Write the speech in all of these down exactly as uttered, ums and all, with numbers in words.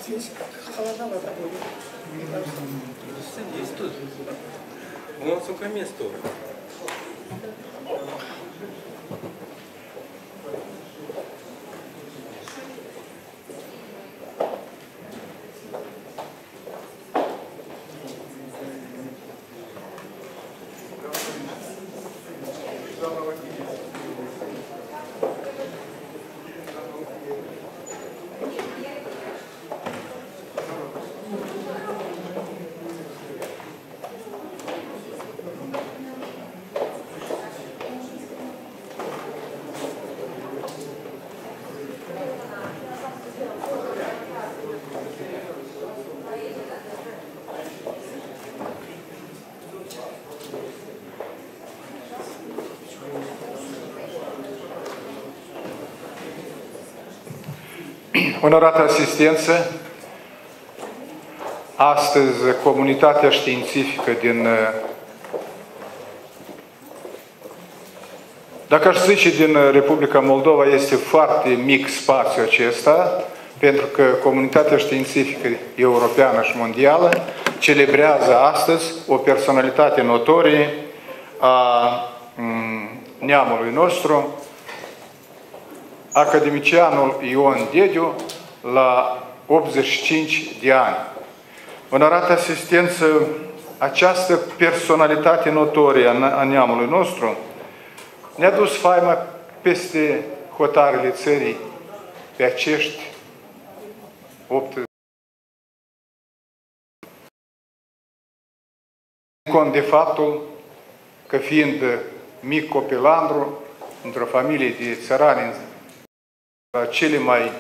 здесь холодновато будет. Садись тут. У нас только место. Onorată asistență, astăzi comunitatea științifică din, dacă aș zice din Republica Moldova, este foarte mic spațiul acesta, pentru că comunitatea științifică europeană și mondială celebrează astăzi o personalitate notorie a neamului nostru, academicianul Ion Dediu, la optzeci și cinci de ani. Onorată asistență, această personalitate notorie a neamului nostru ne-a dus faima peste hotarele țării pe acești opt cont de faptul că fiind mic copilandru într-o familie de țărani cele mai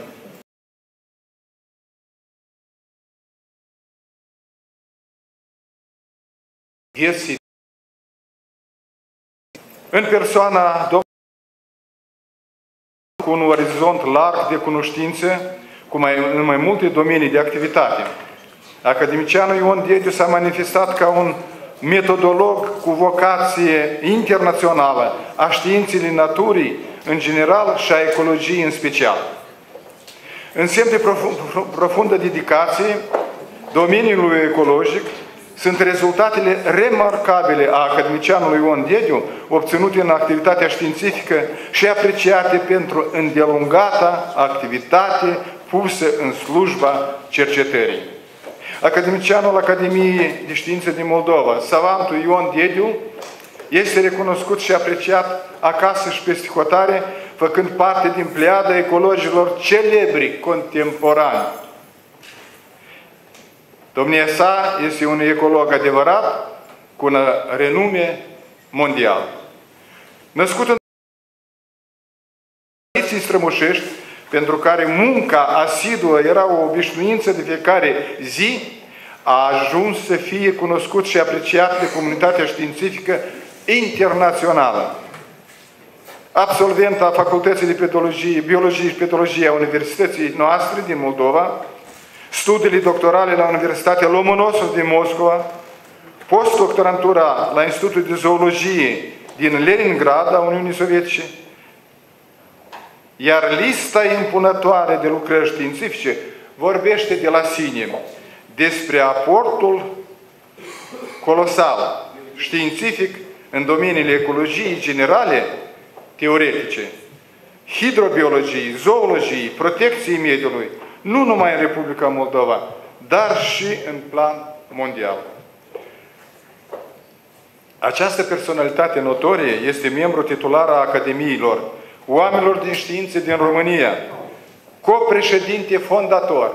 vieții, în persoana domnului, cu un orizont larg de cunoștințe, cu mai, în mai multe domenii de activitate. Academicianul Ion Dediu s-a manifestat ca un metodolog cu vocație internațională a științei naturii în general și a ecologiei în special. În semn de profundă dedicație domeniului ecologic sunt rezultatele remarcabile a academicianului Ion Dediu obținute în activitatea științifică și apreciate pentru îndelungata activitate pusă în slujba cercetării. Academicianul Academiei de Științe din Moldova, savantul Ion Dediu, este recunoscut și apreciat acasă și peste hotare, făcând parte din pleiada ecologilor celebri contemporani. Domnia sa este un ecolog adevărat, cu un renume mondial. Născut în tradiții strămoșești, pentru care munca asiduă era o obișnuință de fiecare zi, a ajuns să fie cunoscut și apreciat de comunitatea științifică internațională. Absolvent a Facultății de Pedologie, Biologie și Pedologie a Universității noastre din Moldova, studiile doctorale la Universitatea Lomonosov din Moscova, postdoctorantura la Institutul de Zoologie din Leningrad a Uniunii Sovietice, iar lista impunătoare de lucrări științifice vorbește de la sine despre aportul colosal științific în domeniile ecologiei generale, teoretice, hidrobiologiei, zoologiei, protecției mediului, nu numai în Republica Moldova, dar și în plan mondial. Această personalitate notorie este membru titular a Academiilor Oamenilor din Științe din România, copreședinte fondator,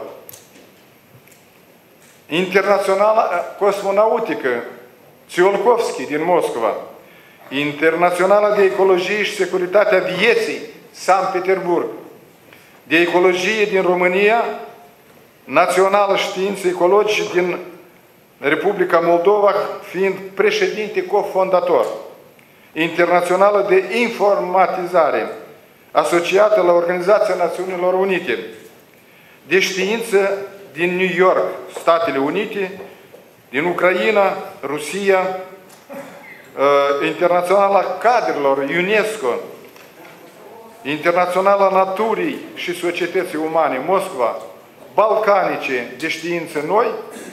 Internațională Cosmonautică Tsiolkovski din Moscova, Internațională de Ecologie și Securitatea Vieții, Sankt Petersburg, de Ecologie din România, Națională Științe Ecologice din Republica Moldova, fiind președinte cofondator, Internațională de Informatizare, asociată la Organizația Națiunilor Unite, de Știință din New York, Statele Unite, din Ucraina, Rusia, Internaționala Cadrelor, UNESCO, Internaționala Naturii și Societății Umane, Moscova, balcanice de știință noi,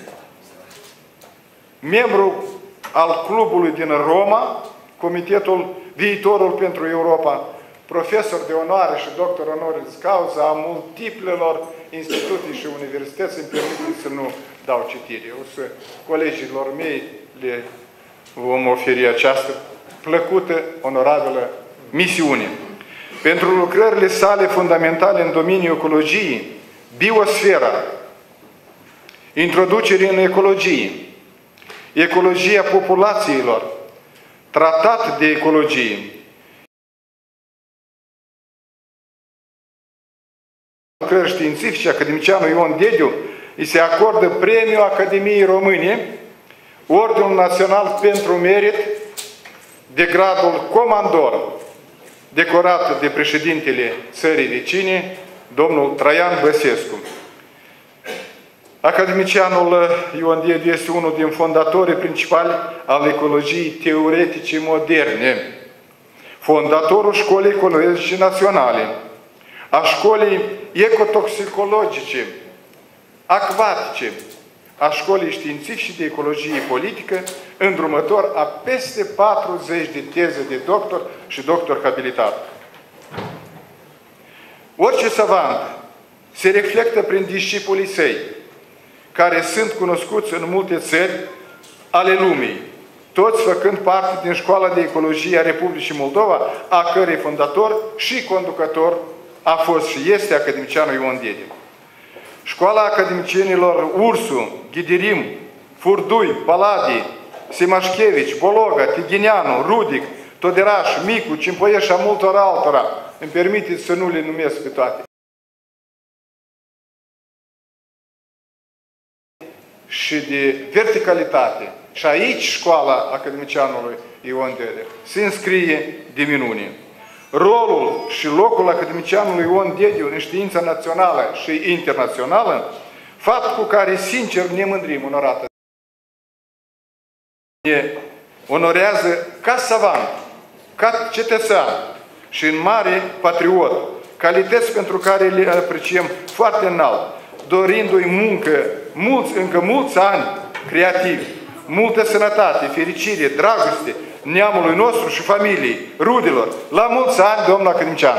membru al clubului din Roma, Comitetul Viitorul pentru Europa, profesor de onoare și doctor honoris causa a multiplelor instituții și universități. Îmi permite să nu dau citire. O să colegilor mei le vom oferi această plăcută, onorabilă misiune. Pentru lucrările sale fundamentale în domeniul ecologiei, biosfera, introducere în ecologie, ecologia populațiilor, tratat de ecologie, lucrări științifice, academicianul Ion Dediu, îi se acordă Premiul Academiei Române, Ordinul Național pentru Merit, de gradul comandor, decorat de președintele țării vecine, domnul Traian Băsescu. Academicianul Ion Dediu este unul din fondatorii principali al ecologiei teoretice moderne, fondatorul Școlii Ecologice Naționale, a Școlii Ecotoxicologice, Acvatice, a Școlii Științifice de Ecologie Politică, îndrumător a peste patruzeci de teze de doctor și doctor habilitat. Orice savant se reflectă prin discipolii săi, care sunt cunoscuți în multe țări ale lumii, toți făcând parte din Școala de Ecologie a Republicii Moldova, a cărei fondator și conducător a fost și este academicianul Ion Dediu. Școala academicienilor Ursu, Ghidirim, Furdui, Paladi, Simașchevici, Bologa, Tighineanu, Rudic, Toderaș, Micu, Cimpoieș și a multor altora. Îmi permiteți să nu le numesc pe toate. Și de verticalitate. Și aici școala academicianului Ion Dediu se înscrie de minune. Rolul și locul academicianului Ion Dediu în știința națională și internațională, fapt cu care, sincer, ne mândrim onorată. Ne onorează ca savant, ca cetățean și în mare patriot, calități pentru care le apreciem foarte înalt, dorindu-i muncă, mulți, încă mulți ani creativi, multă sănătate, fericire, dragoste, neamului nostru și familiei, rudelor. La mulți ani, domnul academician!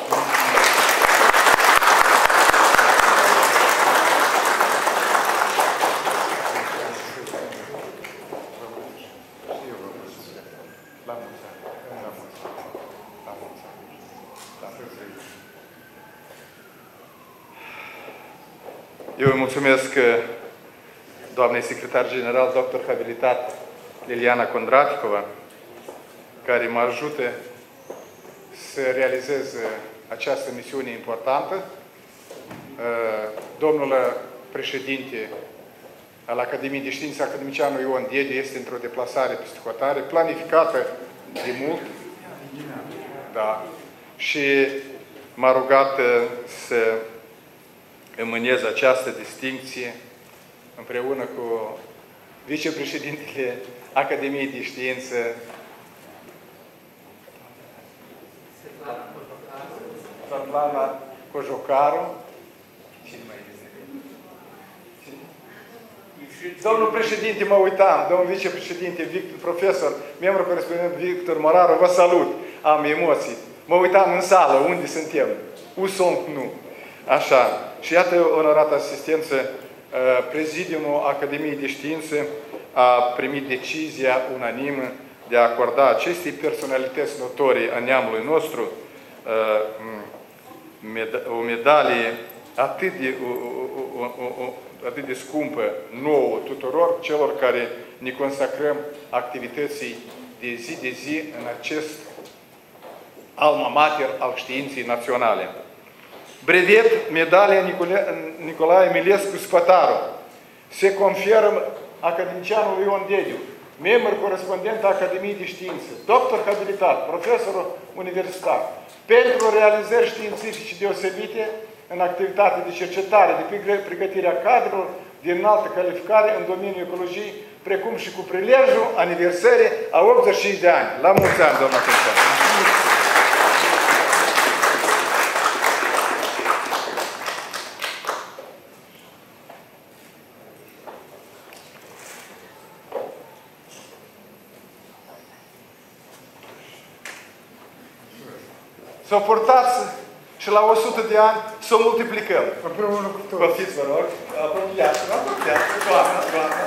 Eu îi mulțumesc doamnei secretar general, doctor habilitat Liliana Condraticova, care mă ajută să realizez această misiune importantă. Domnul președinte al Academiei de Științe, academicianul Ion Dediu, este într-o deplasare peste hotare, planificată de mult. Da. Și m-a rugat să îmânez această distincție împreună cu vicepreședintele Academiei de Știință, Svetlana Cojocaru. Domnul președinte, mă uitam, domnul vicepreședinte, Victor, profesor, membru corespondent Victor Moraru, vă salut, am emoții. Mă uitam în sală, unde suntem? U sunt, nu. Așa. Și iată, onorată asistență, Prezidiumul Academiei de Știință a primit decizia unanimă de a acorda acestei personalități notorii a neamului nostru o medalie atât de, o, o, o, atât de scumpă nouă tuturor celor care ne consacrăm activității de zi de zi în acest alma mater al științei naționale. Brevet, medalia Nicolae Emilescu Spătaru. Se conferă academicianului Ion Dediu, membru corespondent a Academiei de Științe, doctor habilitat, profesor universitar, pentru realizări științifice deosebite în activitate de cercetare, de pregătirea cadrelor de înaltă calificare în domeniul ecologiei, precum și cu prilejul aniversării a optzeci și cinci de ani. La mulți ani, doamna Cățean! să o purtați și la o sută de ani să o multiplicăm. Împreună cu toți. Poftiți, vă rog. Apropiați-vă, apropiați-vă. Doamna, doamna.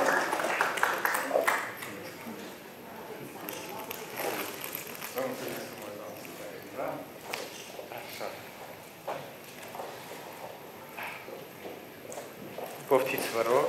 Așa. Poftiți, vă rog.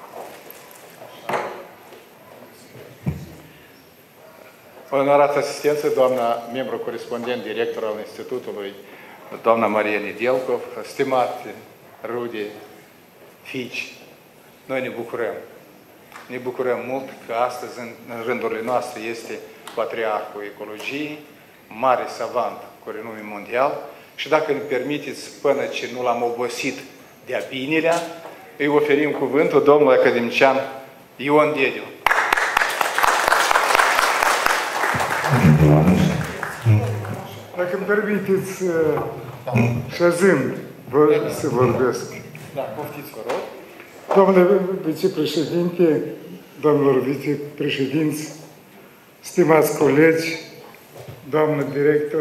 Onorați asistență, doamna membru corespondent, director al Institutului, doamna Maria Nedelcov, stimate rude, fiici, noi ne bucurăm. Ne bucurăm mult că astăzi în, în rândurile noastre este Patriarhul Ecologiei, mare savant cu renume mondial, și dacă ne permiteți, până ce nu l-am obosit de-a binerea, îi oferim cuvântul domnului academician Ion Dediu. Dacă îmi permiteți, șezând, vă, să vorbesc. Da, poftiți, vă rog. Domnule vicepreședinte, domnilor vicepreședinți, stimați colegi, doamnă director,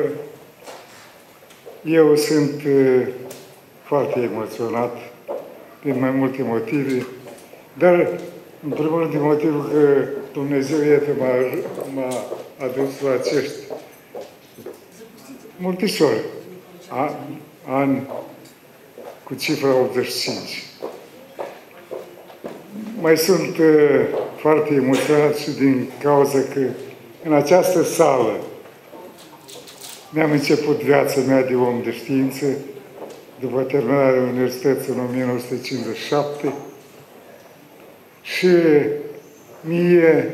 eu sunt foarte emoționat din mai multe motive, dar în primul rând din motivul că Dumnezeu, iată, m-a adus la acești multișori ani cu cifra optzeci și cinci. Mai sunt uh, foarte emoționat și din cauza că în această sală mi-am început viața mea de om de știință după terminarea universității în o mie nouă sute cincizeci și șapte și mie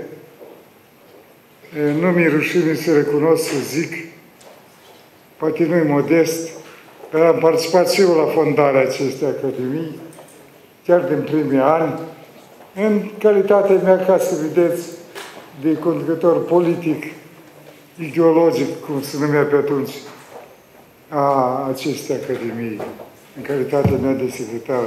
nu mi-e rușine să recunosc, să zic, poate nu-i modest, dar am participat și eu la fondarea acestei academii, chiar din primii ani, în calitatea mea, ca să vedeți, de conducător politic, ideologic, cum se numea pe atunci, a acestei academii, în calitatea mea de secretar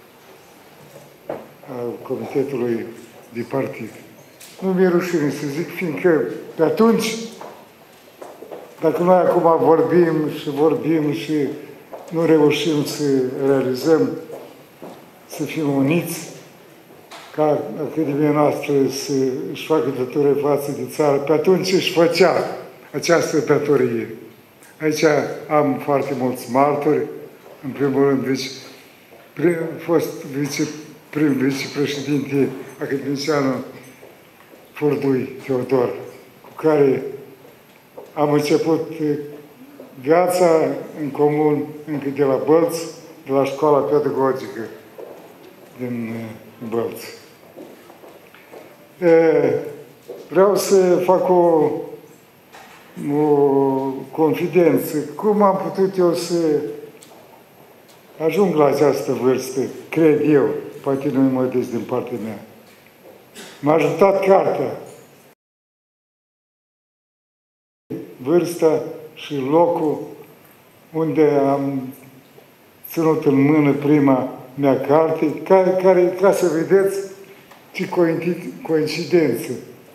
al Comitetului de Partid. Nu mi-e rușine să zic, fiindcă pe atunci, dacă noi acum vorbim și vorbim și nu reușim să realizăm, să fim uniți, ca Academia noastră să își facă datorie față de țară, pe atunci își făcea această datorie. Aici am foarte mulți martori, în primul rând, vice, prim, fost vice, prim vicepreședinte academicianul Furdui Teodor, cu care am început viața în comun încă de la Bălți, de la școala pedagogică din Bălți. Vreau să fac o, o confidență. Cum am putut eu să ajung la această vârstă, cred eu, poate nu-i modest din partea mea. M-a ajutat cartea. Vârsta și locul unde am ținut în mână prima mea carte, care, care ca să vedeți ce coincidență.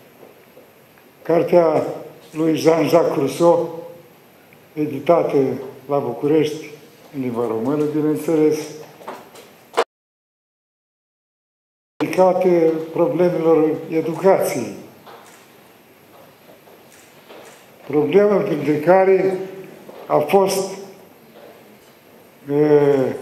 Cartea lui Jean-Jacques Rousseau, editată la București, în limba română, bineînțeles, dedicată problemelor educației. Problema printre care a fost uh,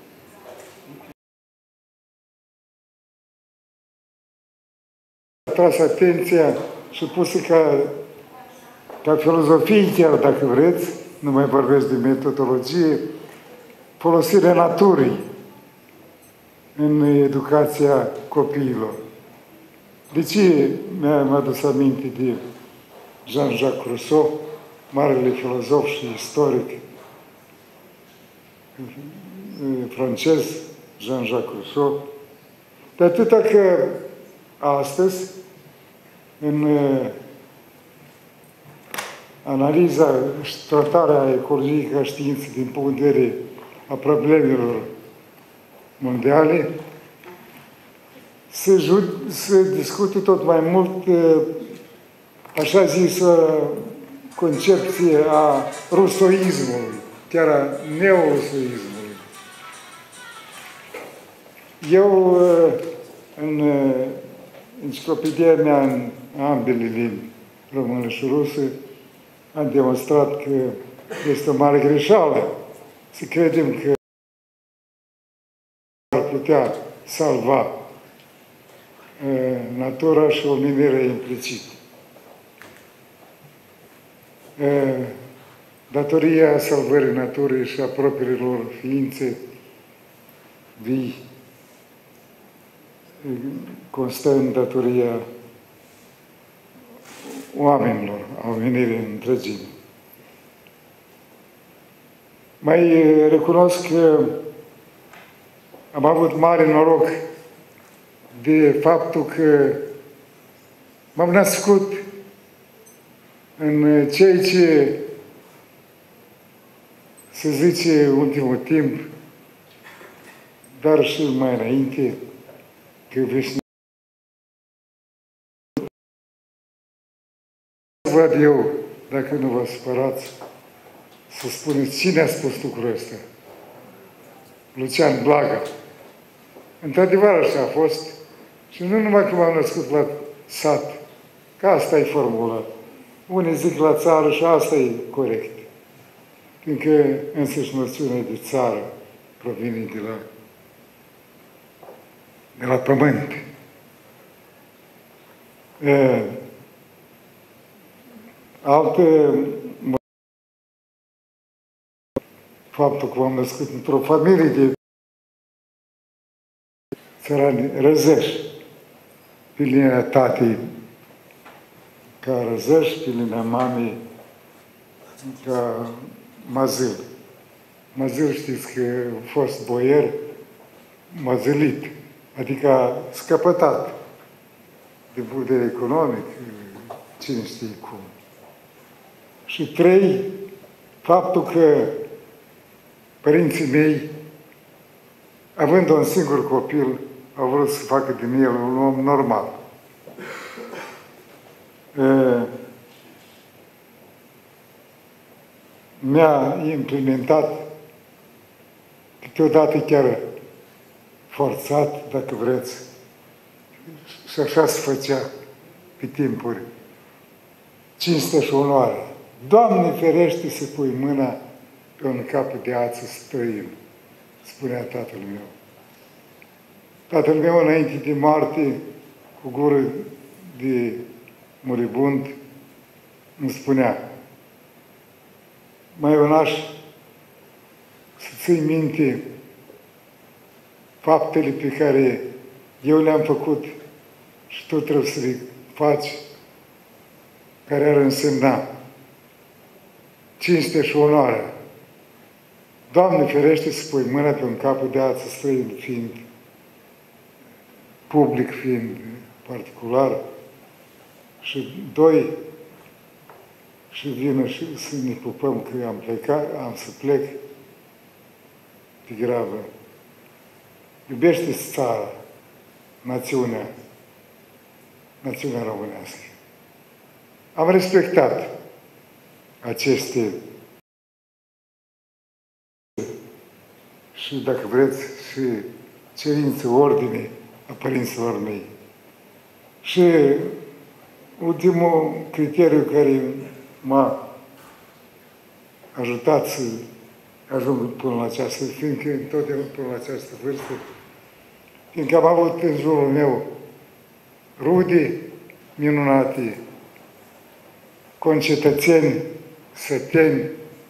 atras atenția și pusă ca, ca filozofie, chiar dacă vreți, nu mai vorbesc de metodologie, folosirea naturii în educația copiilor. De ce mi-am adus aminte de Jean-Jacques Rousseau, marele filozof și istoric francez, Jean-Jacques Rousseau, de atâta că astăzi, în analiza și tratarea ecologiei ca știință din punct de vedere a problemelor mondiale, se, se discută tot mai mult așa zisă concepție a rusoismului, chiar a neorusoismului. Eu, în enciclopedia mea, în ambele limbi, română și rusă, am demonstrat că este o mare greșeală să credem că ar putea salva natura și omenirea implicit. Datoria salvării naturii și a propriilor ființe vii constă în datoria oamenilor, a omenirii în întregime. Mai recunosc că am avut mare noroc de faptul că m-am născut în ceea ce se zice ultimul timp, dar și mai înainte, că veșnic. Văd eu, dacă nu vă supărați, să spuneți cine a spus lucrul ăsta. Lucian Blaga. Într-adevăr așa a fost. Și nu numai că m-am născut la sat, că asta e formula. Unii zic la țară și asta e corect. Fiindcă însăși noțiunea de țară provine de la, de la pământ. E, altă faptul că m-am născut într-o familie de țărani răzăși, pe linia tatei ca răzăși, pe linia mamei ca Mazil. Mazil știți că a fost boier mazălit, adică a scăpătat de putere economic, cine știe cum. Și trei, faptul că părinții mei, având un singur copil, au vrut să facă din el un om normal. Mi-a implementat, câteodată chiar forțat, dacă vreți, și așa se făcea pe timpuri, cinste și onoare. Doamne ferește să pui mâna pe un cap de ață străin, spunea tatăl meu. Tatăl meu, înainte de moarte, cu gură de muribund, îmi spunea: Maionaș, să ții minte faptele pe care eu le-am făcut și tu trebuie să le faci, care ar însemna cinstea și onoarea. Doamne ferește să pui mâna pe un cap de ață străin, fiind public, fiind particular, și doi, și vină și să ne pupăm că am plecat, am să plec de gravă. Iubește-ți țara, națiunea, națiunea românească. Am respectat aceste și, dacă vreți, și cerințe, ordine a părinților mei. Și ultimul criteriu care m-a ajutat să ajung până la această, fiindcă întotdeauna până la această vârstă, fiindcă am avut în jurul meu rude minunate, concetățeni, săteni,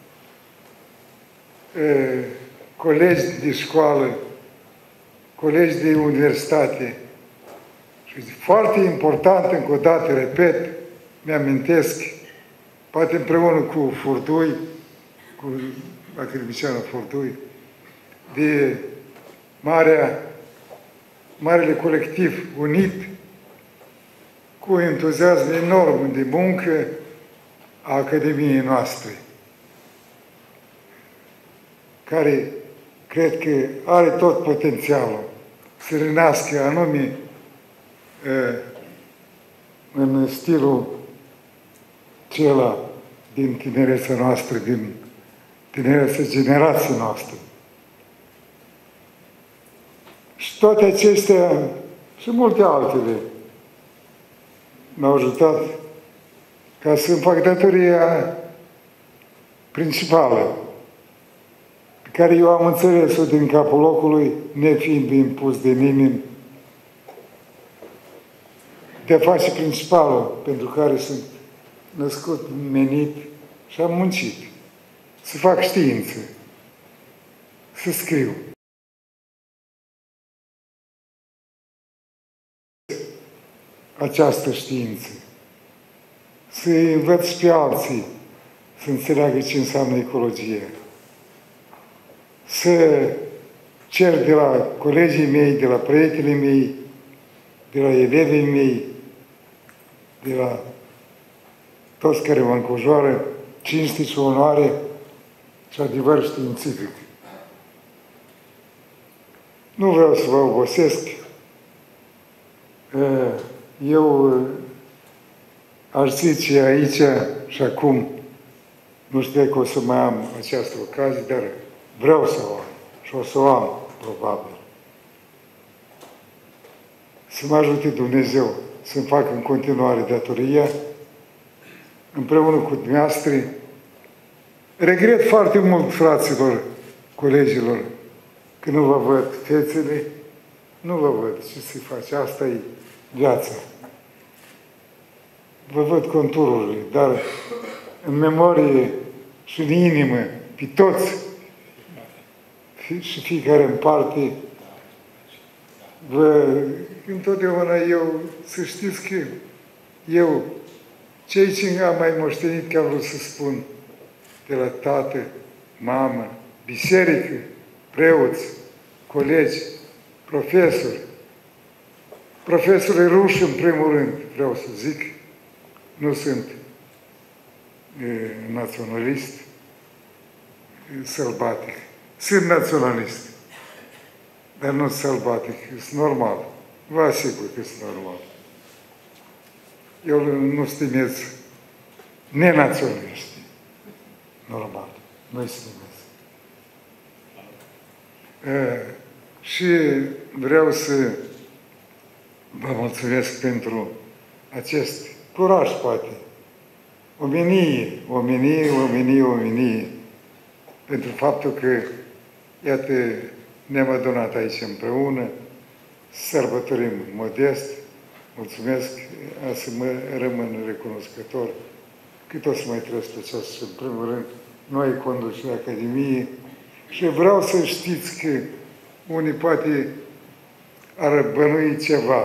colegi de școală, colegi de universitate. Și foarte important, încă o dată, repet, mi-amintesc, poate împreună cu Furdui, cu academicianul Furdui, de marea, marele colectiv unit, cu entuziasm enorm de muncă a Academiei noastre, care cred că are tot potențialul să renască anume în stilul acela din tinerețea noastră, din tinerețea generației noastre. Și toate acestea și multe altele m-au ajutat ca să-mi fac datoria principală, pe care eu am înțeles-o din capul locului, nefiind impus de nimeni, de a face principalul pentru care sunt născut, menit și am muncit. Să fac știință, să scriu. Această știință, să învăț pe alții să înțeleagă ce înseamnă ecologie, să cer de la colegii mei, de la prietenii mei, de la elevii mei, de la toți care mă înconjoară, cinste și onoare și adevăr științific. Nu vreau să vă obosesc. Eu aș zice aici și acum, nu știu dacă o să mai am această ocazie, dar vreau să o am și o să o am, probabil. Să mă ajute Dumnezeu să-mi fac în continuare datoria, împreună cu dumneavoastră. Regret foarte mult, fraților, colegilor, că nu vă văd fețele, nu vă văd ce se face, asta e viața. Vă văd contururile, dar în memorie și în inimă, pe toți, și fiecare în parte, vă, întotdeauna eu, să știți că eu, cei ce am mai moștenit, că am vrut să spun, de la tată, mamă, biserică, preoți, colegi, profesori, profesori ruși, în primul rând, vreau să zic, nu sunt e, naționalist, e, sălbatic. Sunt naționalist, dar nu sălbatic, sunt normal. Vă asigur că sunt normal. Eu nu stimez nenaționaliști. Normal. Nu-i stimez. E, și vreau să vă mulțumesc pentru acest curaj, poate. Omenie, omenie, omenie, omenie. Pentru faptul că, iată, ne-am adunat aici împreună, sărbătorim modest. Mulțumesc, să mă rămân recunoscător cât o să mai trăiesc pe aceasta și, în primul rând, noi conducem Academiei și vreau să știți că unii poate ar bănui ceva.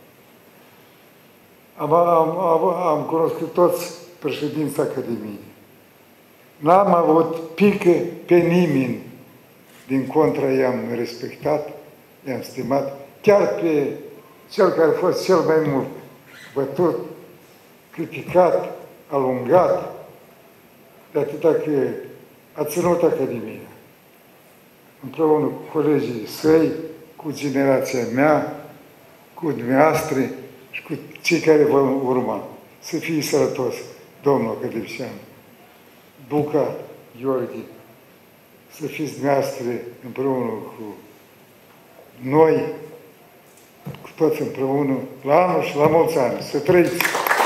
Am, am, am, am cunoscut toți președinții Academiei. N-am avut pică pe nimeni. Din contra, i-am respectat, i-am stimat, chiar pe cel care a fost cel mai mult bătut, criticat, alungat, de atâta că a ținut Academia. Împreună cu colegii săi, cu generația mea, cu dumneavoastră și cu cei care vă urma. Să fie sănătos, domnul academician. Buca, Gheorghe, să fiți dumneavoastră împreună cu noi, cu toți împreună, la anul și la mulți ani. Să trăiți!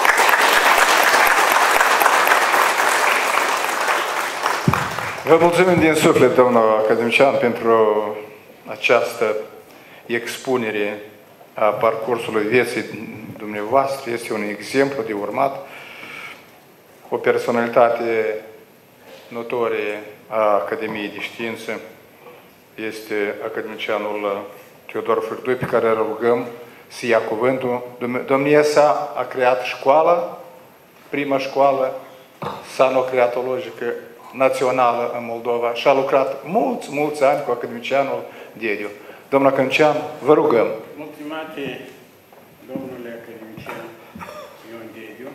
Vă mulțumim din suflet, domnul academician, pentru această expunere a parcursului vieții dumneavoastră. Este un exemplu de urmat, o personalitate notorie a Academiei de Știință este academicianul Teodor Fârdui, pe care îl rugăm să ia cuvântul. Domnia sa a creat școala, prima școală sano-creatologică națională în Moldova și a lucrat mulți, mulți ani cu academicianul Dediu. Domnul academician, vă rugăm. Mulțumate, domnule academician Ion Dediu.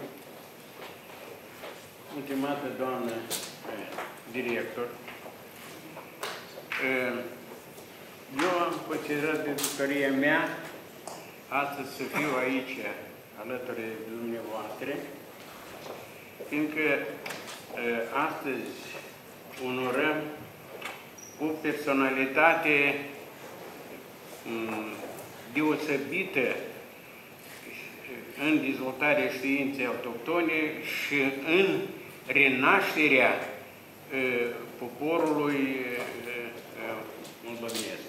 Mulțumată, doamnă director. Eu am considerat de bucuria mea astăzi să fiu aici, alături de dumneavoastră, fiindcă astăzi onorăm o personalitate deosebită în dezvoltarea științei autohtone și în renașterea poporului moldovenesc.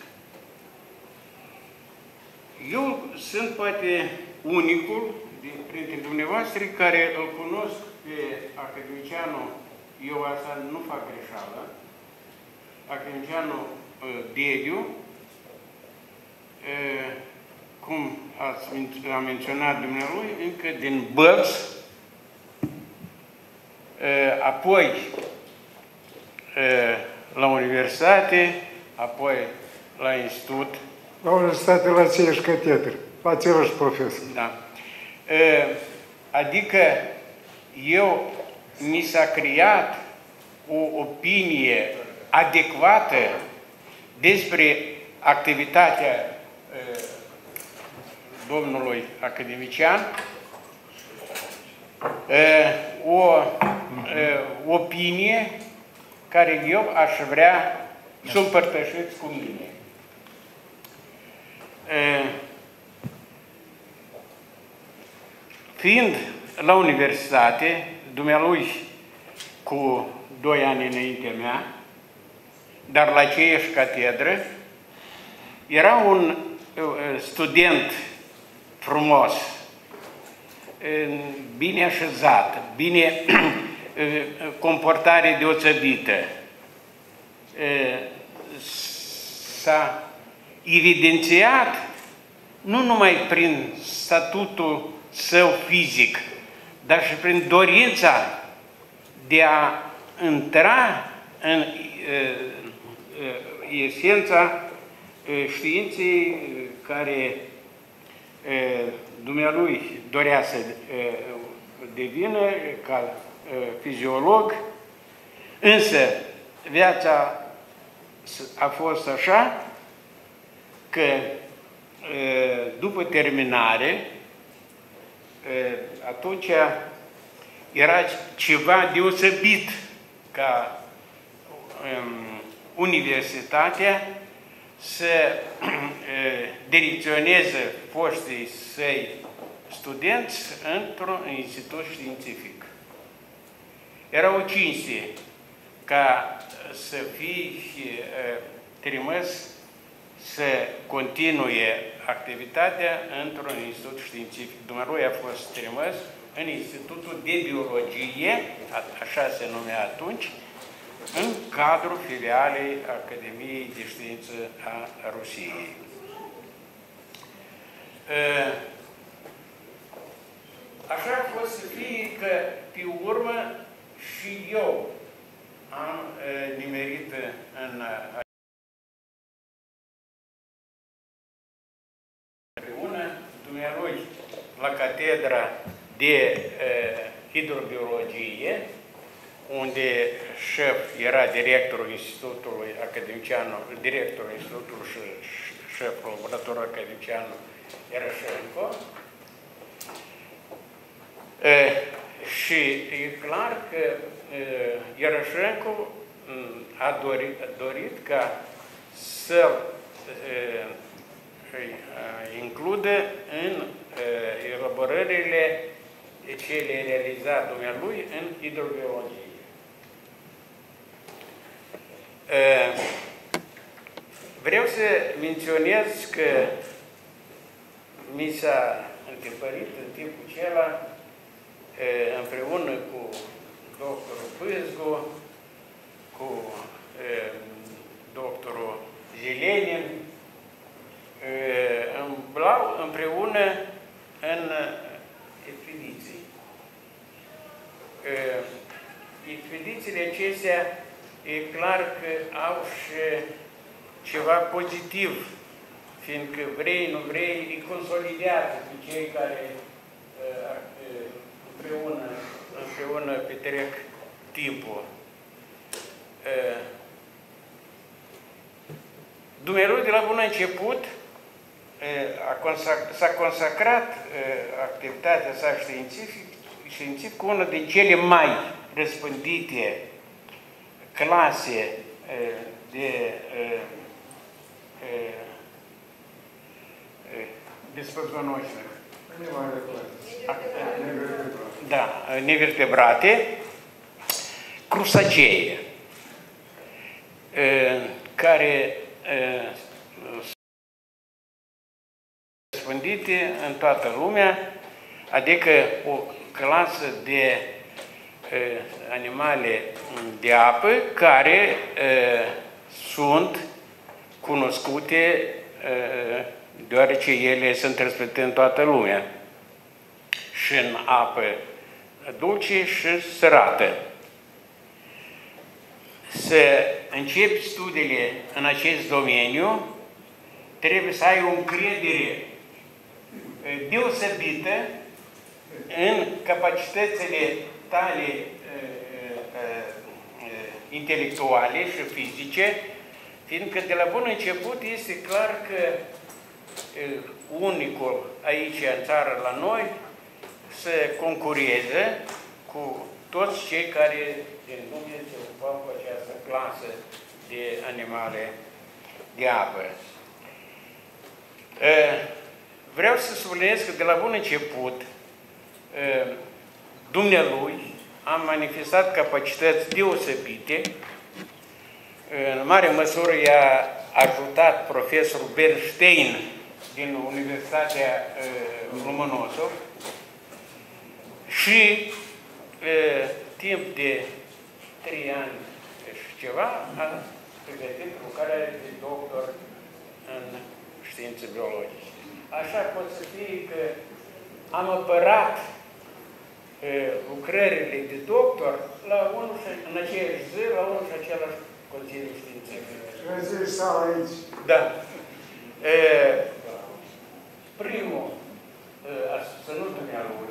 Eu sunt poate unicul printre dumneavoastră care îl cunosc pe academicianul, eu asta nu fac greșeală, academicianul Dediu, cum ați, a menționat dumnealui, încă din Bălți, apoi la universitate, apoi la institut. La universitate, la aceeași catedră, la același profesor. Da. Adică eu, mi s-a creat o opinie adecvată despre activitatea domnului academician, o opinie care eu aș vrea să o împărtășiți cu mine. Fiind la universitate, dumnealui cu doi ani înaintea mea, dar la aceeași catedră, era un student frumos, bine așezat, bine comportare deosebită. S-a evidențiat nu numai prin statutul său fizic, dar și prin dorința de a intra în esența științei care dumnealui dorea să devină ca fiziolog, însă viața a fost așa că după terminare, atunci era ceva deosebit ca universitatea să direcționeze foștii săi studenți într-un institut științific. Era o cinste ca să fii trimis să continue activitatea într-un institut științific. Dumnealui a fost trimis în Institutul de Biologie, așa se numea atunci, în cadrul filialei Academiei de Știință a Rusiei. Așa a fost să fie că, pe urmă, și eu am nimerit în împreună, dumnealui la catedra de hidrobiologie, unde șef era directorul Institutului Academician, directorul Institutului și șeful laboratorului academician Ierășenko. Și e clar că Ierășenko a dorit, a dorit ca să include în elaborările ce le realiza dumnealui în hidrobiologie. Vreau să menționez că mi s-a întâlnit în timpul acela, împreună cu doctorul Pâzgu, cu doctorul Zelenin, îmblau împreună în expediții. Expedițiile acestea e clar că au și ceva pozitiv, fiindcă vrei, nu vrei, îi consolidează pe cei care împreună, împreună petrec timpul. Dumnealui de la bun început s-a consacrat activitatea sa științifică științific cu una din cele mai răspândite clase de bespăzănoșilor. Da, nevertebrate, crustacee, care sunt răspândite în toată lumea, adică o clasă de animale de apă care sunt cunoscute deoarece ele sunt răspândite în toată lumea, și în apă dulce și sărată. Să începi studiile în acest domeniu, trebuie să ai o încredere deosebită în capacitățile tale intelectuale și fizice, fiindcă de la bun început este clar că unicul aici în țară la noi să concureze cu toți cei care din lume se ocupau cu această clasă de animale de apă. Vreau să subliniez că de la bun început dumnealui a manifestat capacități deosebite. În mare măsură i-a ajutat profesorul Bernstein din Universitatea Lomonosov și timp de trei ani și ceva a pregătit lucrarea de doctor în științe biologice. Așa pot să fie că am apărat lucrările de doctor la unul și, în aceeași zi, la unul și același Consiliu Științific. Dumnezeu stau aici. Da. E, primul a susținut dumnealui.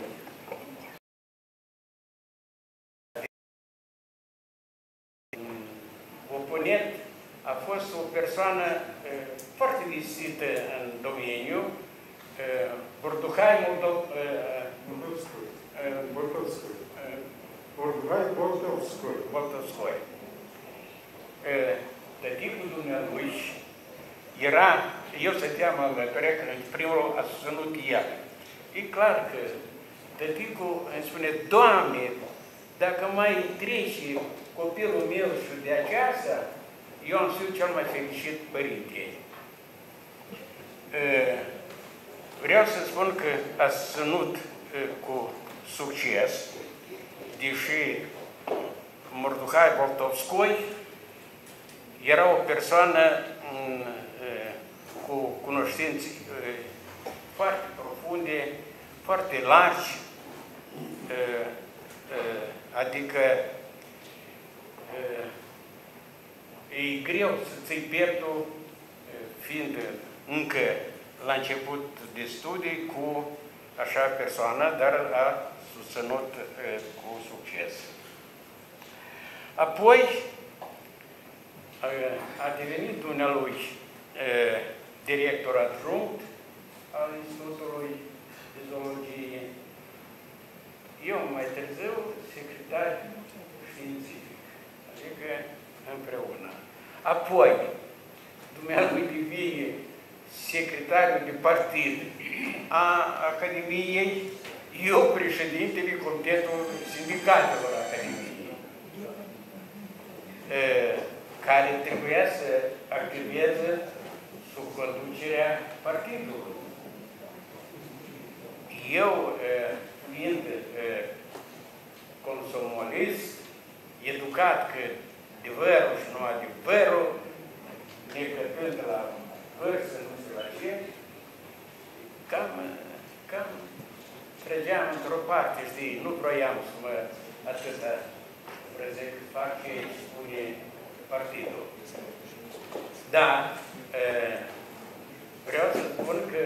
Oponent a fost o persoană e, foarte distintă în domeniu, Borduhai Moldovskoi. Borduhai Moldovskoi. Moldovskoi. Tăticul dumnealui era, eu stăteam alături, că în primul a susținut el. E clar că tăticul îmi spune, Doamne, dacă mai trece copilul meu și de aceasta, eu am fost cel mai fericit părinte. Vreau să spun că a susținut cu succes, deși Borduhai Moldovskoi era o persoană cu cunoștințe foarte profunde, foarte largi, adică e greu să ții pieptul, fiind încă la început de studii cu așa persoană, dar a susținut cu succes. Apoi a devenit dumnealui director adjunct al Institutului de Zoologie. Eu mai târziu secretar științific, adică împreună. Apoi, dumnealui devine secretarul de partid a Academiei, eu președintele Comitetului Sindicatelor Academiei, care trebuia să activeze sub conducerea partidului. Eu, fiind consomolist, educat că adevărul și nu adevărul, necătând la vârstă, nu știu la ce, cam, cam trăgeam într-o parte, știi, nu vroiam să mă atâta prezent, fac ce spune partidul. Dar vreau să spun că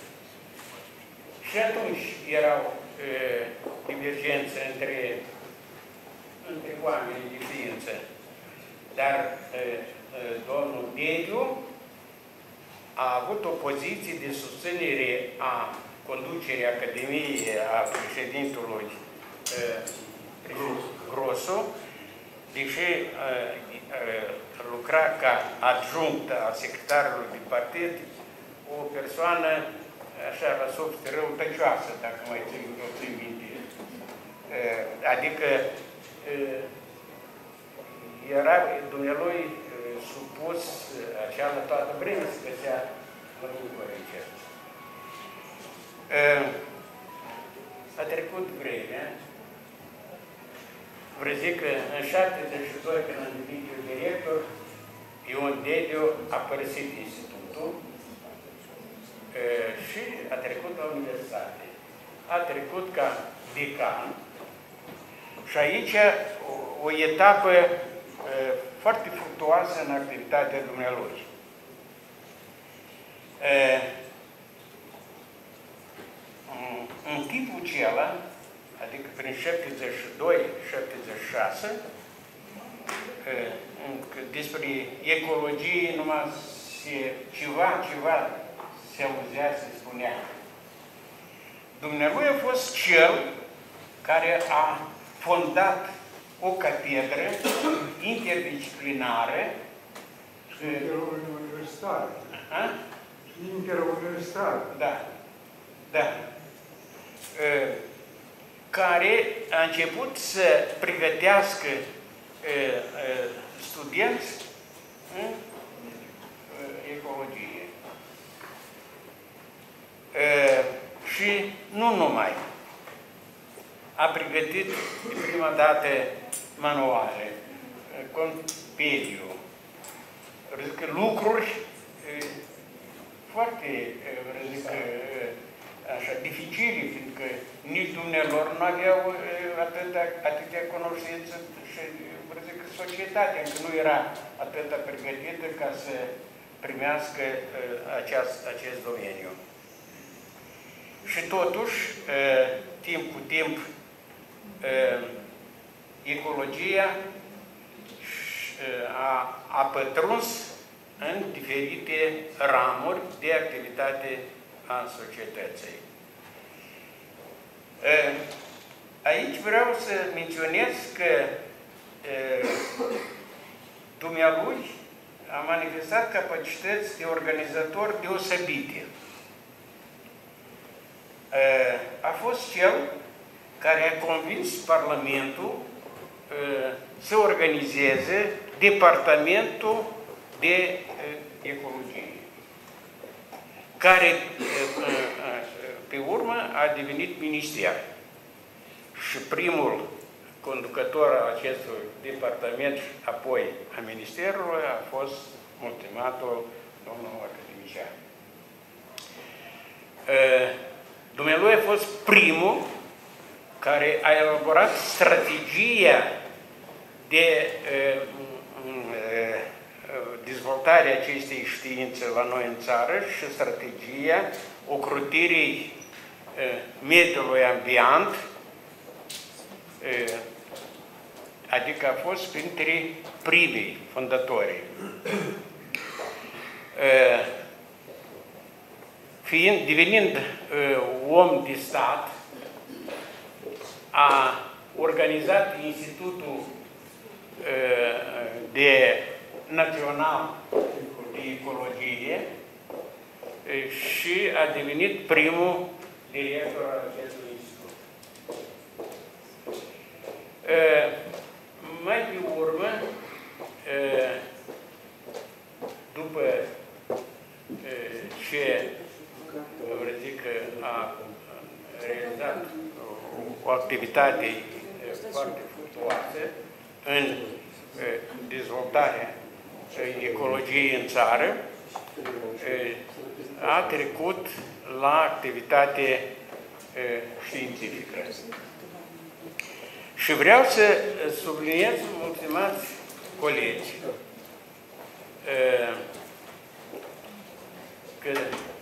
și atunci erau divergențe între, între oamenii de știință. Dar domnul Dediu a avut o poziție de susținere a conducerii Academiei, a președintelui Grosu, deși lucra ca adjunct al secretarului de partid, o persoană așa la soft răutăcioasă, dacă mai țin, nu țin minte. Adică era dumnealui supus aceală toată vremea să găsea lucruri aici. A trecut vremea, vreau zic că în șaptezeci și doi, când am devenit eu director, Ion Dediu a părăsit institutul și a trecut la universitate. A trecut ca decan și aici o, o etapă foarte fructuoasă în activitatea dumnealui. În timpul acela, adică prin șaptezeci și doi șaptezeci și șase, despre ecologie numai se, ceva, ceva se auzea, se spunea. Dumnealui a fost cel care a fondat o catedră interdisciplinară. Interuniversitară. Interuniversitară. Da. Da. Care a început să pregătească studenți în ecologie. Și nu numai. A pregătit de prima dată manuale, compediu, lucruri foarte, zic, așa, dificile, fiindcă nici dumnealor nu aveau atâtea, atâtea cunoștințe și, zic, societatea încă nu era atâta pregătită ca să primească aceast, acest domeniu. Și totuși, timp cu timp, ecologia a, a pătruns în diferite ramuri de activitate a societății. Aici vreau să menționez că dumnealui a manifestat capacități de organizator deosebite. A fost cel care a convins Parlamentul să organizeze Departamentul de Ecologie, care pe urmă a devenit minister. Și primul conducător al acestui departament, apoi a ministerului, a fost multimatul domnul academician. Dumnealui a fost primul care a elaborat strategia de dezvoltare a acestei științe la noi în țară și strategia ocrotirii mediului ambient, adică a fost printre primii fondatori. Fiind, devenind om de stat, a organizat Institutul de Național de Ecologie și a devenit primul director al acestui institut. Mai pe urmă, după ce vreau zic că a realizat o activitate foarte fructuoasă în dezvoltarea ecologiei în țară, a trecut la activitate științifică. Și vreau să subliniez, mulțumați colegi, că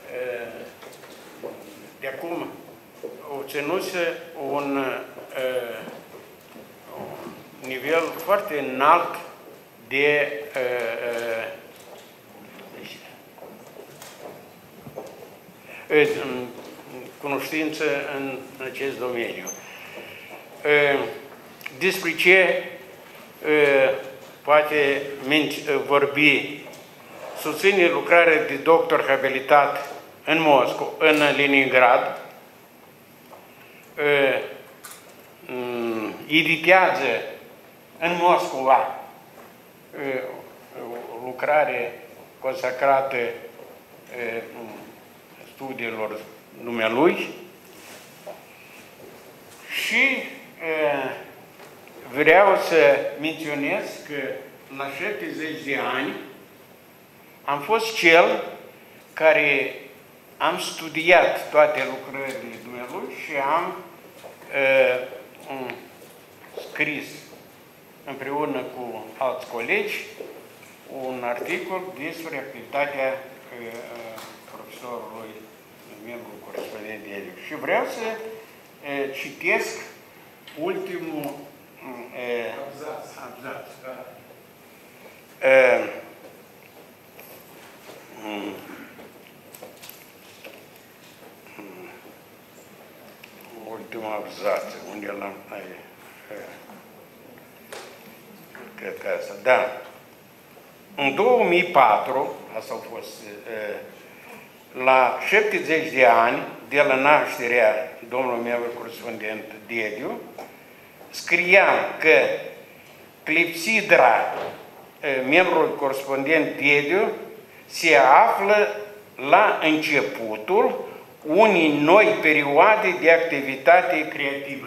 de acum obținuse un nivel foarte înalt de cunoștință în acest domeniu. despre ce poate vorbi, susține lucrarea de doctor habilitat în Moscova, în Leningrad, editează în Moscova o lucrare consacrată studiilor dumnealui și vreau să menționez că la șaptezeci de ani am fost cel care am studiat toate lucrările dumnealui și am uh, scris împreună cu alți colegi un articol despre activitatea uh, profesorului, membru corespondent de el. Și vreau să uh, citesc ultimul uh, abzaț. Uh, um, ultima abzață, unde l-am... Cred că asta, da. În două mii patru, asta a fost, la șaptezeci de ani de la nașterea domnului meu corespondent Dediu, scriam că clepsidra membrului corespondent Dediu se află la începutul unei noi perioade de activitate creativă.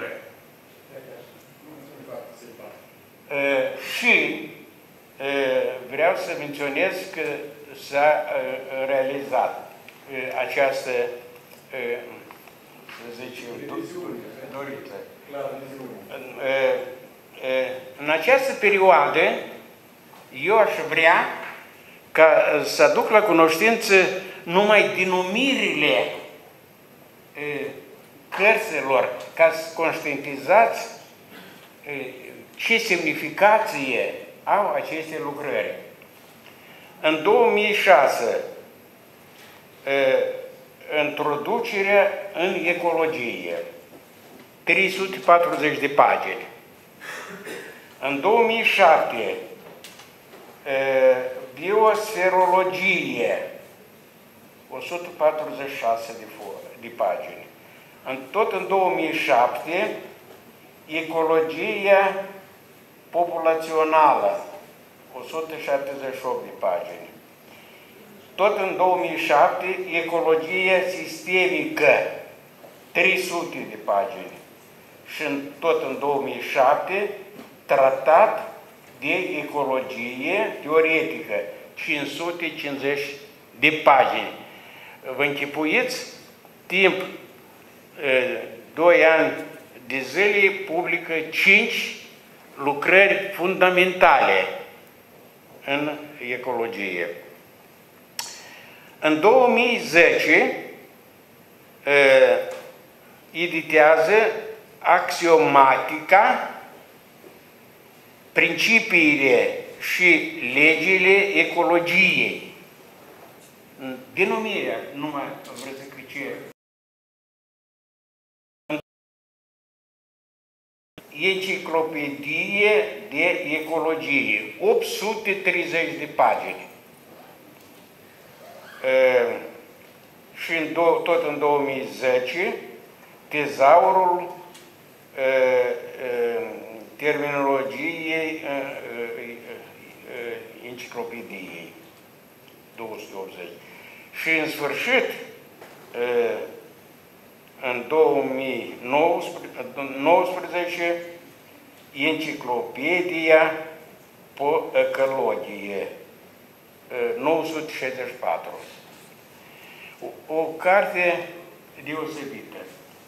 Uh, și uh, vreau să menționez că s-a uh, realizat uh, această, uh, să zic eu, dorită. Uh, uh, în această perioadă, eu aș vrea ca să aduc la cunoștință numai denumirile cărților, ca să conștientizați ce semnificație au aceste lucrări. În două mii șase, introducerea în ecologie, trei sute patruzeci de pagini. În două mii șapte, biosferologie, o sută patruzeci și șase de, de pagini. În, tot în două mii șapte, ecologia populațională, o sută șaptezeci și opt de pagini. Tot în două mii șapte, ecologia sistemică, trei sute de pagini. Și în, tot în două mii șapte, tratat de ecologie teoretică, cinci sute cincizeci de pagini. Vă închipuiți? Timp doi ani de zile publică cinci lucrări fundamentale în ecologie. În două mii zece editează axiomatica, principiile și legile ecologiei. Denumirea, numai vreți să ce. Enciclopedie de ecologie, opt sute treizeci de pagini. E, și în do, tot în două mii zece, tezaurul e, e, terminologiei e, e, e, enciclopediei, două sute optzeci. Și în sfârșit, e, în două mii nouăsprezece, enciclopedia po ecologie, nouă sute șaizeci și patru. O, o carte deosebită.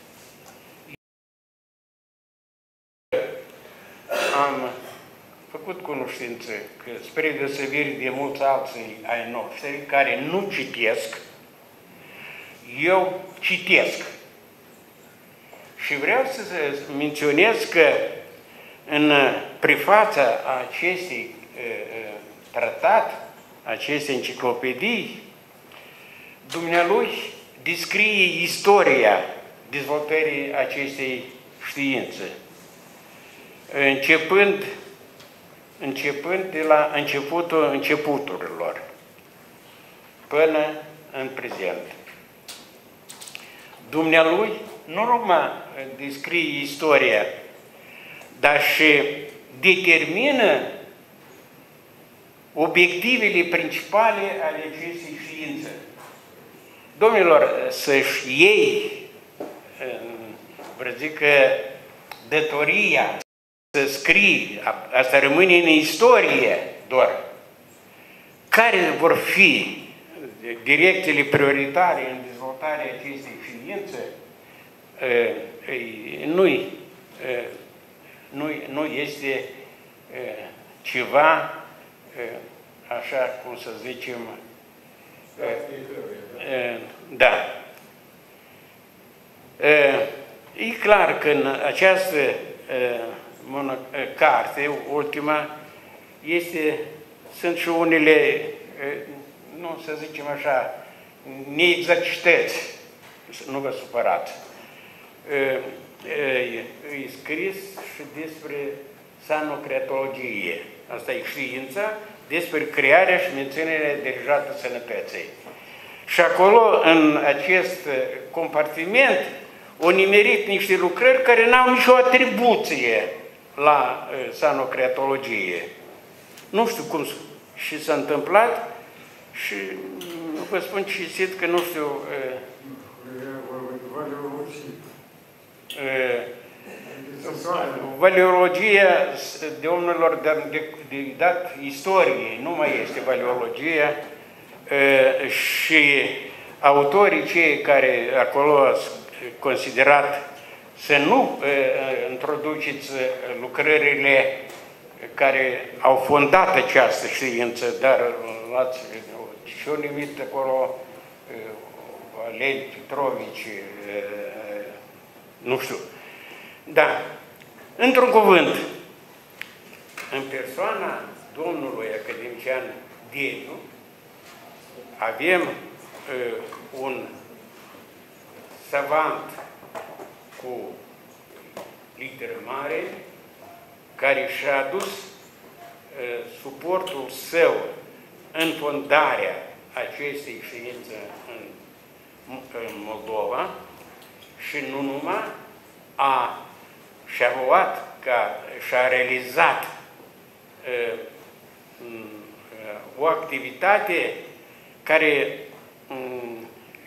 Am făcut cunoștință că, spre deosebire de mulți alții ai noștri care nu citesc, eu citesc. Și vreau să menționez că în prefața acestei uh, tratat, acestei enciclopedii, dumnealui descrie istoria dezvoltării acestei științe. începând, începând de la începutul începuturilor până în prezent. Dumnealui nu numai descrie istoria, dar și determină obiectivele principale ale acestei științe. Domnilor, să-și iei, vreau zic că, datoria să scrii, asta rămâne în istorie doar, care vor fi direcțiile prioritare în dezvoltarea acestei științe, nu, nu, nu este ceva, așa cum să zicem, da. E clar că în această carte, ultima, este, sunt și unele, nu să zicem așa, neexactități, nu vă supărați. E scris și despre sanocreatologie. Asta e știința despre crearea și menținerea dirijată sănătății. Și acolo, în acest compartiment, au nimerit niște lucrări care n-au nicio atribuție la sanocreatologie. Nu știu cum și s-a întâmplat și vă spun cinstit că nu știu... Valeologia domnilor de, de dat istoriei, nu mai este valeologia și autorii cei care acolo au considerat să nu introduceți lucrările care au fondat această știință, dar l-ați și-o numit acolo Valeriu Petrovici, nu știu. Da. Într-un cuvânt, în persoana domnului academician Dediu, avem uh, un savant cu literă mare, care și-a adus uh, suportul său în fondarea acestei științe în, în Moldova și nu numai, a și-a luat ca și-a realizat uh, uh, o activitate care uh,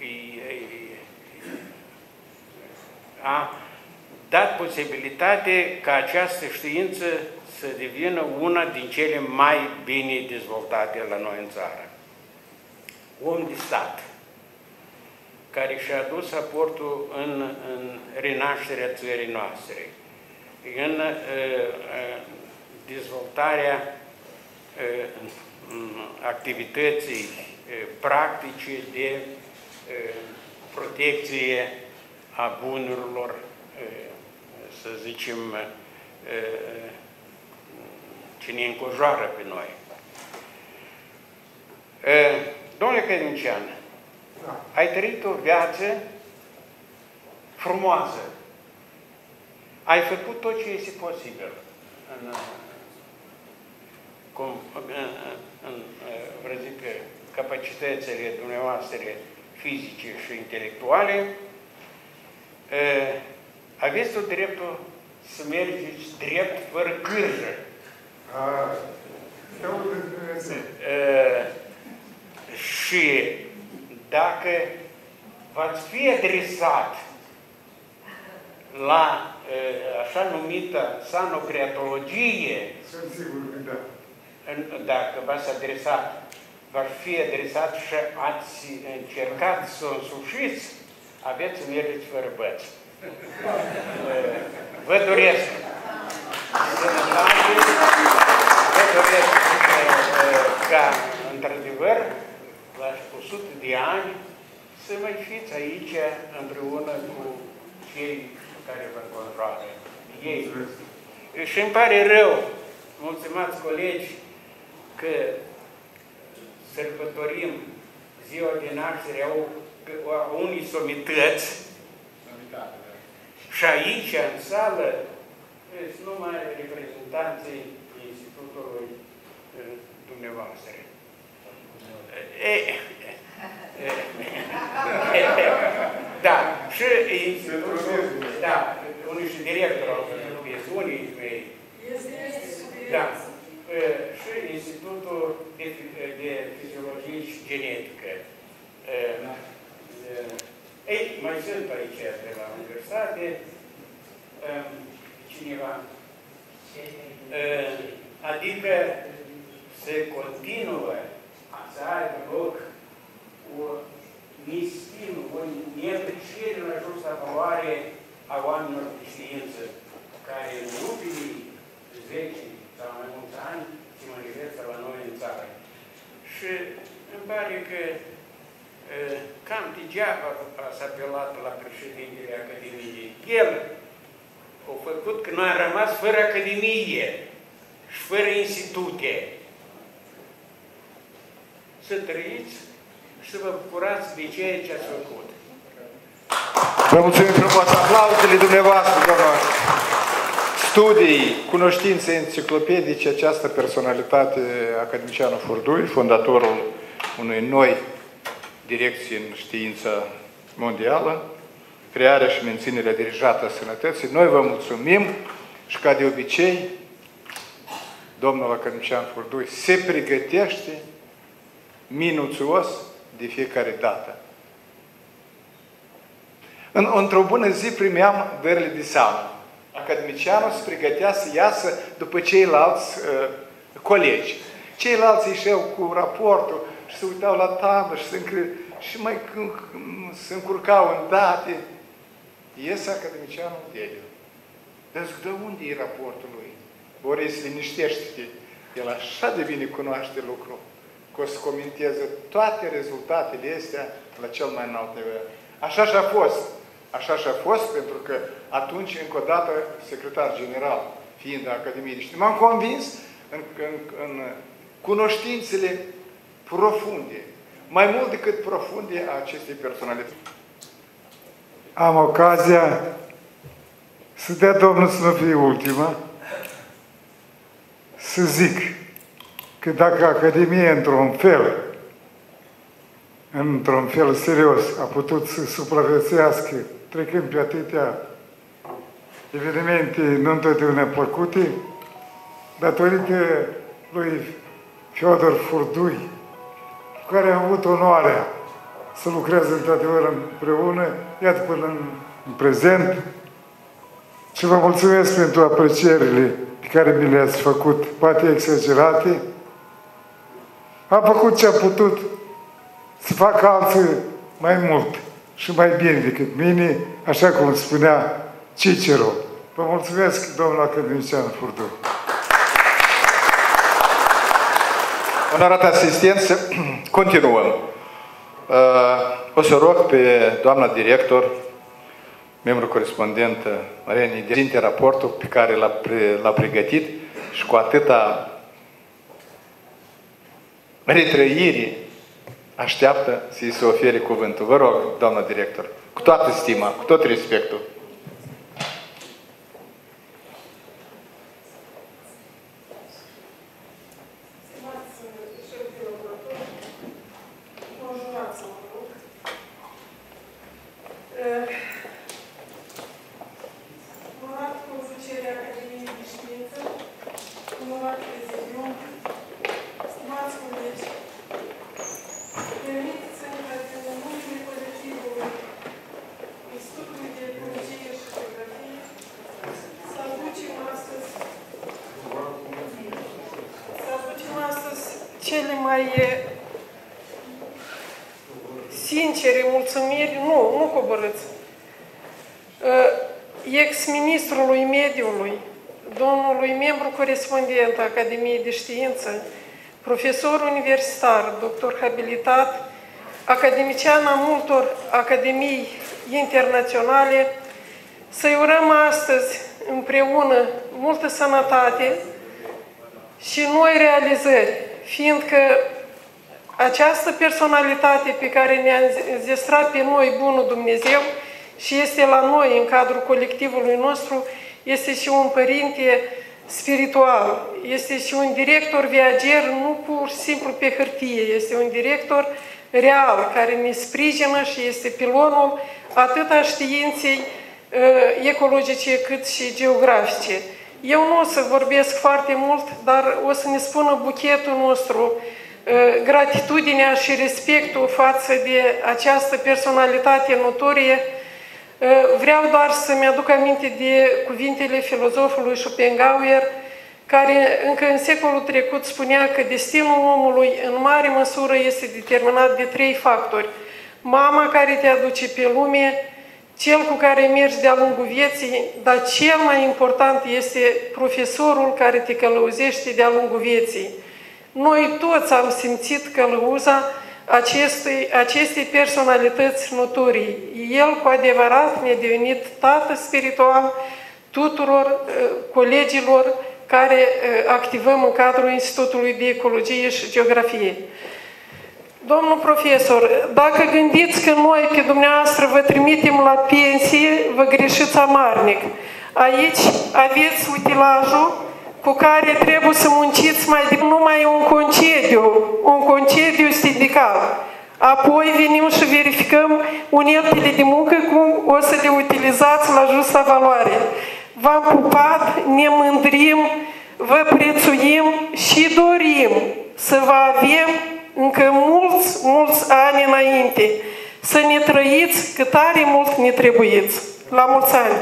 a dat posibilitate ca această știință să devină una din cele mai bine dezvoltate la noi în țară. Om de stat, care și-a adus aportul în, în renașterea țării noastre, în uh, dezvoltarea uh, activității uh, practice de uh, protecție a bunurilor, uh, să zicem, uh, ce ne înconjoară pe noi. Uh, domnule academician, ai trăit o viață frumoasă. Ai făcut tot ce este posibil în, cum, în, în, vreau zic, capacitățile dumneavoastră fizice și intelectuale. Aveți tot dreptul să mergeți drept fără gârjă. Și dacă v-ați fi adresat la așa numită sanocreatologie, sunt sigur că da. Dacă v-ați adresat, v-ați fi adresat și ați încercat să o însușiți, aveți să mergeți fără băți. Vă doresc sănătate, vă doresc ca, într-adevăr, la o sută de ani, să mai fiți aici împreună cu cei care vă înconjoară. Ei. Și îmi pare rău, mulțumați colegi, că sărbătorim ziua de naștere a unei somități și aici, în sală, sunt numai reprezentanții Institutului dumneavoastră. E, da, și Institutul, da, unii și directorul al unii, da, și Institutul de, de Fiziologie și Genetică. Ei, mai sunt aici de la Universitate, cineva. Adică se continuă să aibă loc o mistină, o neapreciere la justa valoare a oamenilor de știință, care în ultimii zece sau mai mulți ani se manifestă la noi în țară. Și îmi pare că cam degeaba s-a apelat la președintele Academiei. El a făcut că noi am rămas fără Academie și fără institute. Să trăiți și să vă bucurați de ceea ce ați făcut. Vă mulțumim frumos, aplauzele dumneavoastră, doamna. Studii, cunoștințe enciclopedice, această personalitate, academicianul Furdui, fondatorul unei noi direcții în știință mondială, crearea și menținerea dirijată a sănătății. Noi vă mulțumim și, ca de obicei, domnul academician Furdui se pregătește minuțios de fiecare dată. În, într-o bună zi primeam dările de seamă. Academicianul se pregătea să iasă după ceilalți uh, colegi. Ceilalți ieșeau cu raportul și se uitau la tablă și se, încre... și mai se încurcau în date. Iese academicianul Deliu. Dar zic, de unde e raportul lui? Boris, liniștește-te. El așa de bine cunoaște lucrul, că o să comenteze toate rezultatele astea la cel mai înalt nivel. Așa și-a fost. Așa și-a fost, pentru că atunci, încă o dată, secretar general, fiind Academiei de Științe, m-am convins în, în, în cunoștințele profunde, mai mult decât profunde, a acestei personalități. Am ocazia să dea Domnul să nu fie ultima, să zic că dacă Academia, într-un fel, într-un fel serios, a putut să supraviețuiască, trecând pe atâtea evenimente nu întotdeauna plăcute, datorită lui Fiodor Furdui, cu care am avut onoarea să lucrez într-adevăr împreună, iată până în, în prezent, și vă mulțumesc pentru aprecierile pe care mi le-ați făcut, poate exagerate. Am făcut ce a putut să facă alții mai mult și mai bine decât mine, așa cum spunea Cicero. Vă mulțumesc, domnul academician Furdui. Onorată asistență, continuăm. O să rog pe doamna director, membru corespondent Mariani, de prezinte raportul pe care l-a pre, pregătit și cu atâta retrăire așteaptă să-i se ofere cuvântul. Vă rog, doamna director, cu toată stima, cu tot respectul. Cele mai sincere mulțumiri, nu, nu coborâți, ex-ministrului mediului, domnului membru corespondent a Academiei de Știință, profesor universitar, doctor habilitat, academician a multor academii internaționale, să-i urăm astăzi împreună multă sănătate și noi realizări, fiindcă această personalitate pe care ne-a înzestrat pe noi Bunul Dumnezeu și este la noi în cadrul colectivului nostru, este și un părinte spiritual, este și un director viager, nu pur și simplu pe hârtie, este un director real, care ne sprijină și este pilonul atât a științei uh, ecologice cât și geografice. Eu nu o să vorbesc foarte mult, dar o să ne spună buchetul nostru, uh, gratitudinea și respectul față de această personalitate notorie. Uh, vreau doar să-mi aduc aminte de cuvintele filozofului Schopenhauer, care încă în secolul trecut spunea că destinul omului în mare măsură este determinat de trei factori. Mama care te aduce pe lume, cel cu care mergi de-a lungul vieții, dar cel mai important este profesorul care te călăuzește de-a lungul vieții. Noi toți am simțit călăuza acestei, acestei personalități notorii. El cu adevărat ne-a devenit tată spiritual tuturor uh, colegilor care uh, activăm în cadrul Institutului de Ecologie și Geografie. Domnul profesor, dacă gândiți că noi pe dumneavoastră vă trimitem la pensie, vă greșiți amarnic. Aici aveți utilajul cu care trebuie să munciți mai de numai un concediu, un concediu sindical. Apoi venim și verificăm uneltele de muncă cum o să le utilizați la justa valoare. V-am pupat, ne mândrim, vă prețuim și dorim să vă avem încă mulți, mulți ani înainte. Să ne trăiți cât tare mult ne trebuiți. La mulți ani!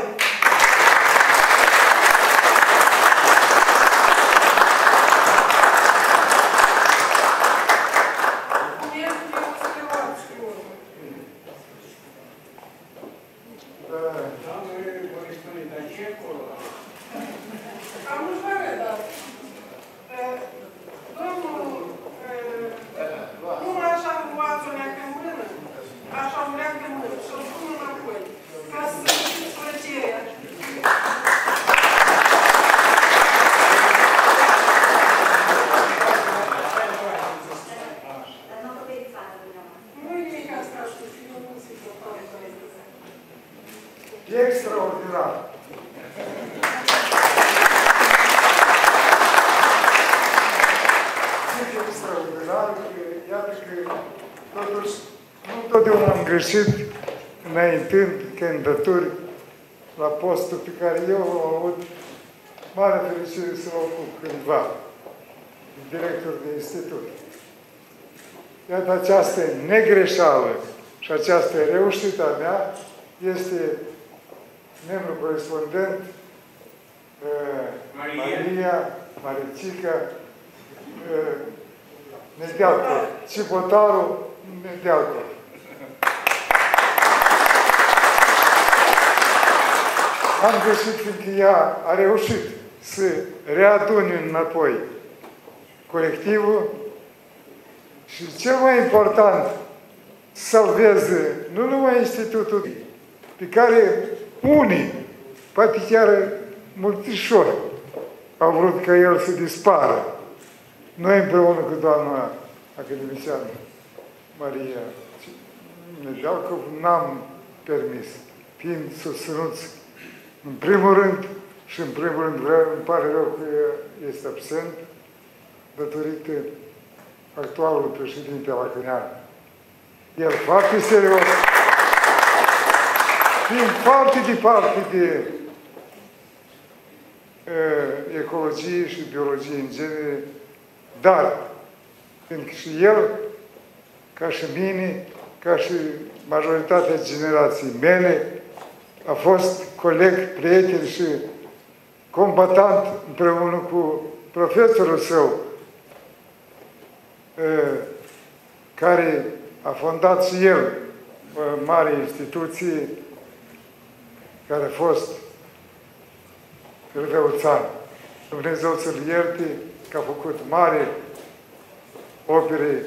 Extraordinar! Zic extraordinar, iată că totuși nu totdeauna am greșit înaintând candidaturi la postul pe care eu am avut mare fericire să-l ocup cândva, director de institut. Iată această negreșeală și această reușită a mea este membru corespondent uh, Maria, Maria Maricica uh, Nedealcov, Cibotarul Nedealcov. Am găsit fiindcă ea a reușit să readune înapoi colectivul și cel mai important să salveze nu numai institutul pe care unii, poate chiar multișori, au vrut ca el să dispară. Noi împreună cu doamna academiciană Maria Nedealcov n-am permis, fiind susținuți în primul rând și în primul rând vreau, îmi pare rău că este absent datorită actualului președinte al Acănean. El foarte serios, fiind foarte departe de uh, ecologie și biologie în genere, dar fiindcă și el, ca și mine, ca și majoritatea generației mele, a fost coleg, prieten și combatant împreună cu profesorul său, uh, care a fondat și el o mare instituție care a fost Răuțan. Dumnezeu să-l ierte că a făcut mare opere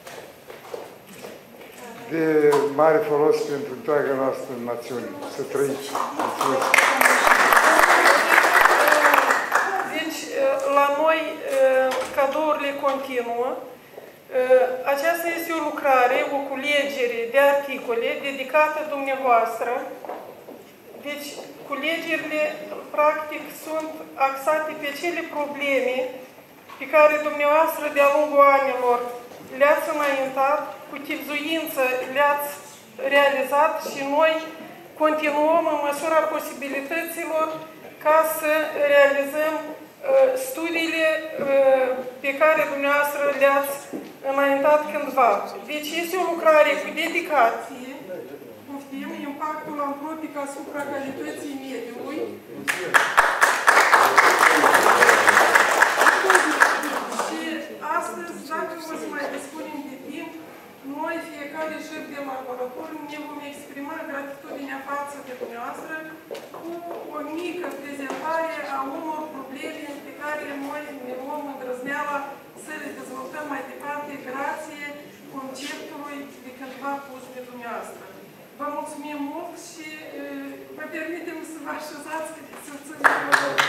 de mare folos pentru întreaga noastră națiune. Să trăiți! Mulțumesc! Deci, la noi, cadourile continuă. Aceasta este o lucrare, o culegere de articole dedicată dumneavoastră. Deci, culegerile, practic, sunt axate pe cele probleme pe care dumneavoastră de-a lungul anilor le-ați înaintat, cu chibzuință le-ați realizat și noi continuăm în măsura posibilităților ca să realizăm uh, studiile uh, pe care dumneavoastră le-ați înaintat cândva. Deci este o lucrare cu dedicație, poftim, impactul antropic asupra calității mediului. Și astăzi, dacă o să mai dispunem de timp, noi, fiecare șef de laboratoriu, ne vom exprima gratitudinea față de dumneavoastră cu o mică prezentare a unor probleme pe care noi ne luăm îndrăzneala să le dezvoltăm mai departe grație conceptului de cândva pus de dumneavoastră. Vă mulțumim mult și uh, vă permitem să vă așezați să ținem o loc.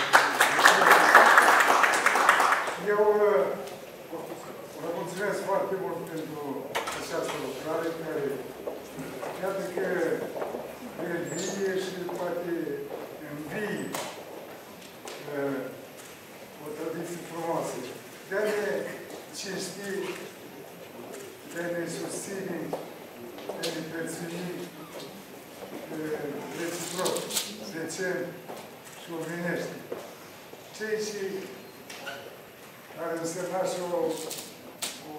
Eu uh, vă mulțumesc foarte mult pentru această lucrare care, iată că revie și poate învie uh, o tradiție frumoasă. De a ne cinsti, de a ne susține, de a ne prețui uh, reciproc, decent și omenește. Ceea ce ar însemna și o, o,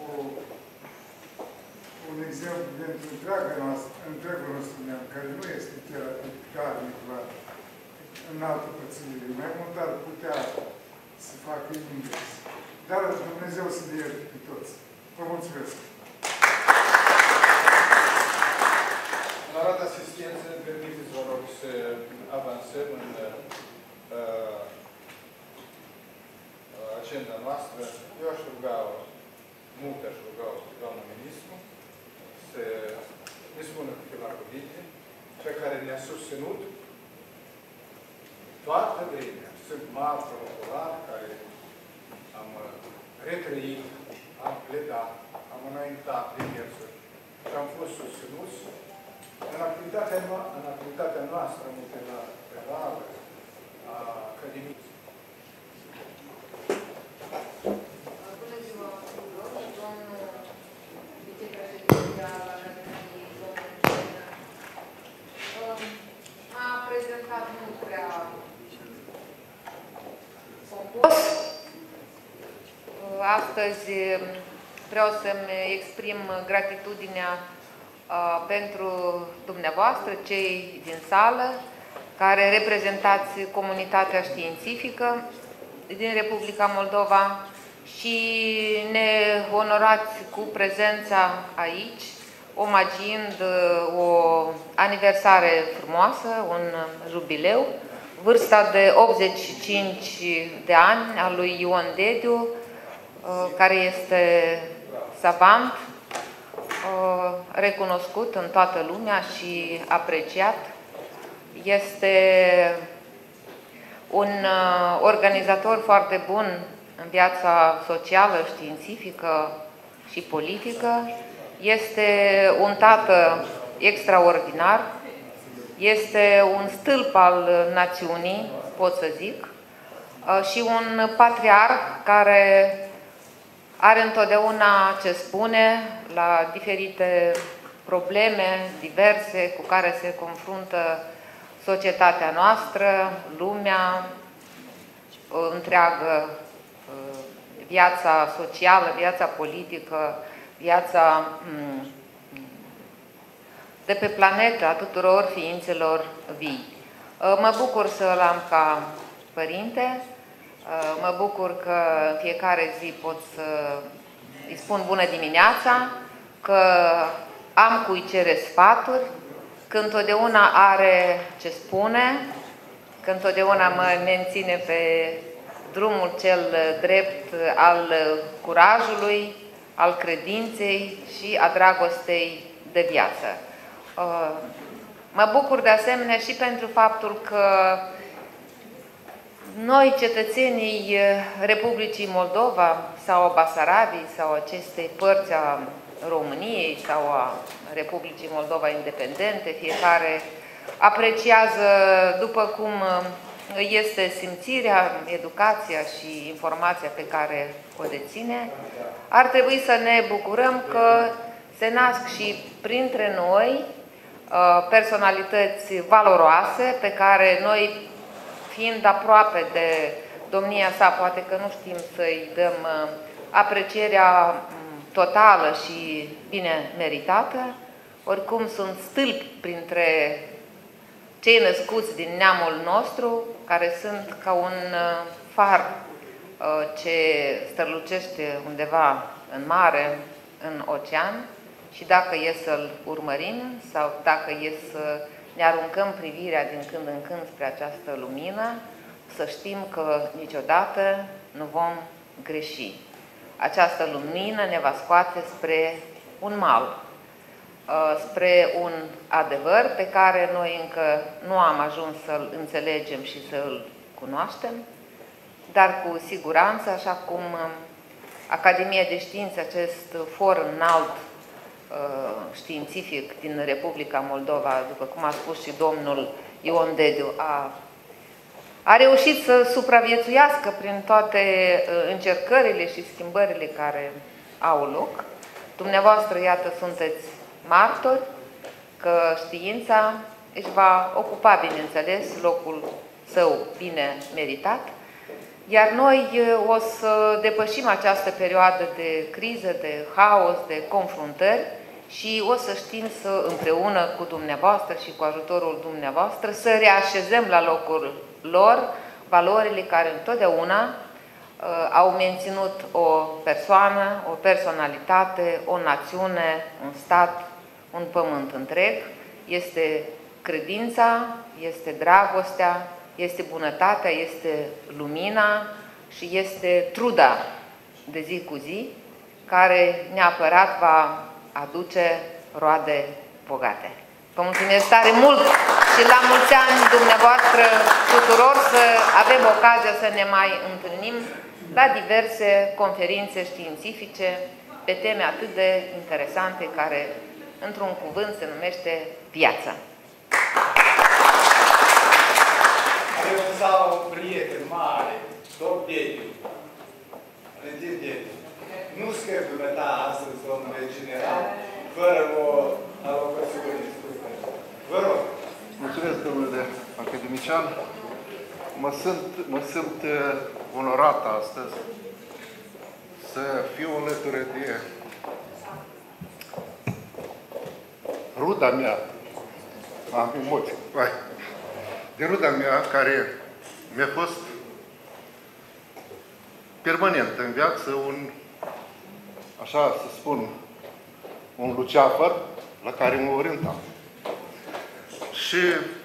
un exemplu pentru întreaga noastră, întregul nostru neam, care nu este chiar atât carnic la înaltă pățire. Mai mult ar putea să facă invers. Dar Dumnezeu să ne ierte pe toți. Vă mulțumesc! La rata asistență, permiteți, vă rog, să avansăm în uh, agenda noastră. Eu aș ruga, mult aș ruga pe doamna ministru să ne spună câteva cuvinte, cea care ne-a susținut toată vremea. Sunt martor ocular care am retrăit, am pledat, am înaintat demersuri și am fost susținuți în activitatea, în activitatea noastră multilaterală a Academiei. Bună ziua tuturor, domnul vicepreședinte al Academiei, domnul Cernă, a prezentat nu prea pompos. Astăzi vreau să-mi exprim gratitudinea pentru dumneavoastră, cei din sală, care reprezentați comunitatea științifică din Republica Moldova și ne onorați cu prezența aici, omagiind o aniversare frumoasă, un jubileu, vârsta de optzeci și cinci de ani a lui Ion Dediu, care este savant, recunoscut în toată lumea și apreciat. Este un organizator foarte bun în viața socială, științifică și politică. Este un tată extraordinar. Este un stâlp al națiunii, pot să zic, și un patriarh care are întotdeauna ce spune la diferite probleme diverse cu care se confruntă societatea noastră, lumea, întreagă, viața socială, viața politică, viața de pe planetă a tuturor ființelor vii. Mă bucur să-l am ca părinte, mă bucur că în fiecare zi pot să îi spun bună dimineața, că am cui cere sfaturi, că întotdeauna are ce spune, că întotdeauna mă menține pe drumul cel drept al curajului, al credinței și a dragostei de viață. Mă bucur de asemenea și pentru faptul că noi, cetățenii Republicii Moldova sau a Basarabiei sau acestei părți a României sau a Republicii Moldova independente, fiecare apreciază după cum este simțirea, educația și informația pe care o deține, ar trebui să ne bucurăm că se nasc și printre noi personalități valoroase pe care noi, fiind aproape de domnia sa, poate că nu știm să-i dăm aprecierea totală și bine meritată, oricum sunt stâlpi printre cei născuți din neamul nostru, care sunt ca un far ce strălucește undeva în mare, în ocean, și dacă e să-l urmărim sau dacă e să ne aruncăm privirea din când în când spre această lumină, să știm că niciodată nu vom greși. Această lumină ne va scoate spre un mal, spre un adevăr pe care noi încă nu am ajuns să-l înțelegem și să-l cunoaștem, dar cu siguranță, așa cum Academia de Științe, acest for înalt științific din Republica Moldova, după cum a spus și domnul Ion Dediu, a, a reușit să supraviețuiască prin toate încercările și schimbările care au loc. Dumneavoastră, iată, sunteți martori că știința își va ocupa, bineînțeles, locul său bine meritat, iar noi o să depășim această perioadă de criză, de haos, de confruntări și o să știm să, împreună cu dumneavoastră și cu ajutorul dumneavoastră, să reașezăm la locul lor valorile care întotdeauna uh, au menținut o persoană, o personalitate, o națiune, un stat, un pământ întreg. Este credința, este dragostea, este bunătatea, este lumina și este truda de zi cu zi, care neapărat va aduce roade bogate. Vă mulțumesc tare mult și la mulți ani dumneavoastră tuturor, să avem ocazia să ne mai întâlnim la diverse conferințe științifice pe teme atât de interesante care, într-un cuvânt, se numește viața. Avem în sală un prieten mare, domn Dediu. Valentin Dediu. Nu scap dumneata astăzi, domnule general, fără o alocațiune de discuție. Vă rog. Mulțumesc, domnule academician. Mă simt, mă simt onorat astăzi să fiu alături de ruda mea, am emoții, vai, de ruda mea care mi-a fost permanent în viață un, așa să spun, un luceafăr la care mă orientam. Și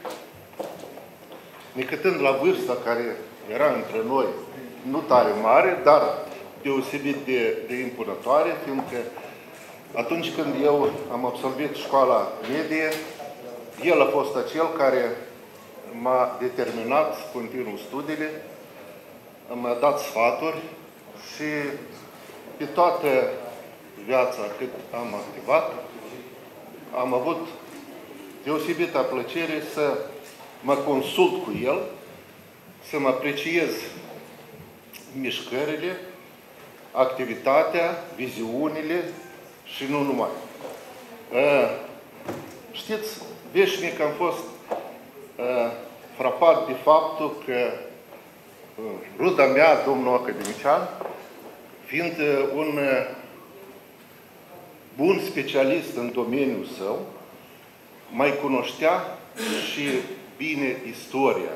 necătând la vârsta care era între noi, nu tare mare, dar deosebit de, de impunătoare, fiindcă atunci când eu am absolvit școala medie, el a fost acel care m-a determinat să continu studiile, mi-a dat sfaturi și pe toată viața cât am activat, am avut deosebită plăcere să mă consult cu el, să mă apreciez mișcările, activitatea, viziunile și nu numai. Știți, veșnic am fost frapat de faptul că ruda mea, domnul academician, fiind un bun specialist în domeniul său, mai cunoștea și bine istoria.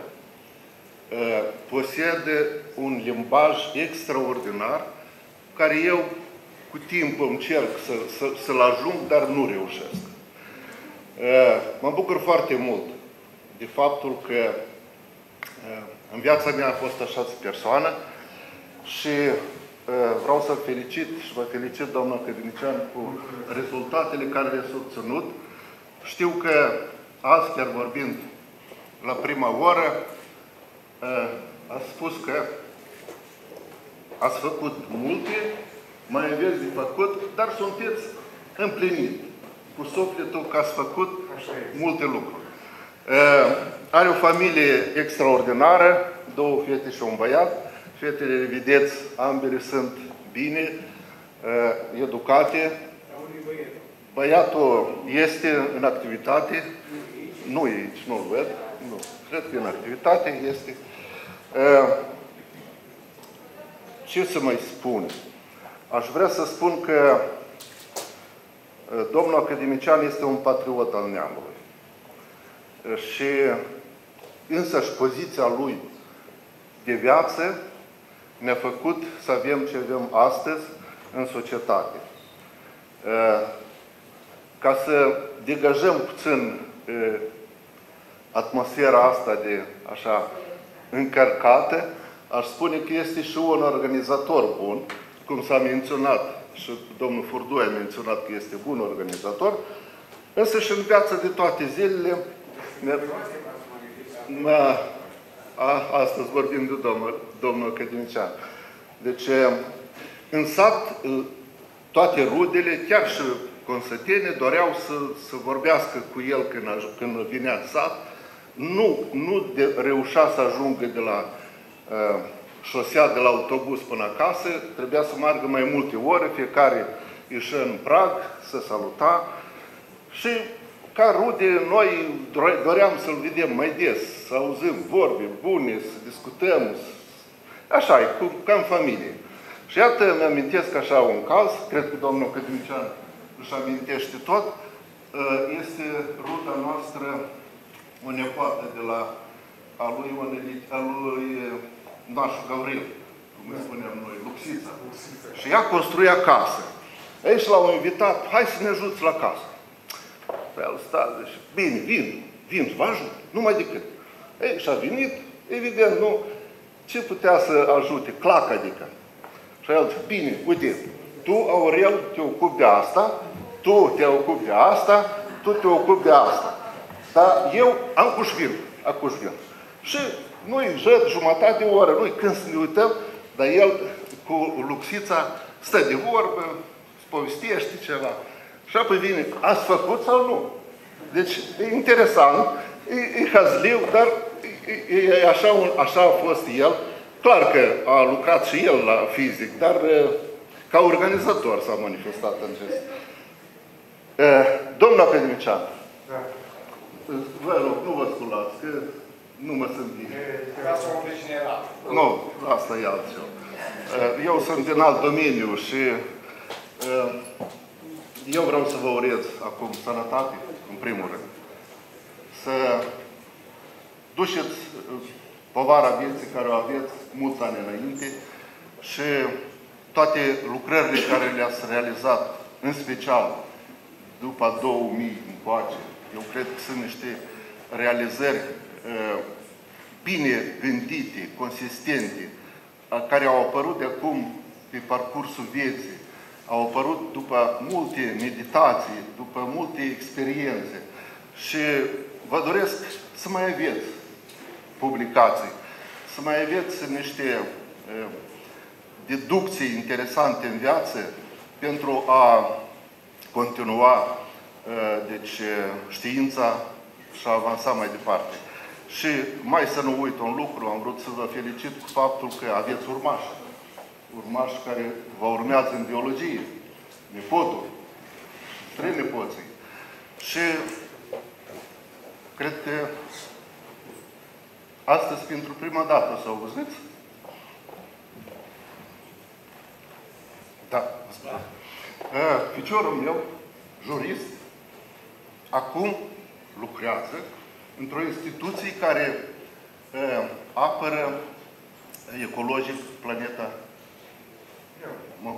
Posedă un limbaj extraordinar, care eu cu timp încerc să, să, să-l ajung, dar nu reușesc. Mă bucur foarte mult de faptul că în viața mea a fost așa persoană și vreau să-l felicit și vă felicit, doamna academician, cu rezultatele care le-a obținut. Știu că azi, chiar vorbind la prima oră, ați spus că ați făcut multe, mai aveți de făcut, dar sunteți împlinit cu sufletul că ați făcut multe lucruri. Are o familie extraordinară, două fete și un băiat. Fetele, le vedeți, ambele sunt bine, educate. Băiatul este în activitate, nu e aici, nu-l văd, nu, cred că e în activitate, este. Ce să mai spun? Aș vrea să spun că domnul academician este un patriot al neamului. Și însăși poziția lui de viață ne-a făcut să avem ce avem astăzi în societate. Ca să degajăm puțin atmosfera asta de așa încărcată, aș spune că este și un organizator bun, cum s-a menționat și domnul Furdui a menționat că este bun organizator, însă și în viața de toate zilele, a, a, astăzi vorbim de domnul, domnul academician. Deci, în sat, toate rudele, chiar și consătene, doreau să, să vorbească cu el când, când vinea în sat. Nu, nu de, reușea să ajungă de la uh, șosea, de la autobuz până acasă, trebuia să meargă mai multe ore, fiecare ieșea în prag, să saluta. Și ca rude, noi doream să-l vedem mai des, să auzim vorbe bune, să discutăm. Așa e, ca în familie. Și iată, mi-amintesc așa un caz, cred că domnul academician își amintește tot, este ruda noastră, o nepoată de la a lui, a lui Nașu Gavril, cum îi spuneam noi, Luxița. Și ea construia casă. Aici l-au invitat, hai să ne ajuți la casă. Păi el sta, zice, bine, vin, vin, vă ajut, numai decât. Ei, și-a venit, evident, nu, ce putea să ajute? Clac, adică. Și el zice, bine, uite, tu, Aurel, te ocupi de asta, tu te ocupi de asta, tu te ocupi de asta. Dar eu am cușvin, am cușvin. Și noi, jăd, jumătate de oră, noi când să ne uităm, dar el cu Luxița stă de vorbă, povestește ceva. Și apoi vine, ați făcut sau nu? Deci, e interesant, e, e hazliu, dar e, e așa, un, așa a fost el. Clar că a lucrat și el la fizic, dar ca organizator s-a manifestat în gest. Domnul academician, da. Vă rog, nu vă sculați, că nu mă sunt bine. Nu, asta e altceva. Eu sunt din alt domeniu și eu vreau să vă urez acum sănătate, în primul rând. Să duceți povara vieții care o aveți mulți ani înainte și toate lucrările care le-ați realizat, în special după două mii încoace, eu cred că sunt niște realizări uh, bine gândite, consistente, uh, care au apărut de acum pe parcursul vieții, au apărut după multe meditații, după multe experiențe și vă doresc să mai aveți publicații, să mai aveți niște uh, deducții interesante în viață pentru a continua deci, știința și a avansa mai departe. Și mai să nu uit un lucru, am vrut să vă felicit cu faptul că aveți urmași. Urmași care vă urmează în biologie. Nepotul, trei nepoții. Și cred că astăzi, pentru prima dată, să auziți? Da. Ficiorul meu, jurist, acum lucrează într-o instituție care uh, apără ecologic planeta. Mă,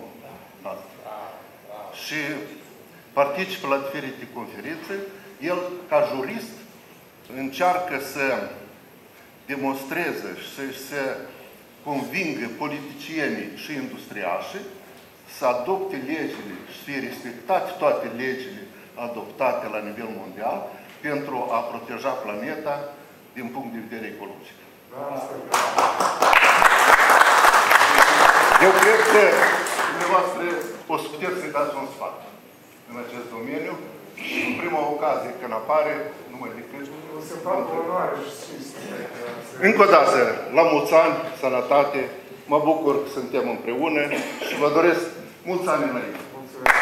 și participă la diferite conferințe. El, ca jurist, încearcă să demonstreze și să convingă politicienii și industriașii să adopte legile și să fie respectate toate legile adoptate la nivel mondial pentru a proteja planeta din punct de vedere ecologic. Eu cred că dumneavoastră o să puteți să dați un sfat în acest domeniu și în prima ocazie când apare, nu mă decât. O să fac onoare și cinste. Încă o dată, la mulți ani, sănătate, mă bucur că suntem împreună și vă doresc mulți ani înainte. Mulțumesc.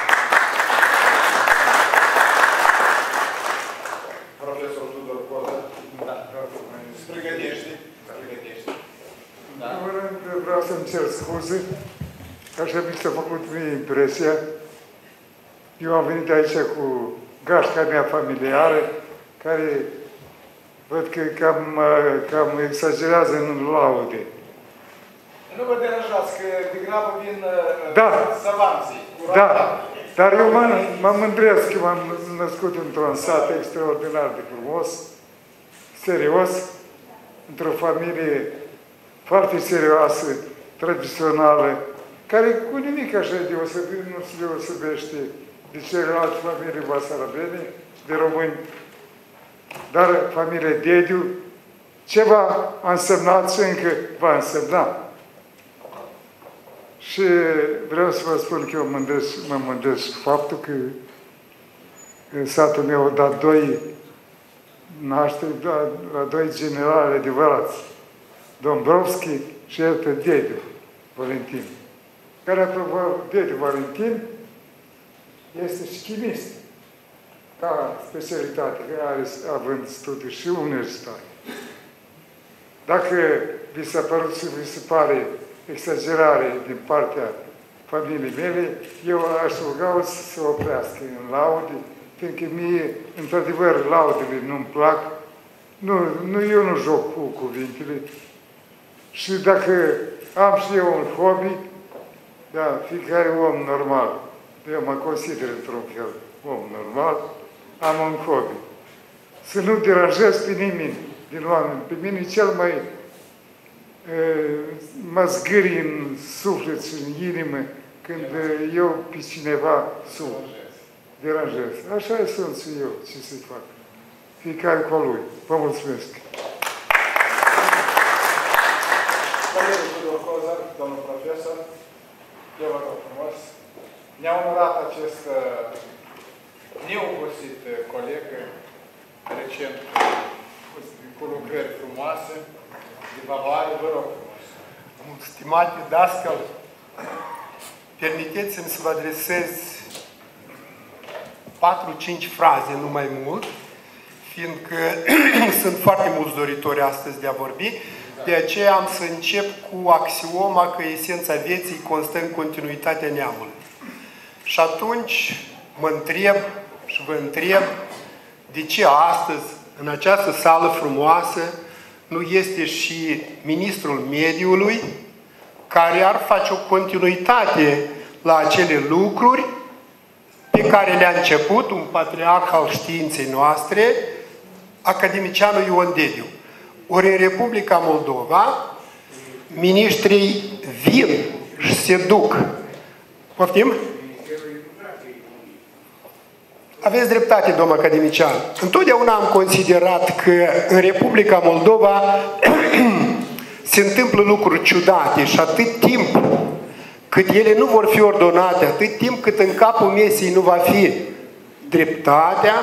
Profesor Tudor Coză. Da. Pregătește. Pregătește. Da. În primul rând vreau să-mi cer scuze, că așa mi s-a făcut mie impresia. Eu am venit aici cu gașca mea familiară, care văd că cam, cam exagerează în laude. Nu vă deranjați, că degrabă vin Da. savanții. Da, dar eu mă mândresc că m-am născut într-un sat extraordinar de frumos, serios, într-o familie foarte serioasă, tradițională, care cu nimic așa deosebit nu se deosebește de celelalte familii basarabene, de români, dar familia Dediu, ceva a însemnat și încă va însemna. Și vreau să vă spun că eu mândresc, mă mândresc faptul că în satul meu a dat doi nașteri, la, la doi generali adevărați, Dombrovski și el pe Dediu Valentin, care, apropo, Dediu Valentin este și chimist, ca specialitate, are, având studii și universitate. Dacă vi s-a părut și vi se pare exagerare din partea familiei mele, eu aș ruga să se oprească în laude, fiindcă mie, într-adevăr, laudele nu-mi plac, nu, nu, eu nu joc cu cuvintele și dacă am și eu un hobby, da, fiecare om normal, eu mă consider într-un fel om normal, am un hobby. Să nu deranjez pe nimeni din oameni. Pe mine cel mai mă zgâri în suflet și în inimă când eu pe cineva suflet. Deranjez. Așa sunt și eu. Ce să-i fac? Fiecare cu lui. Vă mulțumesc. Colegul Tudor Coză, domnul profesor, eu vă rog frumos, ne-a onorat acest neobosit coleg, recent, cu lucrări frumoase, de valoare, vă rog frumos. Stimate dascăl, permiteți-mi să vă adresez patru-cinci fraze, nu mai mult, fiindcă sunt foarte mulți doritori astăzi de a vorbi, de aceea am să încep cu axioma că esența vieții constă în continuitatea neamului. Și atunci mă întreb și vă întreb de ce astăzi, în această sală frumoasă, nu este și ministrul mediului, care ar face o continuitate la acele lucruri pe care le-a început un patriarh al științei noastre, academicianul Ion Dediu. Ori în Republica Moldova, miniștrii vin și se duc. Poftim? Aveți dreptate, domn academician. Întotdeauna am considerat că în Republica Moldova se întâmplă lucruri ciudate și atât timp cât ele nu vor fi ordonate, atât timp cât în capul mesei nu va fi dreptatea,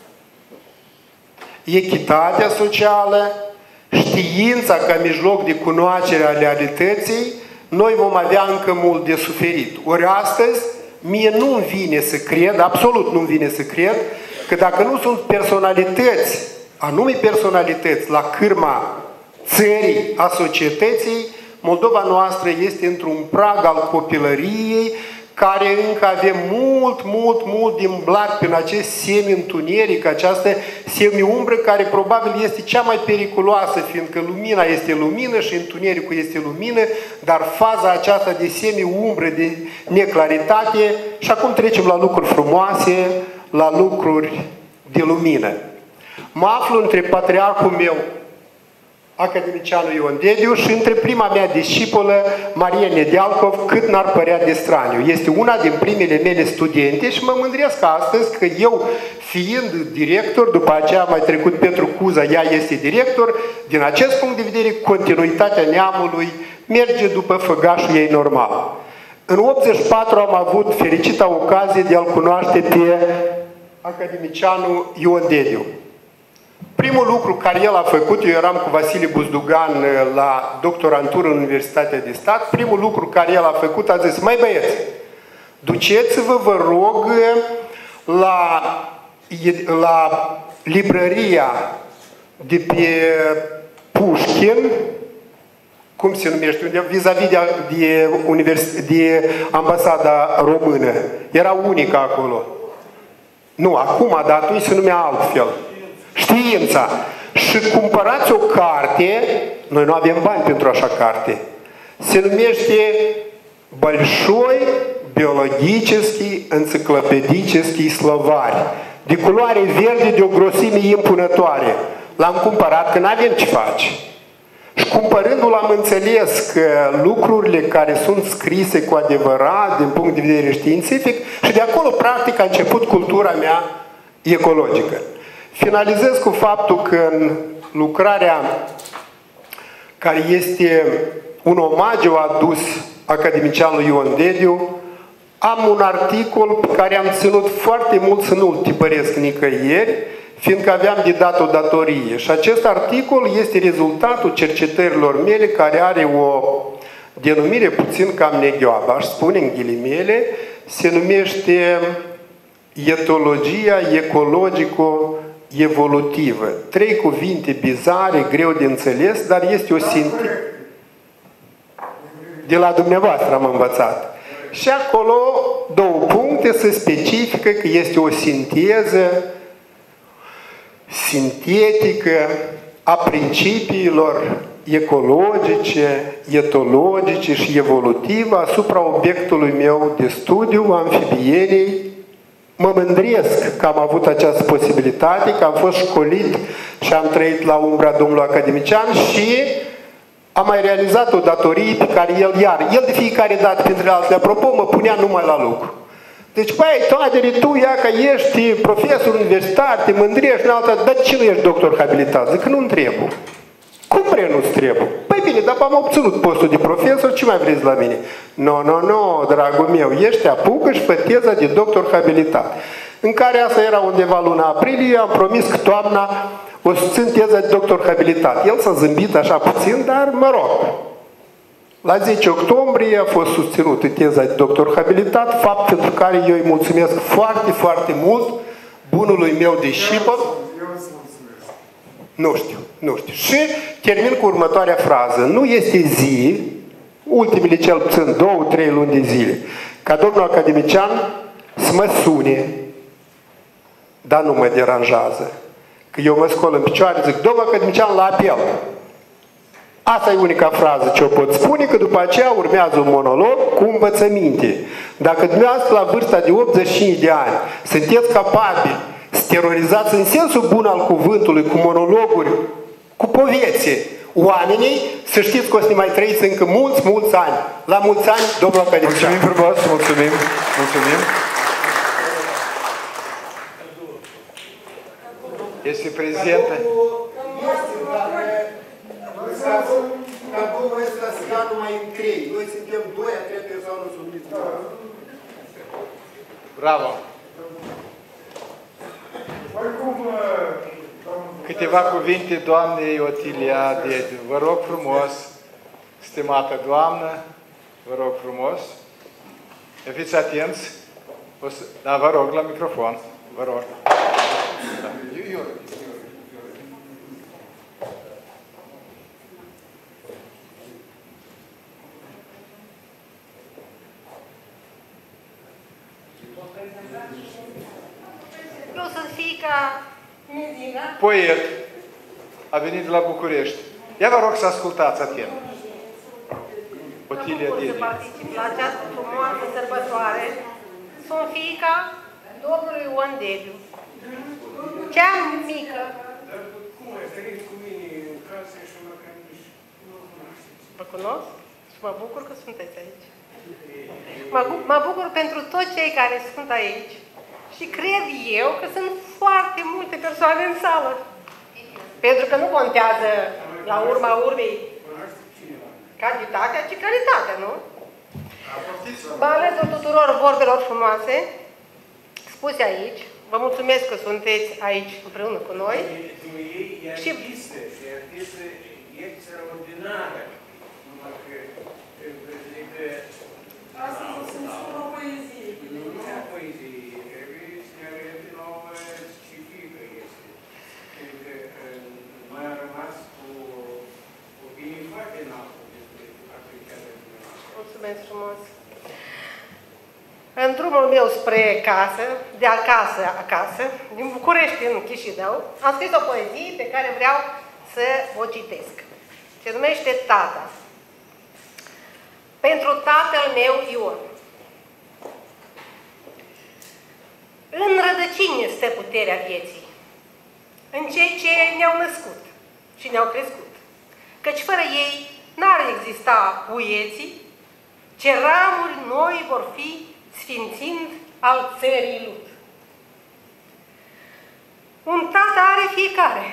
echitatea socială, știința ca mijloc de cunoaștere a realității, noi vom avea încă mult de suferit. Ori astăzi, mie nu-mi vine să cred, absolut nu-mi vine să cred, că dacă nu sunt personalități, anume personalități, la cârma țării, a societății, Moldova noastră este într-un prag al copilăriei, care încă avem mult, mult, mult din blac prin acest semi-întuneric, această semi-umbră, care probabil este cea mai periculoasă, fiindcă lumina este lumină și întunericul este lumină, dar faza aceasta de semi-umbră, de neclaritate, și acum trecem la lucruri frumoase, la lucruri de lumină. Mă aflu între patriarhul meu, academicianul Ion Dediu, și între prima mea discipolă, Maria Nedealcov, cât n-ar părea de straniu. Este una din primele mele studente și mă mândresc astăzi că eu, fiind director, după aceea a mai trecut Petru Cuza, ea este director, din acest punct de vedere, continuitatea neamului merge după făgașul ei normal. În optzeci și patru am avut fericita ocazie de a-l cunoaște pe academicianul Ion Dediu. Primul lucru care el a făcut, eu eram cu Vasile Buzdugan la doctorantură în Universitatea de Stat, primul lucru care el a făcut a zis, mai băieți, duceți-vă, vă rog, la, la librăria de pe Pușkin, cum se numește, vis-a-vis de, de, univers, de ambasada română. Era unica acolo. Nu, acum, dar atunci se numea altfel. Știința. Și cumpărați o carte, noi nu avem bani pentru așa carte, se numește Большой biologический enciclopedический словарь, de culoare verde, de o grosime impunătoare. L-am cumpărat că n-avem ce face. Și cumpărându-l am înțeles că lucrurile care sunt scrise cu adevărat din punct de vedere științific și de acolo practic a început cultura mea ecologică. Finalizez cu faptul că în lucrarea care este un omagiu adus academicianului Ion Dediu, am un articol pe care am ținut foarte mult să nu-l tipăresc nicăieri, fiindcă aveam de dat o datorie. Și acest articol este rezultatul cercetărilor mele, care are o denumire puțin cam neghioabă, aș spune în ghilimele, se numește etologia ecologico-evolutivă. Trei cuvinte bizare, greu de înțeles, dar este o sinteză. De la dumneavoastră am învățat. Și acolo două puncte se specifică că este o sinteză sintetică a principiilor ecologice, etologice și evolutive asupra obiectului meu de studiu, amfibienii. Mă mândresc că am avut această posibilitate, că am fost școlit și am trăit la umbra domnului academician și am mai realizat o datorie pe care el iar, el de fiecare dată, printre altele, apropo, mă punea numai la lucru. Deci, băi, Toadere, tu, ia că ești profesor universitar, te mândrești, în altă, dar ce nu ești doctor habilitat? Zic că nu-mi trebuie. Cum vrei nu-ți trebuie? Păi bine, dar am obținut postul de profesor, ce mai vreți la mine? Nu, nu, nu, dragul meu, ești apucă și fă teza de doctor habilitat. În care asta era undeva luna aprilie, am promis că toamna o susțin teza de doctor habilitat. El s-a zâmbit așa puțin, dar mă rog. La zece octombrie a fost susținută teza de doctor habilitat, fapt pentru care eu îi mulțumesc foarte, foarte mult bunului meu discipol. Nu știu, nu știu. Și termin cu următoarea frază. Nu este zi, ultimele cel puțin două, trei luni de zile, ca domnul academician să mă sune, dar nu mă deranjează. Că eu mă scol în picioare, zic, domnul academician, la apel. Asta e unica frază ce o pot spune, că după aceea urmează un monolog cu învățăminte. Dacă dumneavoastră la vârsta de optzeci și cinci de ani sunteți capabili să terorizați în sensul bun al cuvântului cu monologuri, cu povețe, oamenii, să știți că o să ne mai trăiți încă mulți, mulți ani. La mulți ani, domnul academician. Mulțumim frumos, mulțumim, mulțumim. Este prezentă. Cadoul ăsta se ia numai în trei. Noi suntem doi, a trei persoane sunt Bravo. Câteva cuvinte doamnei Otilia Dediu. Vă rog frumos, stimată doamnă, vă rog frumos, fiți atenți. O să... Da, vă rog, la microfon. Vă rog. Da. Eu, eu. Eu sunt fiica Medina. Poet. A venit de la București. Ia vă rog să ascultați atent. Otilia Dediu. Să particip la această frumoasă sărbătoare. Sunt fiica domnului Ion Dediu. Cea mică. Vă cunosc și mă bucur că sunteți aici. Mă, mă bucur pentru toți cei care sunt aici. Și cred eu că sunt foarte multe persoane în sală. Pentru că nu contează la urma urmei cantitatea, ci calitatea, nu? Mă alătur tuturor vorbelor frumoase spuse aici, Vă mulțumesc că sunteți aici împreună cu noi. Ei e artistă, și artistă extraordinară. Numai că, zic că... Astăzi o să-mi spun o poezie. Nu, nu o poezie, trebuie să ne arăte nouă ce fică este. Pentru că noi am rămas cu opinii foarte înalte despre activitatea dumneavoastră. Mulțumesc frumos. În drumul meu spre casă, de acasă acasă, din București în Chișinău, am scris o poezie pe care vreau să o citesc. Se numește Tata. Pentru tatăl meu Ion. În rădăcini stă puterea vieții, în cei ce ne-au născut și ne-au crescut, căci fără ei n-ar exista puieții, ce ramuri noi vor fi sfințind al țării lut. Un tată are fiecare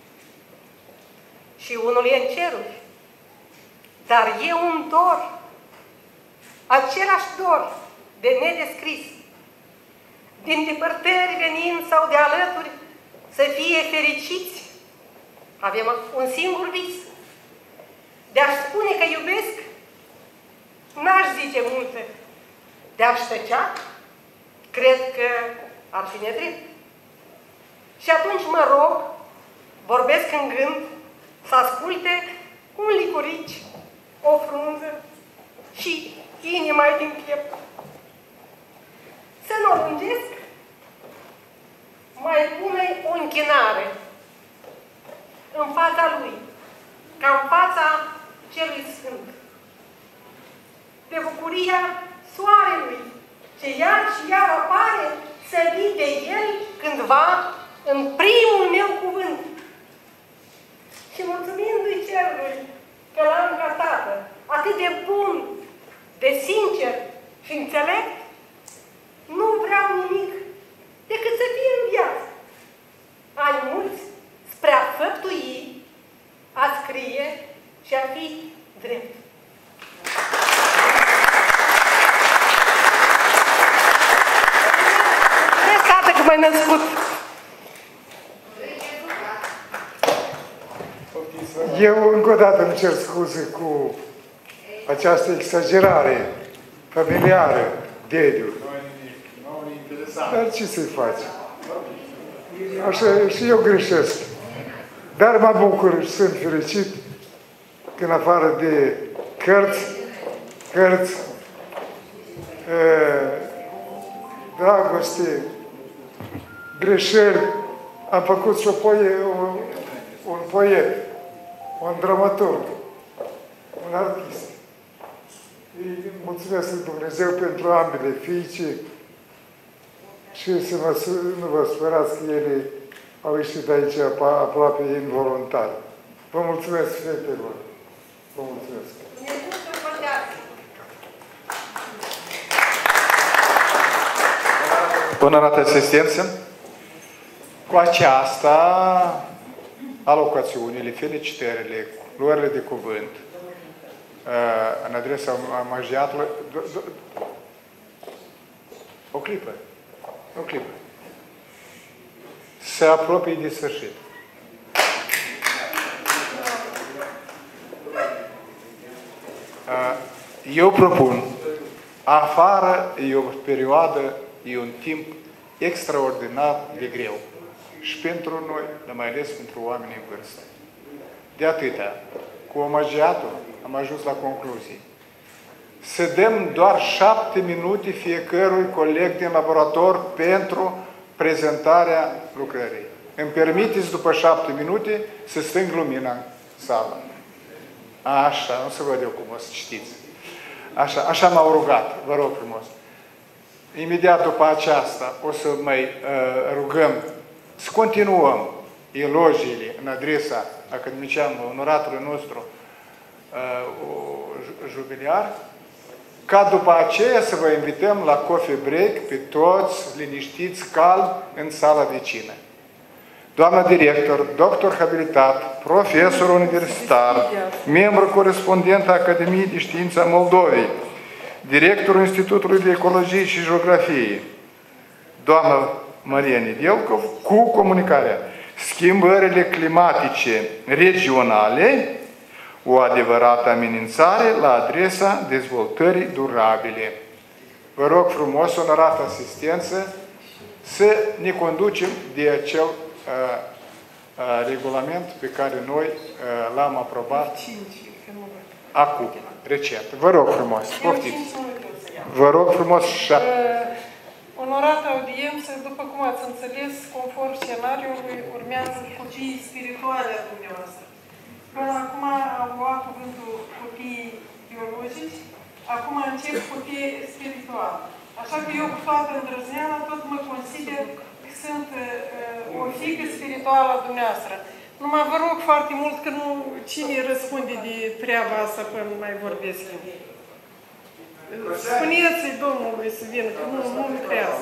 și unul e în ceruri, dar e un dor, același dor de nedescris, din depărtări venind sau de alături, să fie fericiți. Avem un singur vis. De-aș spune că iubesc, n-aș zice multe. De-aș tăcea, cred că ar fi nedrept. Și atunci mă rog, vorbesc în gând, să asculte un licurici, o frunză și inima din piept. Să nu o lungesc, mai pune o închinare în fața lui, ca în fața celui sfânt. De bucuria soarelui, ce iar și iar apare să vii de el cândva în primul meu cuvânt. Și mulțumindu-i cerului că l-am ca tată, atât de bun, de sincer și înțelept, nu vreau nimic decât să fie în viață. Ani mulți spre a făptui, a scrie și a fi drept. Mulțumesc, tată, că m-ai născut. Eu încă o dată îmi cer scuze cu această exagerare familiară, Dediu. Dar ce să-i faci? Așa, și eu greșesc. Dar mă bucur și sunt fericit că în afară de cărți, cărți, dragoste, greșeli, am făcut și o poie, un, un poet, un dramaturg, un artist. Îi mulțumesc lui Dumnezeu pentru ambele fiice și să mă, nu vă sperați că ele au ieșit aici aproape involuntar. Vă mulțumesc, fetelor. Vă mulțumesc. Onorată asistență, cu aceasta alocațiunile, felicitările, luările de cuvânt în adresa omagiatului. O clipă. O clipă. Se apropie de sfârșit. Eu propun, afară e o perioadă, e un timp extraordinar de greu. Și pentru noi, dar mai ales pentru oamenii în vârstă. De atâta, cu omagiatul am ajuns la concluzie. Să dăm doar șapte minute fiecărui coleg din laborator pentru prezentarea lucrării. Îmi permiteți după șapte minute să stâng lumina în sală. Așa, nu se văd eu cum o să citiți. Așa, așa m-au rugat, vă rog frumos. Imediat după aceasta o să mai uh, rugăm să continuăm elogiile în adresa academicianului, onoratului nostru uh, jubiliar, ca după aceea să vă invităm la coffee break pe toți liniștiți, calm, în sala de cină. Doamna director, doctor habilitat, profesor universitar, membru corespondent a Academiei de Științe a Moldovei, directorul Institutului de Ecologie și Geografie, doamna Maria Nedelcov cu comunicarea schimbările climatice regionale, o adevărată amenințare la adresa dezvoltării durabile. Vă rog frumos, onorată asistență, să ne conducem de acel uh, uh, regulament pe care noi uh, l-am aprobat acum, recent. Vă rog frumos, poftiți. Vă rog frumos, șapte. Onorată audiență, după cum ați înțeles, conform scenariului, urmează copiii spirituale a dumneavoastră. Până acum am luat cuvântul copiii biologici, acum încep copiii spirituali. Așa că eu cu toată îndrăzneala tot mă consider că sunt uh, o fiică spirituală a dumneavoastră. Numai vă rog foarte mult că nu cine răspunde de treaba asta până mai vorbesc eu. Spuneți-i Domnului să vină, că nu, nu lucrează.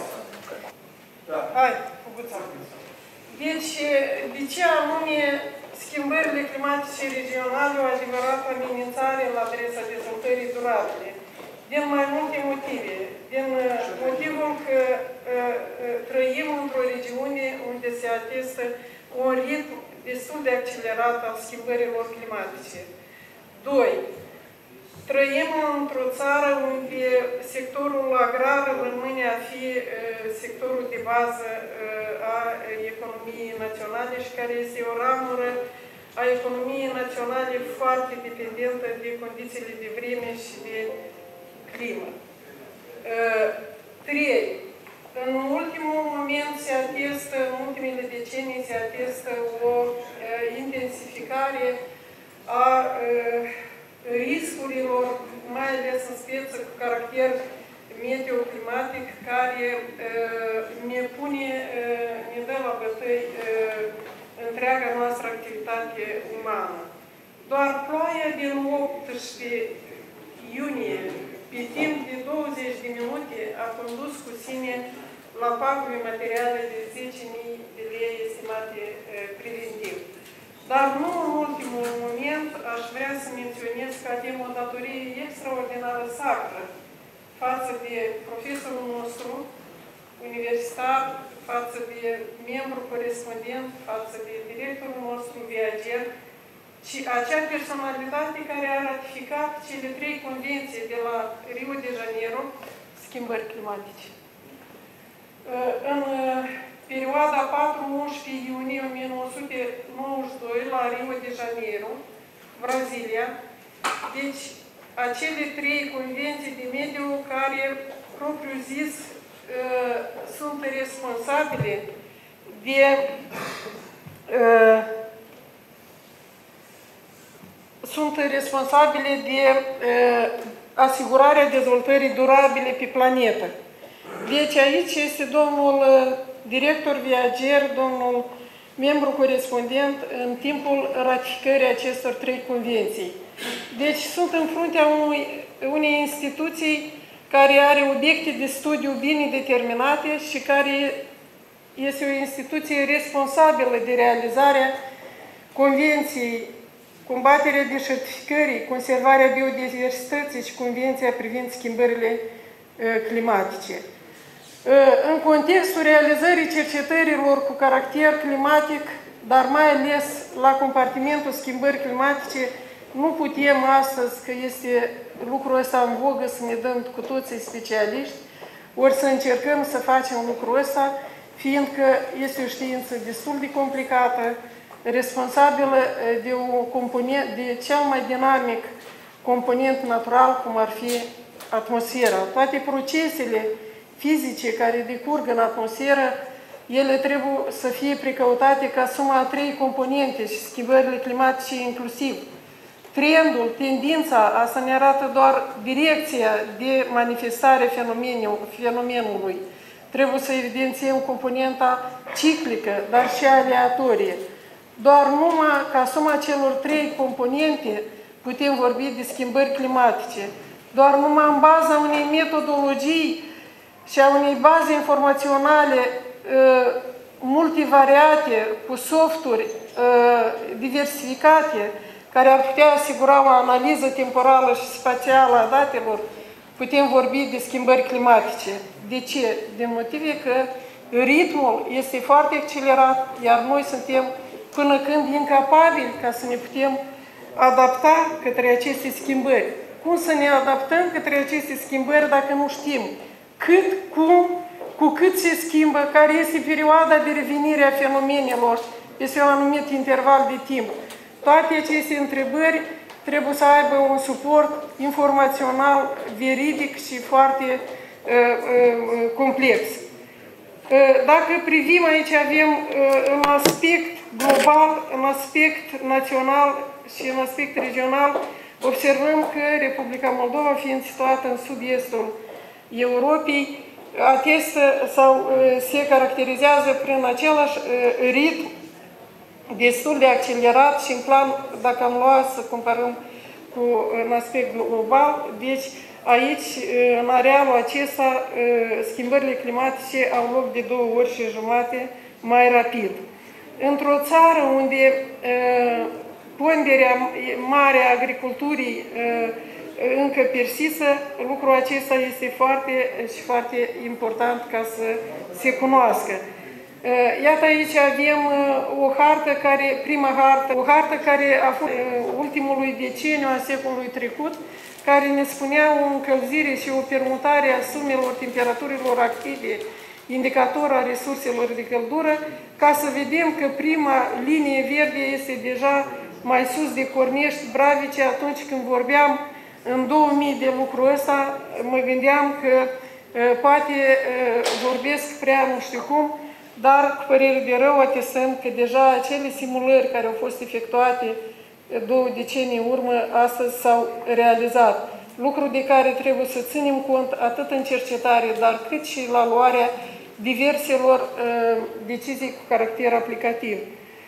Hai, Puguța. Deci, de ce anume schimbările climatice regionale o adevărată amenințare la adresa dezvoltării durabile? Din mai multe motive. Din motivul că uh, trăim într-o regiune unde se atestă un ritm destul de accelerat al schimbărilor climatice. Doi. Trăim într-o țară unde sectorul agrar rămâne a fi uh, sectorul de bază uh, a economiei naționale și care este o ramură a economiei naționale foarte dependentă de condițiile de vreme și de climă. Uh, trei. În ultimul moment se atestă, în ultimele decenii se atestă o uh, intensificare a uh, riscurilor, mai ales în speță cu caracter meteoclimatic, care uh, ne pune, uh, ne dă la bătăi uh, întreaga noastră activitate umană. Doar ploaia din optsprezece iunie, pe timp de douăzeci de minute, a condus cu sine la pagube materiale de zece mii de lei estimate uh, preventiv. Dar nu în ultimul moment aș vrea să menționez că avem o datorie extraordinară sacră față de profesorul nostru universitar, față de membru corespondent, față de directorul nostru viager și acea personalitate care a ratificat cele trei convenții de la Rio de Janeiro, schimbări climatice. În perioada patru unsprezece iunie o mie nouă sute nouăzeci și doi la Rio de Janeiro, Brazilia, deci acele trei convenții de mediu care, propriu zis, sunt responsabile de sunt responsabile de asigurarea dezvoltării durabile pe planetă. Deci aici este domnul director viager, domnul membru corespondent în timpul ratificării acestor trei convenții. Deci sunt în fruntea unui, unei instituții care are obiecte de studiu bine determinate și care este o instituție responsabilă de realizarea Convenției, combaterea deșertificării, conservarea biodiversității și Convenția privind schimbările climatice. În contextul realizării cercetărilor cu caracter climatic, dar mai ales la compartimentul schimbări climatice, nu putem astăzi, că este lucrul ăsta în vogă, să ne dăm cu toții specialiști, ori să încercăm să facem lucrul ăsta, fiindcă este o știință destul de complicată, responsabilă de, o component, de cel mai dinamic component natural, cum ar fi atmosfera. Toate procesele fizice care decurg în atmosferă, ele trebuie să fie precautate ca suma a trei componente și schimbările climatice inclusiv. Trendul, tendința, asta ne arată doar direcția de manifestare fenomenului. Trebuie să evidențiem componenta ciclică, dar și aleatorie. Doar numai ca suma celor trei componente putem vorbi de schimbări climatice. Doar numai în baza unei metodologii și a unei baze informaționale uh, multivariate, cu softuri uh, diversificate, care ar putea asigura o analiză temporală și spațială a datelor, putem vorbi de schimbări climatice. De ce? Din motive că ritmul este foarte accelerat, iar noi suntem până când incapabili ca să ne putem adapta către aceste schimbări. Cum să ne adaptăm către aceste schimbări dacă nu știm cât, cum, cu cât se schimbă, care este perioada de revenire a fenomenelor peste un anumit interval de timp. Toate aceste întrebări trebuie să aibă un suport informațional veridic și foarte uh, uh, complex. Uh, dacă privim aici, avem uh, în aspect global, în aspect național și în aspect regional, observăm că Republica Moldova, fiind situată în sud-estul Europei, atestă sau uh, se caracterizează prin același uh, ritm destul de accelerat și în plan, dacă am luat să comparăm cu în aspect global, deci aici, în arealul acesta, schimbările climatice au loc de două ori și jumate mai rapid. Într-o țară unde ponderea mare a agriculturii încă persistă, lucrul acesta este foarte și foarte important ca să se cunoască. Iată aici avem o hartă care, prima hartă, o hartă care a fost ultimului deceniu a secolului trecut, care ne spunea o încălzire și o permutare a sumelor temperaturilor active, indicator a resurselor de căldură, ca să vedem că prima linie verde este deja mai sus de Cornești, Bravice. Atunci când vorbeam în două mii de lucrul ăsta, mă gândeam că poate vorbesc prea nu știu cum, dar cu părere de rău atestăm că deja acele simulări care au fost efectuate două decenii în urmă, astăzi s-au realizat. Lucru de care trebuie să ținem cont atât în cercetare, dar cât și la luarea diverselor uh, decizii cu caracter aplicativ.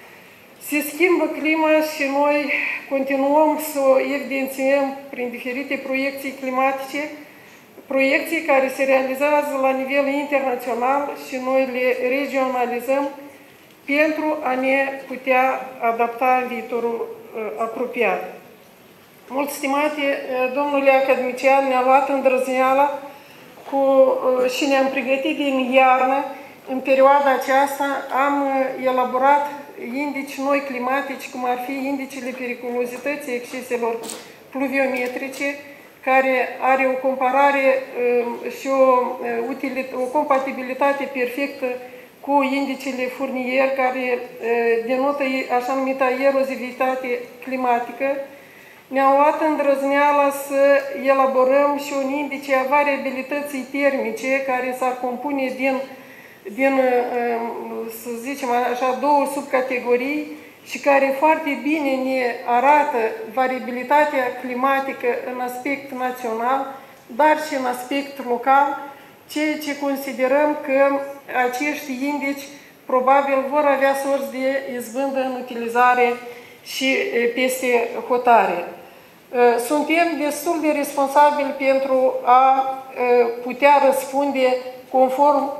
Se schimbă clima și noi continuăm să o evidențiem prin diferite proiecții climatice, proiecții care se realizează la nivel internațional și noi le regionalizăm pentru a ne putea adapta în viitorul uh, apropiat. Mult stimate, uh, domnule academician, ne-a luat îndrăzneala cu, uh, și ne-am pregătit din iarnă. În perioada aceasta am uh, elaborat indici noi climatici, cum ar fi indicele periculozității exceselor pluviometrice, care are o comparare uh, și o, uh, o compatibilitate perfectă cu indicele Fournier, care uh, denotă așa numită erozivitate climatică. Ne-am luat îndrăzneala să elaborăm și un indice a variabilității termice, care s-ar compune din, din uh, să zicem așa, două subcategorii, și care foarte bine ne arată variabilitatea climatică în aspect național, dar și în aspect local, ceea ce considerăm că acești indici probabil vor avea sorți de izbândă în utilizare și peste hotare. Suntem destul de responsabili pentru a putea răspunde conform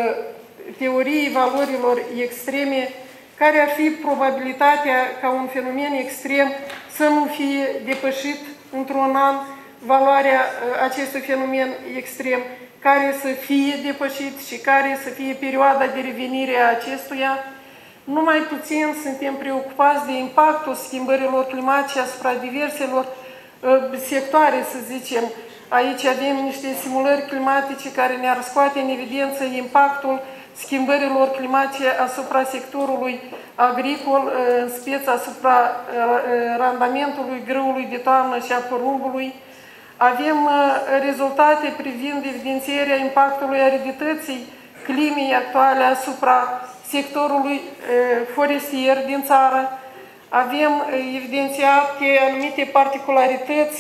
teoriei valorilor extreme, care ar fi probabilitatea ca un fenomen extrem să nu fie depășit într-un an, valoarea acestui fenomen extrem, care să fie depășit și care să fie perioada de revenire a acestuia. Numai puțin suntem preocupați de impactul schimbărilor climatice asupra diverselor uh, sectoare, să zicem. Aici avem niște simulări climatice care ne-ar scoate în evidență impactul schimbărilor climatice asupra sectorului agricol, în speță asupra randamentului grâului de toamnă și a porumbului. Avem rezultate privind evidențierea impactului aridității climei actuale asupra sectorului forestier din țară. Avem evidențiate anumite particularități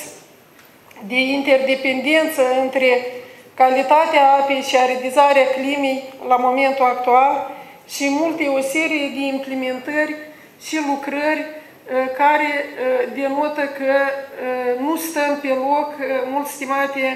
de interdependență între calitatea apei și aridizarea climei la momentul actual și multe, o serie de implementări și lucrări care denotă că nu stăm pe loc, mult stimate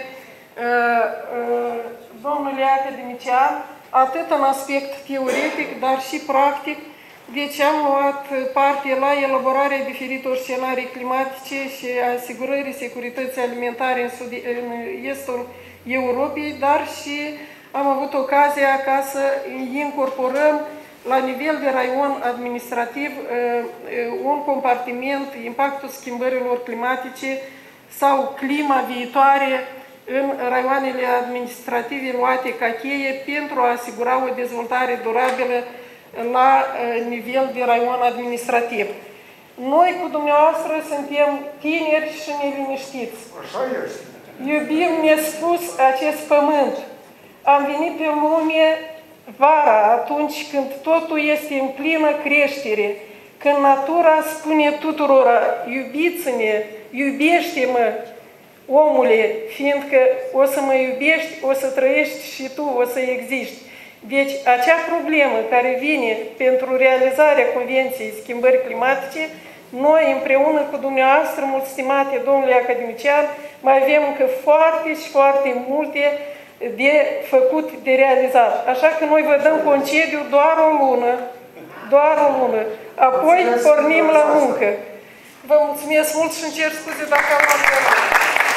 domnule academician, atât în aspect teoretic, dar și practic. Deci am luat parte la elaborarea diferitor scenarii climatice și asigurării securității alimentare în, sud, în estul Europei, dar și am avut ocazia ca să incorporăm la nivel de raion administrativ un compartiment, impactul schimbărilor climatice sau clima viitoare în raioanele administrative luate ca cheie pentru a asigura o dezvoltare durabilă la nivel de raion administrativ. Noi cu dumneavoastră suntem tineri și neliniștiți. Așa este. Iubim nespus acest pământ. Am venit pe lume vara, atunci când totul este în plină creștere, când natura spune tuturora, iubiți-ne, iubește-mă, omule, fiindcă o să mă iubești, o să trăiești și tu, o să existi. Deci, acea problemă care vine pentru realizarea Convenției Schimbări Climatice, noi împreună cu dumneavoastră, mult stimate domnule academician, mai avem încă foarte și foarte multe de făcut, de realizat. Așa că noi vă dăm concediu doar o lună, doar o lună. Apoi pornim la muncă. Vă mulțumesc mult și îmi cer scuze dacă am luat de rău.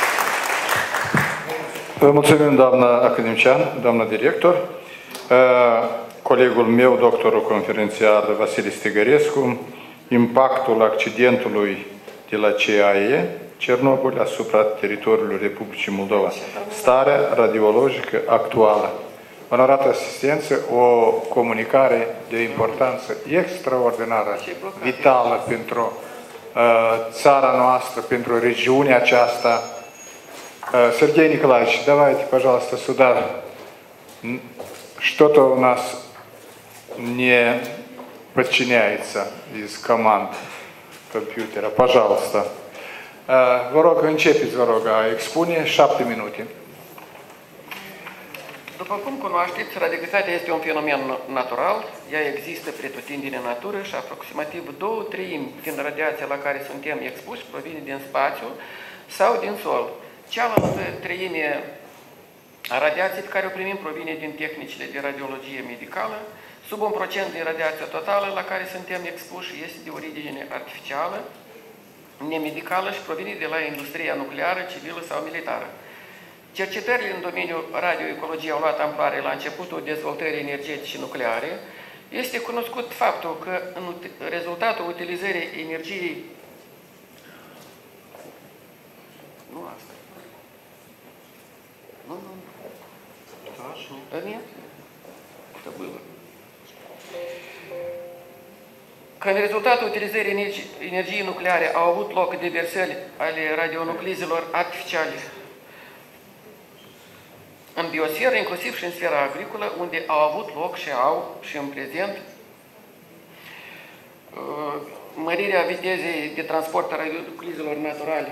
Vă mulțumim, doamna academician, doamna director. Colegul meu, doctorul conferențiar Vasile Stigărescu, impactul accidentului de la C A E Cernobâl asupra teritoriului Republicii Moldova. Starea radiologică actuală. Onorată asistență, o comunicare de importanță extraordinară, vitală pentru uh, țara noastră, pentru regiunea aceasta. Uh, Serghei Nicolaevич, давайте, пожалуйста, сюда. Что-то у нас не подчиняется из команд компьютера. Пожалуйста. Vă rog, începeți, vă rog, a expune șapte minute. După cum cunoașteți, radioactivitatea este un fenomen natural, ea există pretutindeni în natură și aproximativ două treimi din radiația la care suntem expuși provine din spațiu sau din sol. Cealaltă treime a radiației pe care o primim provine din tehnicile de radiologie medicală. Sub un procent din radiația totală la care suntem expuși este de origine artificială, nemedicală și provine de la industria nucleară, civilă sau militară. Cercetările în domeniul radioecologiei au luat amploare la începutul dezvoltării energetice nucleare. Este cunoscut faptul că în rezultatul utilizării energiei... Nu asta. Nu, nu, nu. Da, nu. Это было. Că în rezultatul utilizării energii, energiei nucleare au avut loc deversări ale radionuclizilor artificiale în biosferă, inclusiv și în sfera agricolă, unde au avut loc și au și în prezent mărirea vitezei de transport a radionuclizilor naturale.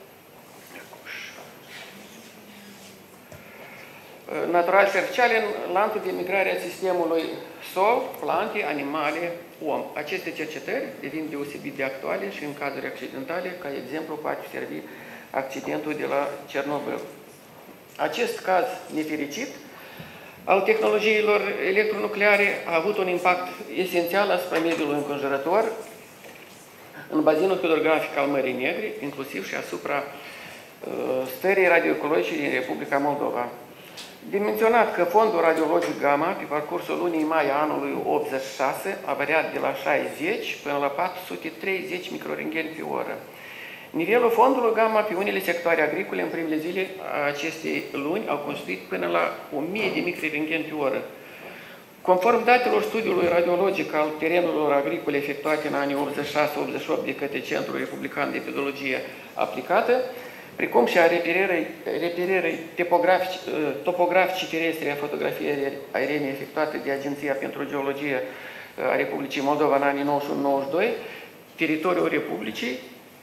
Naturale și artificiale în lanțul de migrare a sistemului sol, plante, animale, om. Aceste cercetări devin deosebit de actuale și în cazuri accidentale, ca exemplu poate servi accidentul de la Cernobâl. Acest caz nefericit al tehnologiilor electronucleare a avut un impact esențial asupra mediului înconjurător în bazinul hidrografic al Mării Negre, inclusiv și asupra uh, stării radioecologice din Republica Moldova. De menționat că fondul radiologic gamma pe parcursul lunii mai anului optzeci și șase a variat de la șaizeci până la patru sute treizeci microrengheni pe oră. Nivelul fondului gamma pe unele sectoare agricole în primele zile a acestei luni au constituit până la o mie de microrengheni pe oră. Conform datelor studiului radiologic al terenurilor agricole efectuate în anii optzeci și șase optzeci și opt de către Centrul Republican de Pedologie Aplicată, precum și a reperierei topografice terestre a fotografiei aeriene efectuate de Agenția pentru Geologie a Republicii Moldova în anii nouăzeci și unu nouăzeci și doi, teritoriul Republicii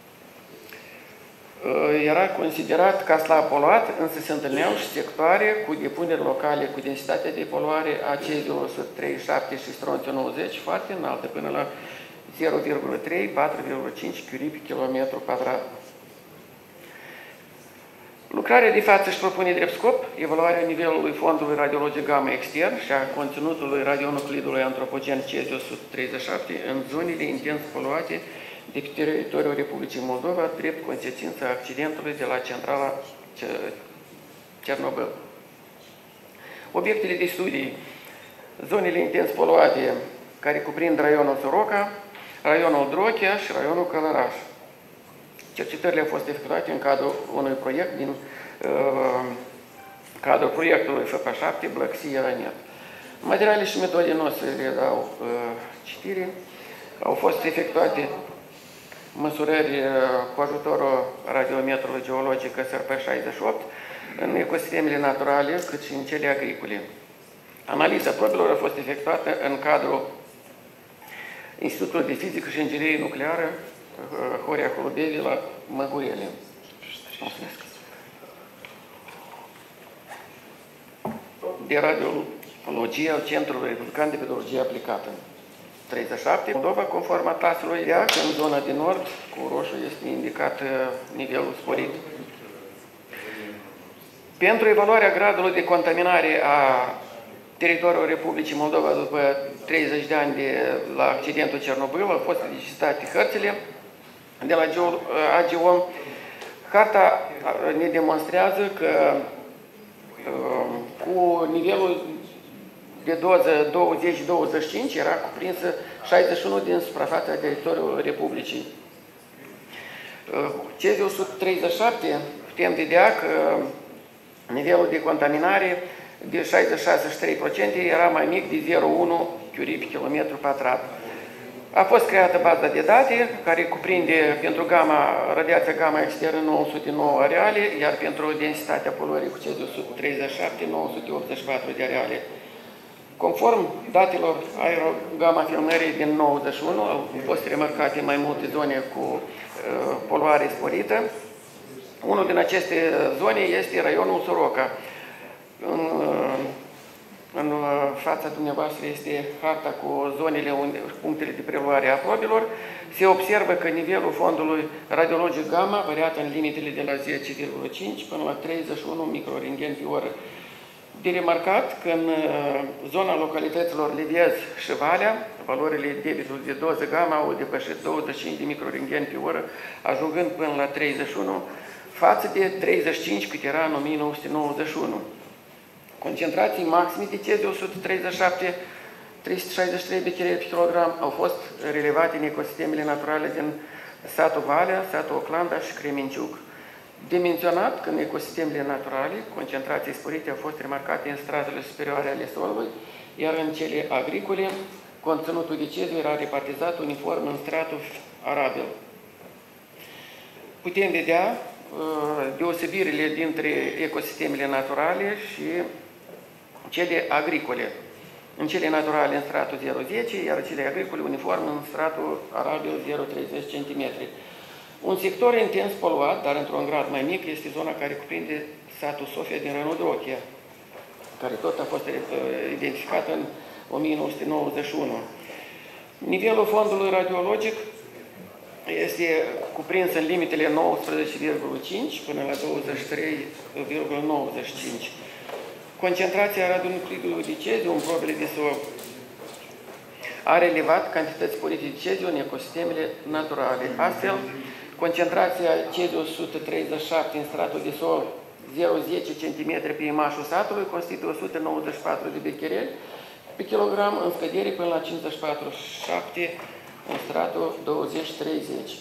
era considerat ca slab poluat, însă se întâlneau și sectoare cu depuneri locale cu densitatea de poluare a ceziului o sută treizeci și șapte și stronțiu nouăzeci foarte înaltă, până la zero virgulă trei - patru virgulă cinci curie pe kilometru pătrat. Lucrarea de față își propune drept scop evaluarea nivelului fondului radiologic gamma extern și a conținutului radionuclidului antropogen ceziu o sută treizeci și șapte în zonele intens poluate de pe teritoriul Republicii Moldova, drept consecință a accidentului de la centrala Cernobâl. Obiectele de studii, zonele intens poluate, care cuprind raionul Soroca, raionul Drochea și raionul Călăraș. Cercetările au fost efectuate în cadrul unui proiect din uh, cadrul proiectului F P șapte, Black Sea Ranet. Materiale și metode nu o să le dau uh, citire. Au fost efectuate măsurări uh, cu ajutorul radiometrului geologic S R P șaizeci și opt în ecosistemele naturale, cât și în cele agricole. Analiza probelor a fost efectuată în cadrul Institutului de Fizică și Inginerie Nucleară Horia Holubevi la Măguiele. De radiologie al Centrului Republican de Pedologie Aplicată. treizeci și șapte. Moldova, conform atlasului I A C, în zona de nord, cu roșu este indicat nivelul sporit. Pentru evaluarea gradului de contaminare a teritoriul Republicii Moldova după treizeci de ani de la accidentul Cernobâl au fost licitate hărțile de la A G O M. Harta ne demonstrează că cu nivelul de doză douăzeci douăzeci și cinci era cuprinsă șaizeci și unu din suprafața teritoriului Republicii. Ceziu o sută treizeci și șapte putem vedea că nivelul de contaminare de șaizeci și șase virgulă trei la sută era mai mic de zero virgulă unu curie pe kilometru pătrat. A fost creată baza de date care cuprinde pentru gamma, radiația gamma externă nouă sute nouă areale, iar pentru densitatea poluării cu ceziu o sută treizeci și șapte, nouă sute optzeci și patru de areale. Conform datelor aerogama filmării din nouăzeci și unu, au fost remarcate mai multe zone cu uh, poluare sporită. Unul din aceste zone este raionul Soroca. În, în fața dumneavoastră este harta cu zonele, unde, punctele de preluare a probelor. Se observă că nivelul fondului radiologic gamma variat în limitele de la zece virgulă cinci până la treizeci și unu microrengen pe oră. De remarcat că în zona localităților Liviez și Valea, valorile debitului de doză gamma au depășit douăzeci și cinci de microrengen pe oră, ajungând până la treizeci și unu, față de treizeci și cinci cât era în o mie nouă sute nouăzeci și unu. Concentrații maxime de ceziu o sută treizeci și șapte, trei sute șaizeci și trei becquerel pe kilogram au fost relevate în ecosistemele naturale din satul Valea, satul Oclanda și Cremenciuc. De menționat că în ecosistemele naturale, concentrații sporite au fost remarcate în stratele superioare ale solului, iar în cele agricole, conținutul de ceziu era repartizat uniform în stratul arabil. Putem vedea uh, deosebirile dintre ecosistemele naturale și cele agricole. În cele naturale în stratul zero virgulă zece, iar cele agricole uniform în stratul arabil zero virgulă treizeci centimetri. Un sector intens poluat, dar într-un grad mai mic, este zona care cuprinde satul Sofia din raionul Drochea, care tot a fost identificat în o mie nouă sute nouăzeci și unu. Nivelul fondului radiologic este cuprins în limitele nouăsprezece virgulă cinci până la douăzeci și trei virgulă nouăzeci și cinci. Concentrația radionuclidului de ceziu în probele de sol a relevat cantități sporite de ceziu în ecosistemele naturale. Astfel, concentrația ceziu o sută treizeci și șapte în stratul de sol zero virgulă zece centimetri pe imașul satului constituie o sută nouăzeci și patru de becquerel pe kilogram, în scădere până la cincizeci și patru virgulă șapte în stratul douăzeci treizeci.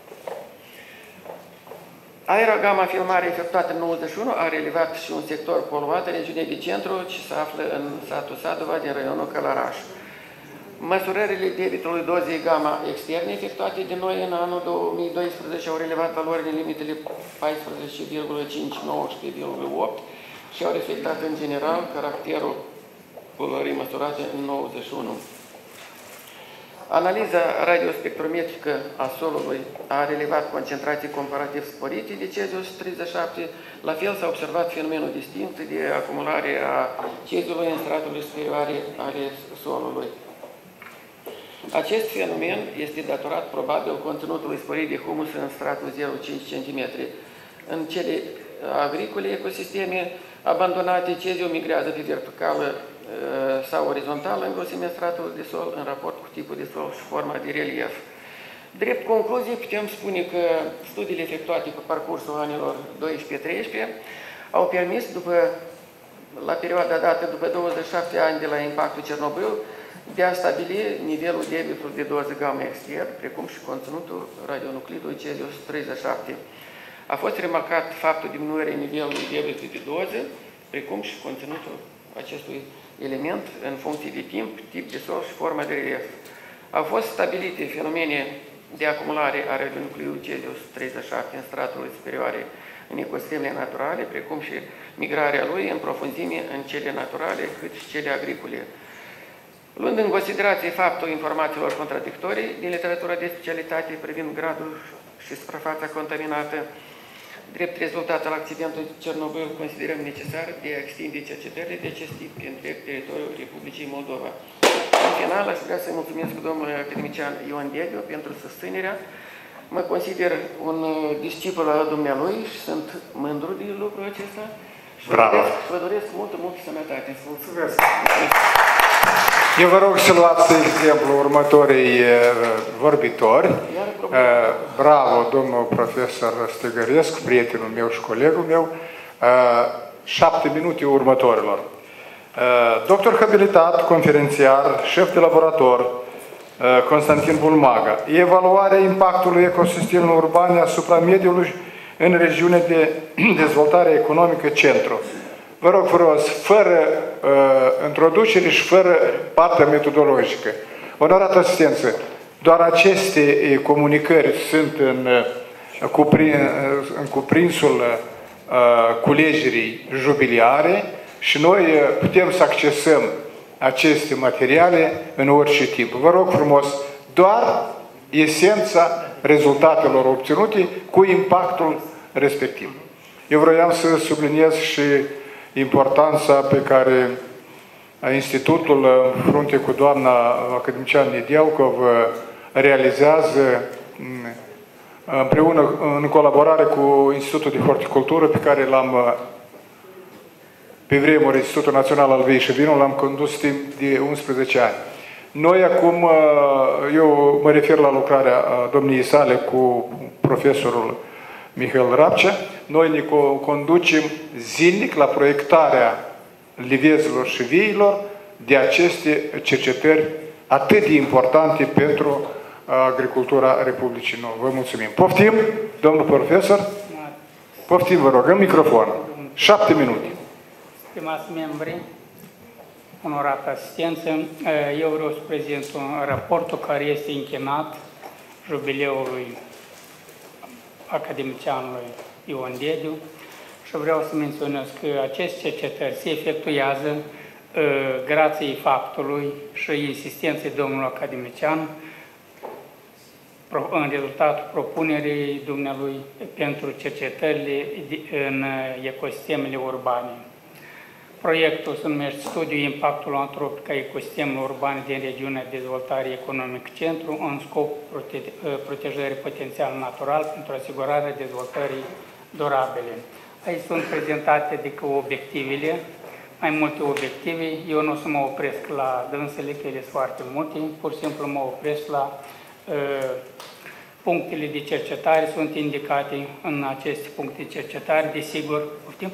Aerogama filmare efectuată în nouăzeci și unu a relevat și un sector poluat în regiunea de centru, ce se află în satul Sadova din raionul Călăraș. Măsurările debitului dozei gamma externe efectuate de noi în anul două mii doisprezece au relevat valorile limitele paisprezece virgulă cinci - nouăsprezece virgulă opt și au reflectat în general caracterul poluării măsurate în nouăzeci și unu. Analiza radiospectrometrică a solului a relevat concentrații comparativ sporite de ceziu o sută treizeci și șapte. La fel s-a observat fenomenul distinct de acumulare a ceziului în straturile superioare ale solului. Acest fenomen este datorat probabil conținutului sporit de humus în stratul zero virgulă cinci centimetri. În cele agricole ecosisteme abandonate, ceziu migrează pe verticală sau orizontală în grosimea stratului de sol în raport cu tipul de sol și forma de relief. Drept concluzie, putem spune că studiile efectuate pe parcursul anilor doisprezece treisprezece au permis, după la perioada dată după douăzeci și șapte ani de la impactul Cernobâl, de a stabili nivelul debitului de doze gamma extern, precum și conținutul radionuclidului Cesius treizeci și șapte. A fost remarcat faptul diminuării nivelului debitului de doze, precum și conținutul acestui element în funcție de timp, tip de sol și forma de relief. Au fost stabilite fenomene de acumulare a radionuclidului Cesius treizeci și șapte în straturile superioare în ecosistemele naturale, precum și migrarea lui în profunzime în cele naturale, cât și cele agricole. Luând în considerație faptul informațiilor contradictorii din literatura de specialitate privind gradul și suprafața contaminată, drept rezultat al accidentului Cernobâl, considerăm necesar de a extinde cercetările de acest tip pe întreg teritoriul Republicii Moldova. În final, aș vrea să mulțumesc domnului academician Ion Dediu pentru susținerea. Mă consider un discipol al dumnealui și sunt mândru de lucrul acesta. Și vă doresc, vă doresc multă, multă sănătate. Mulțumesc! Eu vă rog să luați exemplu următorii vorbitori. Bravo, domnul profesor Stegărescu, prietenul meu și colegul meu. Șapte minute următorilor. Doctor habilitat, conferențiar, șef de laborator, Constantin Bulmaga. Evaluarea impactului ecosistemelor urbane asupra mediului în regiunea de dezvoltare economică Centru. Vă rog frumos, fără uh, introducere și fără partea metodologică. Onorată asistență, doar aceste comunicări sunt în, cuprin, în cuprinsul uh, culegerii jubiliare și noi putem să accesăm aceste materiale în orice timp. Vă rog frumos, doar esența rezultatelor obținute cu impactul respectiv. Eu vroiam să subliniez și importanța pe care Institutul, în frunte cu doamna academician Nedialcov, realizează împreună, în colaborare cu Institutul de Horticultură, pe care l-am, pe vremuri, Institutul Național al Vei și Vinului, l-am condus timp de unsprezece ani. Noi acum, eu mă refer la lucrarea domniei sale cu profesorul Mihail Rapcea, noi ne conducem zilnic la proiectarea livezilor și viilor de aceste cercetări atât de importante pentru agricultura Republicii Nouă. Vă mulțumim. Poftim, domnul profesor? Poftim, vă rog, în microfon. Șapte minute. Stimați membri, onorată asistență, eu vreau să prezint un raportul care este închinat jubileului academicianului Ion Dediu și vreau să menționez că aceste cercetări se efectuează grație faptului și insistenței domnului academician în rezultatul propunerii dumnealui pentru cercetările în ecosistemele urbane. Proiectul se numește Studiul Impactului Antropic a Ecosistemelor Urbane din Regiunea de Dezvoltare Economică Centru în scop protejării potențialului natural pentru asigurarea dezvoltării durabile. Aici sunt prezentate adică obiectivele, mai multe obiective. Eu nu o să mă opresc la dânsele, că ele sunt foarte multe, pur și simplu mă opresc la uh, punctele de cercetare, sunt indicate în aceste puncte de cercetare, desigur, poftim?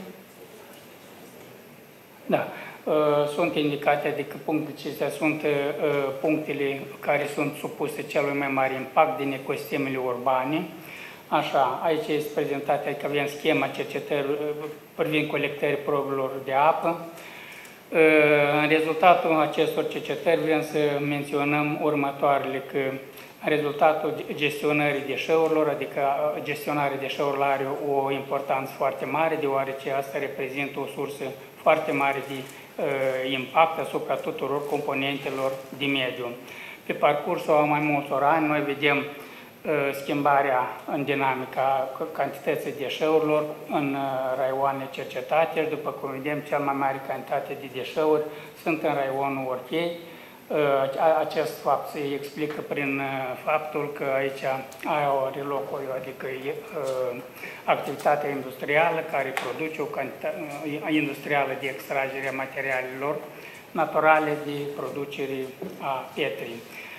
Da, sunt indicate, adică punctele acestea sunt punctele care sunt supuse celui mai mare impact din ecosistemele urbane. Așa, aici este prezentată, adică avem schema cercetării privind colectării probelor de apă. În rezultatul acestor cercetări vrem să menționăm următoarele, că rezultatul gestionării deșeurilor, adică gestionarea deșeurilor are o importanță foarte mare, deoarece asta reprezintă o sursă foarte mare de uh, impact asupra tuturor componentelor de mediu. Pe parcursul a mai multor ani, noi vedem uh, schimbarea în dinamica cantității deșeurilor în uh, raioane cercetate și după cum vedem, cea mai mare cantitate de deșeuri sunt în raionul Orchei. Acest fapt se explică prin faptul că aici are loc o adică, activitatea industrială care produce o cantitate industrială de extragere a materialelor naturale de producere a pietrii.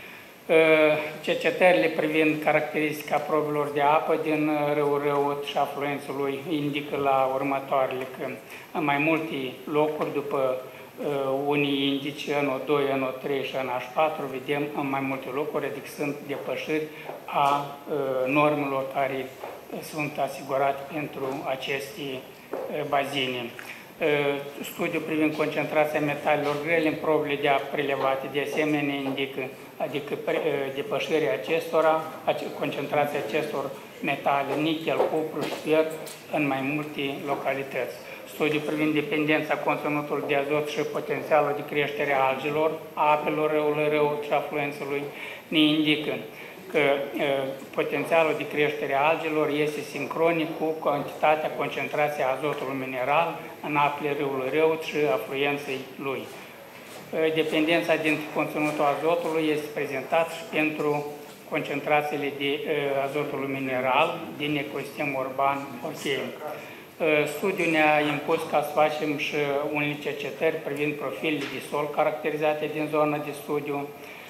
Cercetările privind caracteristica probelor de apă din râul Răut și afluențul lui indică la următoarele că în mai multe locuri, după unii indici N O doi, N O trei și N H patru, vedem în mai multe locuri, adică sunt depășiri a normelor care sunt asigurate pentru aceste bazine. Studiul privind concentrația metalelor grele în probele de apă prelevate, de asemenea, indică adică depășirea acestora, concentrația acestor metale, nichel, cupru și fier în mai multe localități. Studiul privind dependența conținutului de azot și potențialul de creștere a algelor, a apelor râului Răut și afluențului ne indică că e, potențialul de creștere a algelor este sincronic cu cantitatea, concentrația azotului mineral în apele râului Răut și afluenței lui. Dependența dintre conținutul azotului este prezentat și pentru concentrațiile de e, azotului mineral din ecosistemul urban orchei. Studiul ne-a impus ca să facem și unele cercetări privind profilele de sol caracterizate din zona de studiu.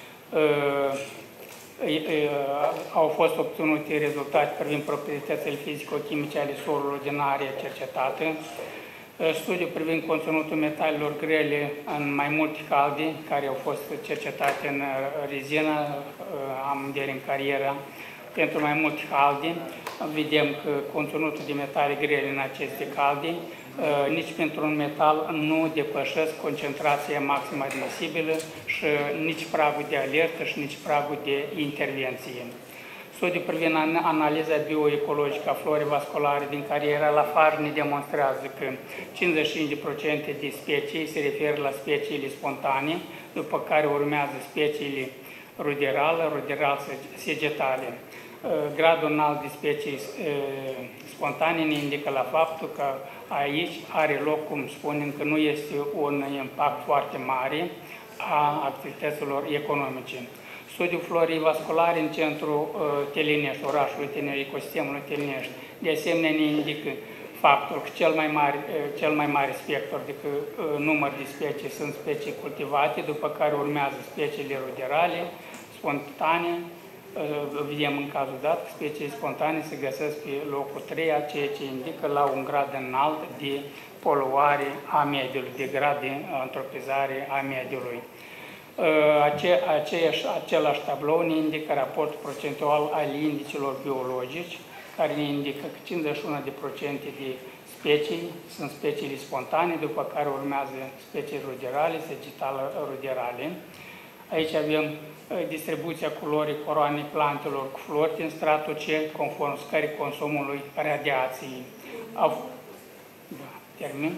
Au fost obținute rezultate privind proprietățile fizico-chimice ale solului din area cercetată. Studiul privind conținutul metalelor grele în mai multe halde care au fost cercetate în rezină, am vedere în carieră, pentru mai multe halde. Vedem că conținutul de metale grele în aceste halde, nici pentru un metal nu depășesc concentrația maximă admisibilă și nici pragul de alertă și nici pragul de intervenție. Studiul privind analiza bioecologică a florii vasculare din cariera la Far ne demonstrează că cincizeci și cinci la sută de specii se referă la speciile spontane, după care urmează speciile ruderale, ruderal-segetale. Gradul înalt de specii spontane ne indică la faptul că aici are loc, cum spunem, că nu este un impact foarte mare a activităților economice. Studiul florii vasculare în centrul Telenești, orașului Telenești, ecosistemului Telenești, de asemenea ne indică faptul că cel mai mare, cel mai mare spectru, adică număr de specii, sunt specii cultivate, după care urmează speciile ruderale, spontane. Vedem în cazul dat că speciile spontane se găsesc pe locul trei, ceea ce indică la un grad înalt de poluare a mediului, de grad de antropizare a mediului. Ace, aceeași, același tablou ne indică raportul procentual al indicilor biologici, care ne indică că cincizeci și unu la sută de specii sunt speciile spontane, după care urmează specii ruderale, vegetal-ruderale. Aici avem distribuția culorii coroanei plantelor cu flori din stratul C, conform scării consumului radiației. Au, da, termin.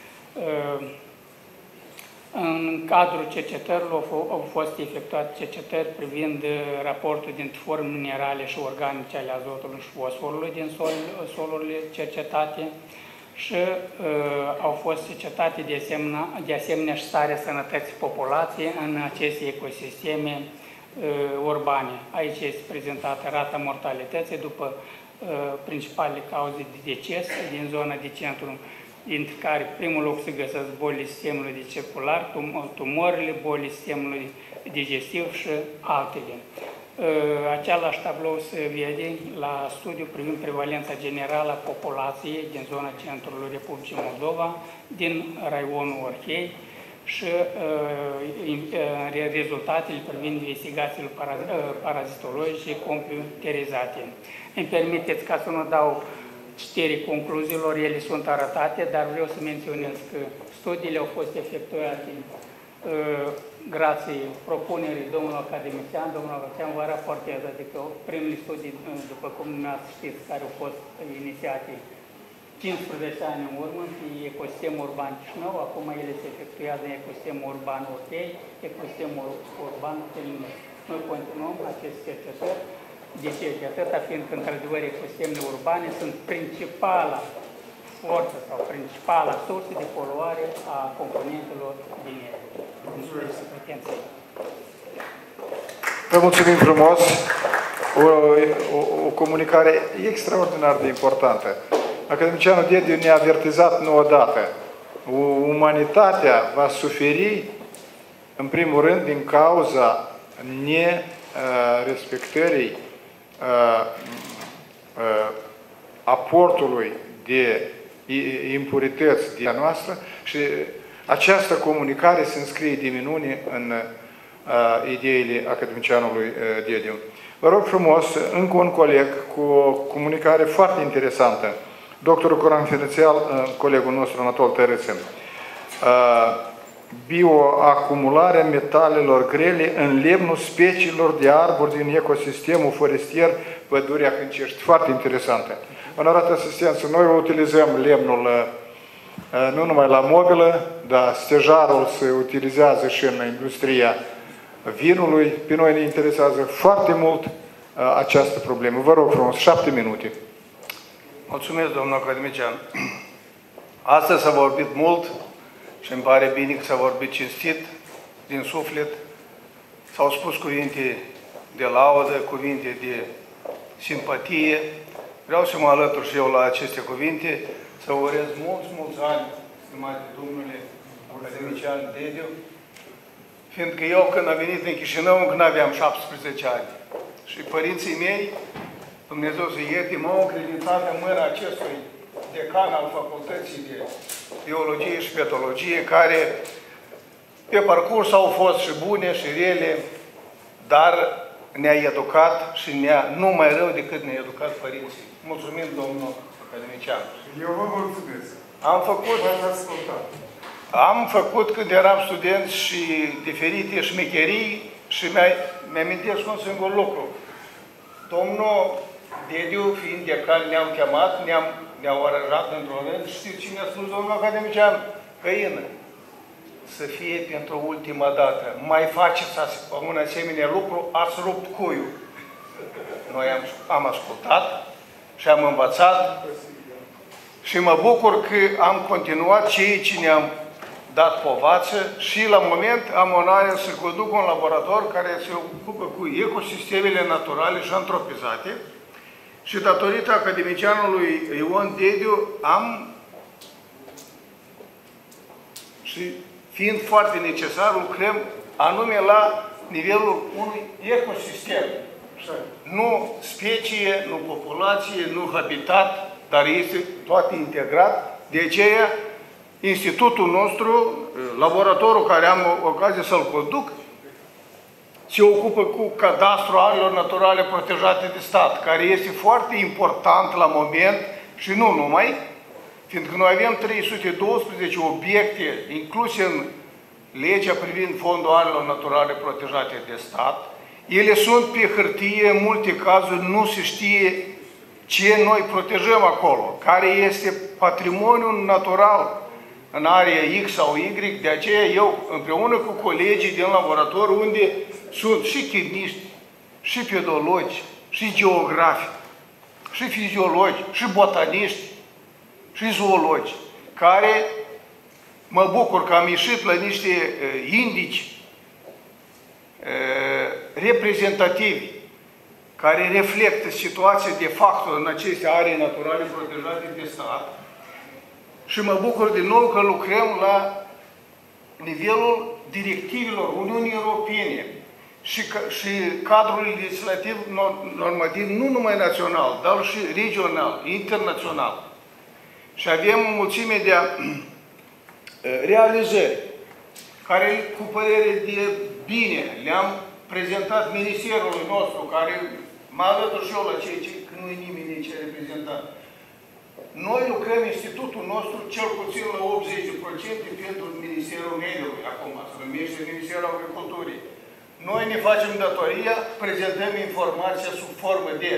În cadrul cercetărilor au fost efectuate cercetări privind raportul dintre forme minerale și organice ale azotului și fosforului din sol, solurile cercetate și uh, au fost cercetate de asemenea, de asemenea și starea sănătății populației în aceste ecosisteme uh, urbane. Aici este prezentată rata mortalității după uh, principalele cauze de deces din zona de centru, dintre care primul loc se găsesc bolile sistemului de circular, tum tumorile, bolile sistemului digestiv și altele. Același tablou se vede la studiu privind prevalența generală a populației din zona centrului Republicii Moldova, din raionul Orhei și rezultatele privind investigațiile parazitologice computerizate. Îmi permiteți ca să nu dau citirii concluziilor, ele sunt arătate, dar vreau să menționez că studiile au fost efectuate uh, grație propunerii domnului academician, domnul academician vă raportez, adică primele studii, după cum dumneavoastră știți, care au fost inițiate cincisprezece ani în urmă, pe ecosistemul urban Chișinău, acum ele se efectuează în ecosistemul urban Orhei, ecosistemul urban Telenești. Noi continuăm aceste cercetări. De ce? De atâta fiindcă, într-adevăr, ecosistemele urbane sunt principala forță sau principala sursă de poluare a componentelor din ele. Mulțumesc pentru atenție. Vă mulțumim frumos. O, o, o comunicare extraordinar de importantă. Academicianul Dediu ne-a avertizat nu odată. Umanitatea va suferi, în primul rând, din cauza ne respectării aportului de impurități din noastră și această comunicare se înscrie de minune în ideile academicianului Dediu. Vă rog frumos, încă un coleg cu o comunicare foarte interesantă, doctorul confidențial, colegul nostru Anatol Tărâțân. Bioacumularea metalelor grele în lemnul speciilor de arbori din ecosistemul forestier Pădurea Hâncești. Foarte interesantă. Onorată asistență, noi utilizăm lemnul nu numai la mobilă, dar stejarul se utilizează și în industria vinului. Pe noi ne interesează foarte mult această problemă. Vă rog frumos, șapte minute. Mulțumesc, domnul academician. Astăzi s-a vorbit mult și îmi pare bine că s-a vorbit cinstit, din suflet. S-au spus cuvinte de laudă, cuvinte de simpatie. Vreau să mă alătur și eu la aceste cuvinte, să urez mulți, mulți ani, stimate domnule academician Dediu, fiindcă eu când am venit în Chișinău, încă n-aveam șaptesprezece ani. Și părinții mei, Dumnezeu să ierte, m-au încredințat în mâna acestui decan al Facultății de Biologie și Petologie, care pe parcurs au fost și bune și rele, dar ne-a educat și ne-a nu mai rău decât ne-a educat părinții. Mulțumim, domnul academician. Eu vă mulțumesc. Am făcut, am făcut când eram student și diferite șmecherii și mi-amintesc un singur lucru. Domnul Dediu, fiind decan, ne-am chemat, ne-am ne-au aranjat într-un rând. Știți cine a spus, domnul academician? Căină. Să fie pentru ultima dată. Mai faceți un asemenea lucru, ați rupt cuiul. Noi am, am ascultat și am învățat și mă bucur că am continuat ceea ce ne-am dat povață și la moment am onoarea să conduc un laborator care se ocupă cu ecosistemele naturale și antropizate. Și datorită academicianului Ion Dediu am, și fiind foarte necesar, lucrăm anume la nivelul unui ecosistem. Nu specie, nu populație, nu habitat, dar este toate integrat. De aceea, institutul nostru, laboratorul care am ocazia să-l conduc, se ocupă cu cadastrul arilor naturale protejate de stat, care este foarte important la moment și nu numai, fiindcă noi avem trei sute douăsprezece obiecte incluse în legea privind fondul arilor naturale protejate de stat. Ele sunt pe hârtie, în multe cazuri nu se știe ce noi protejăm acolo, care este patrimoniul natural în area X sau Y. De aceea eu, împreună cu colegii din laborator, unde sunt și chimiști, și pedologi, și geografi, și fiziologi, și botaniști, și zoologi, care mă bucur că am ieșit la niște uh, indici uh, reprezentativi, care reflectă situația de fapt în aceste aree naturale protejate de stat. Și mă bucur din nou că lucrăm la nivelul directivelor Uniunii Europene și, și cadrul legislativ normativ, nu numai național, dar și regional, internațional. Și avem o mulțime de realizări care, cu părere de bine, le-am prezentat Ministerului nostru, care mă alătur și eu la cei ce nu e nimeni ce reprezentat. Noi lucrăm institutul nostru cel puțin la optzeci la sută pentru Ministerul Mediului, acum se numește Ministerul Agriculturii. Noi ne facem datoria, prezentăm informația sub formă de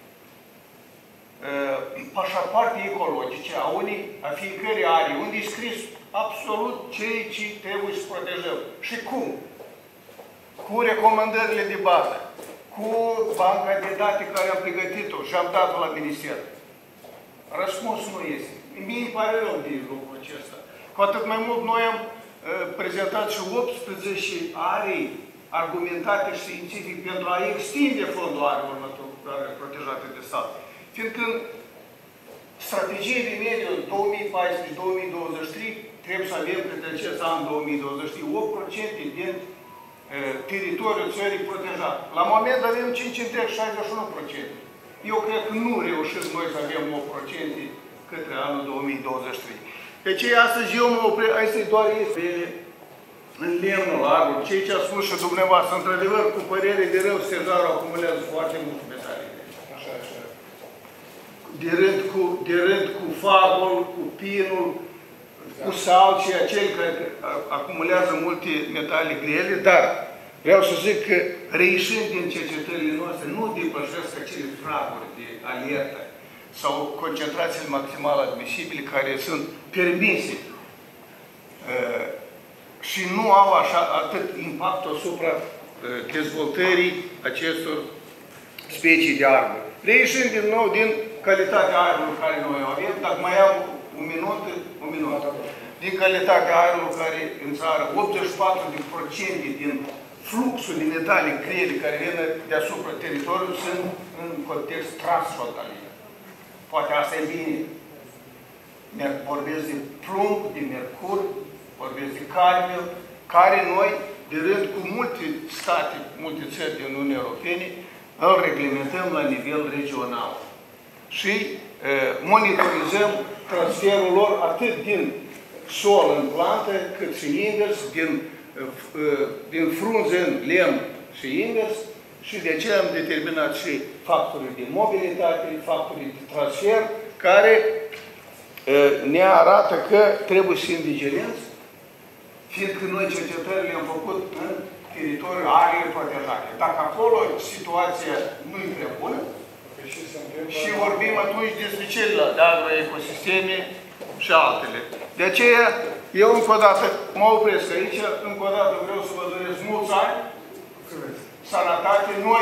uh, pașapoarte ecologice a unii, a fiecărei arii, unde e scris absolut ceea ce trebuie să protejăm. Și cum? Cu recomandările de bază, cu banca de date care am pregătit-o și am dat-o la Minister. Răspunsul nu este. Mie îmi pare rău de lucrul acesta. Cu atât mai mult, noi am uh, prezentat și optsprezece arii argumentate și științific pentru a extinde fondul arilor naturale protejate de stat. Fiindcă în strategie de mediu două mii paisprezece două mii douăzeci și trei trebuie să avem printre acest an două mii douăzeci și trei opt la sută din teritoriul țării protejat. La moment avem cinci virgulă șaizeci și unu la sută. Eu cred că nu reușim noi să avem opt la sută către anul două mii douăzeci și trei. Deci astăzi eu mă opresc, aici doar este în lemnul largul, ceea ce a spus și dumneavoastră, într-adevăr, cu părere de rău, stejarul acumulează foarte mult metale. Așa, așa. De rând cu, de rând cu fagul, cu pinul, cu salcii, acei care acumulează multe metale grele, dar vreau să zic că reieșind din cercetările noastre, nu depășesc acele praguri de alertă sau concentrațiile maximale admisibile care sunt permise uh, și nu au așa atât impact asupra uh, dezvoltării acestor specii de arbori. Reieșind din nou din calitatea aerului care noi avem, dacă mai am un minut, un minut. Din calitatea aerului care în țară, optzeci și patru la sută din fluxul de metale grele care vin deasupra teritoriului sunt în context transfrontalier. Poate asta e bine. Vorbesc de plumb, de mercur, vorbesc de cadmiu, care noi, de rând cu multe state, multe țări din Uniunea Europene, îl reglementăm la nivel regional. Și e, monitorizăm transferul lor atât din sol în plantă, cât și invers, din, din frunze în lemn și invers, și de aceea am determinat și factorii de mobilitate, factorii de transfer, care ne arată că trebuie să fim vigilenți, fiindcă noi cercetările le-am făcut în teritoriul arele protejate. Dacă acolo situația nu e prea bună, și vorbim atunci despre celelalte agroecosisteme și altele. De aceea, eu încă o dată mă opresc aici, încă o dată vreau să vă doresc mulți ani, sănătate. Noi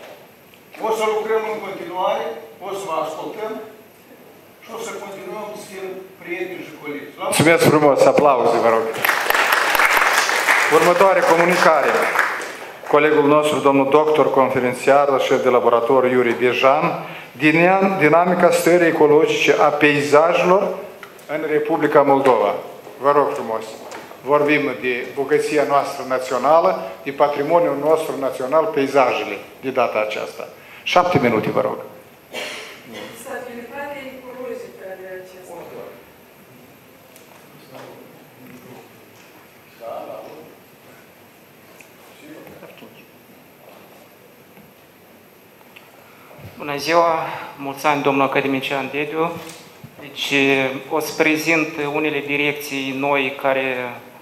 o să lucrăm în continuare, o să vă ascultăm și o să continuăm să fim prieteni și colegi. Mulțumesc frumos, aplauze, vă rog. Următoare comunicare. Colegul nostru, domnul doctor conferențiar, șef de laborator Iuri Bejan, dinamica stării ecologice a peisajelor în Republica Moldova. Vă rog frumos. Vorbim de bogăția noastră națională, de patrimoniul nostru național, peisajele, de data aceasta. Șapte minute, vă rog. Stabilitatea ecologică de acesta. Bună ziua, mulți ani, domnul academician Dediu. Deci, o să prezint unele direcții noi care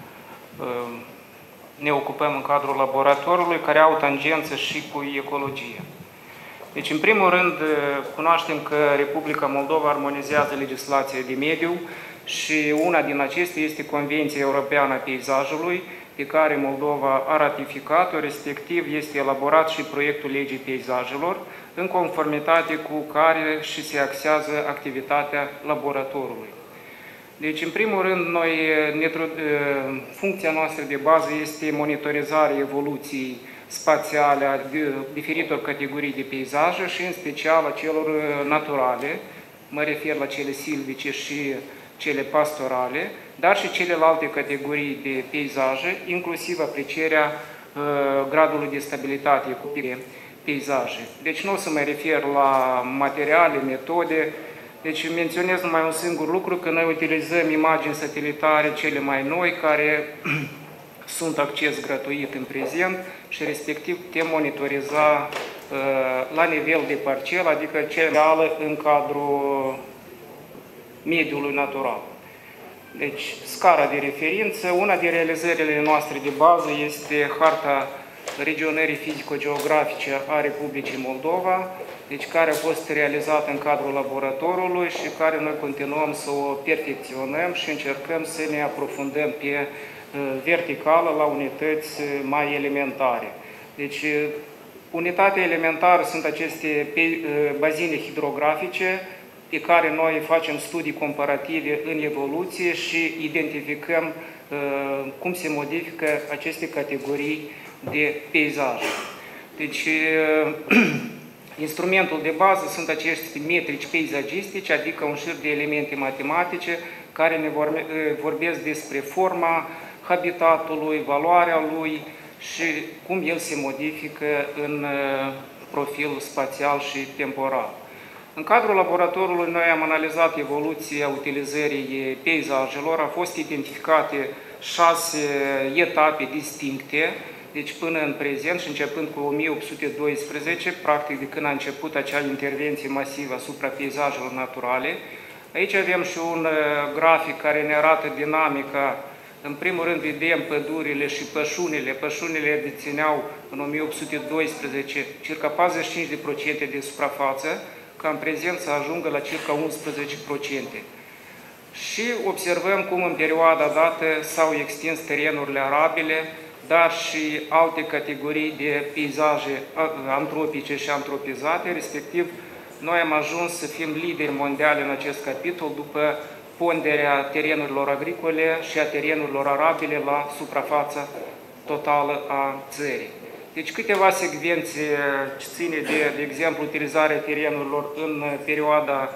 ne ocupăm în cadrul laboratorului, care au tangență și cu ecologie. Deci, în primul rând, cunoaștem că Republica Moldova armonizează legislația de mediu și una din acestea este Convenția Europeană a Peisajului, pe care Moldova a ratificat-o, respectiv este elaborat și proiectul legii peisajelor, în conformitate cu care și se axează activitatea laboratorului. Deci, în primul rând, noi, ne, funcția noastră de bază este monitorizarea evoluției spațiale a diferitor categorii de peisaje și, în special, a celor naturale, mă refer la cele silvice și cele pastorale, dar și celelalte categorii de peisaje, inclusiv aprecierea uh, gradului de stabilitate cu peisaje. Deci nu o să mă refer la materiale, metode, deci menționez numai un singur lucru, că noi utilizăm imagini satelitare cele mai noi, care sunt acces gratuit în prezent și respectiv putem monitoriza uh, la nivel de parcelă, adică cea reală în cadrul mediului natural. Deci, scara de referință, una din realizările noastre de bază este harta regionării fizico-geografice a Republicii Moldova, deci care a fost realizată în cadrul laboratorului și care noi continuăm să o perfecționăm și încercăm să ne aprofundăm pe verticală la unități mai elementare. Deci, unitatea elementară sunt aceste bazine hidrografice, pe care noi facem studii comparative în evoluție și identificăm uh, cum se modifică aceste categorii de peisaje. Deci, uh, instrumentul de bază sunt aceste metrici peisagistice, adică un șir de elemente matematice care ne vorbesc despre forma habitatului, valoarea lui și cum el se modifică în profil spațial și temporal. În cadrul laboratorului noi am analizat evoluția utilizării peisajelor, au fost identificate șase etape distincte, deci până în prezent și începând cu o mie opt sute doisprezece, practic de când a început acea intervenție masivă asupra peisajelor naturale. Aici avem și un grafic care ne arată dinamica. În primul rând vedem pădurile și pășunile. Pășunile dețineau în o mie opt sute doisprezece circa patruzeci și cinci la sută de suprafață, ca în prezent să ajungă la circa unsprezece la sută. Și observăm cum în perioada dată s-au extins terenurile arabile, dar și alte categorii de peisaje antropice și antropizate, respectiv noi am ajuns să fim lideri mondiali în acest capitol după ponderea terenurilor agricole și a terenurilor arabile la suprafața totală a țării. Deci câteva secvențe ce ține de, de exemplu, utilizarea terenurilor în perioada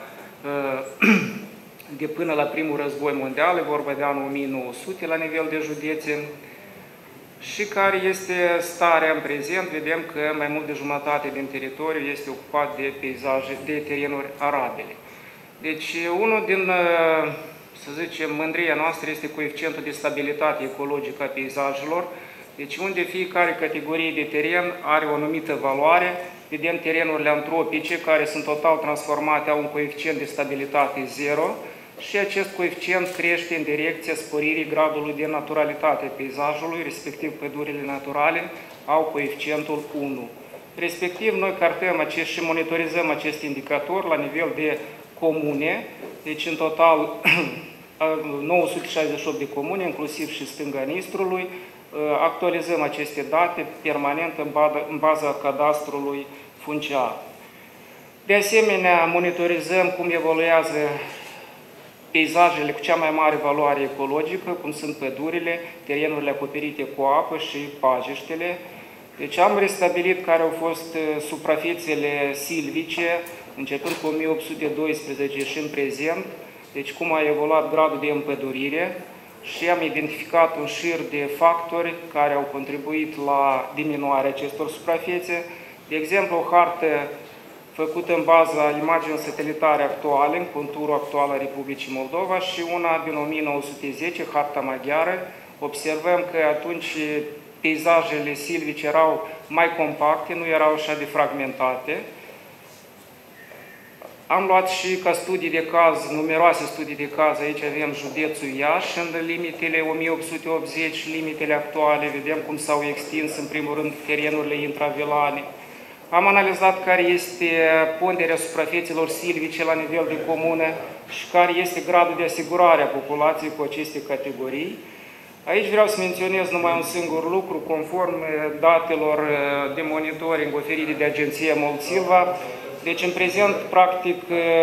de până la primul război mondial, e vorba de anul o mie nouă sute la nivel de județe, și care este starea în prezent. Vedem că mai mult de jumătate din teritoriu este ocupat de peisaje, de terenuri arabile. Deci, unul din, să zicem, mândria noastră este coeficientul de stabilitate ecologică a peisajelor. Deci, unde fiecare categorie de teren are o anumită valoare, vedem terenurile antropice, care sunt total transformate, au un coeficient de stabilitate zero și acest coeficient crește în direcția sporirii gradului de naturalitate a peisajului, respectiv pădurile naturale au coeficientul unu. Respectiv, noi cartăm acest și monitorizăm acest indicator la nivel de comune, deci în total nouă sute șaizeci și opt de comune, inclusiv și stânga Nistrului. Actualizăm aceste date permanent în baza cadastrului funciar. De asemenea, monitorizăm cum evoluează peisajele cu cea mai mare valoare ecologică, cum sunt pădurile, terenurile acoperite cu apă și pajiștele. Deci am restabilit care au fost suprafețele silvice, începând cu o mie opt sute doisprezece și în prezent, deci cum a evoluat gradul de împădurire, și am identificat un șir de factori care au contribuit la diminuarea acestor suprafețe. De exemplu, o hartă făcută în baza imaginii satelitare actuale, în conturul actual al Republicii Moldova, și una din o mie nouă sute zece, harta maghiară. Observăm că atunci peisajele silvice erau mai compacte, nu erau așa de fragmentate. Am luat și ca studii de caz, numeroase studii de caz, aici avem județul Iași în limitele o mie opt sute optzeci, limitele actuale, vedem cum s-au extins în primul rând terenurile intravilane. Am analizat care este ponderea suprafețelor silvice la nivel de comună și care este gradul de asigurare a populației cu aceste categorii. Aici vreau să menționez numai un singur lucru, conform datelor de monitoring oferite de Agenția Molsilva. Deci, în prezent, practic,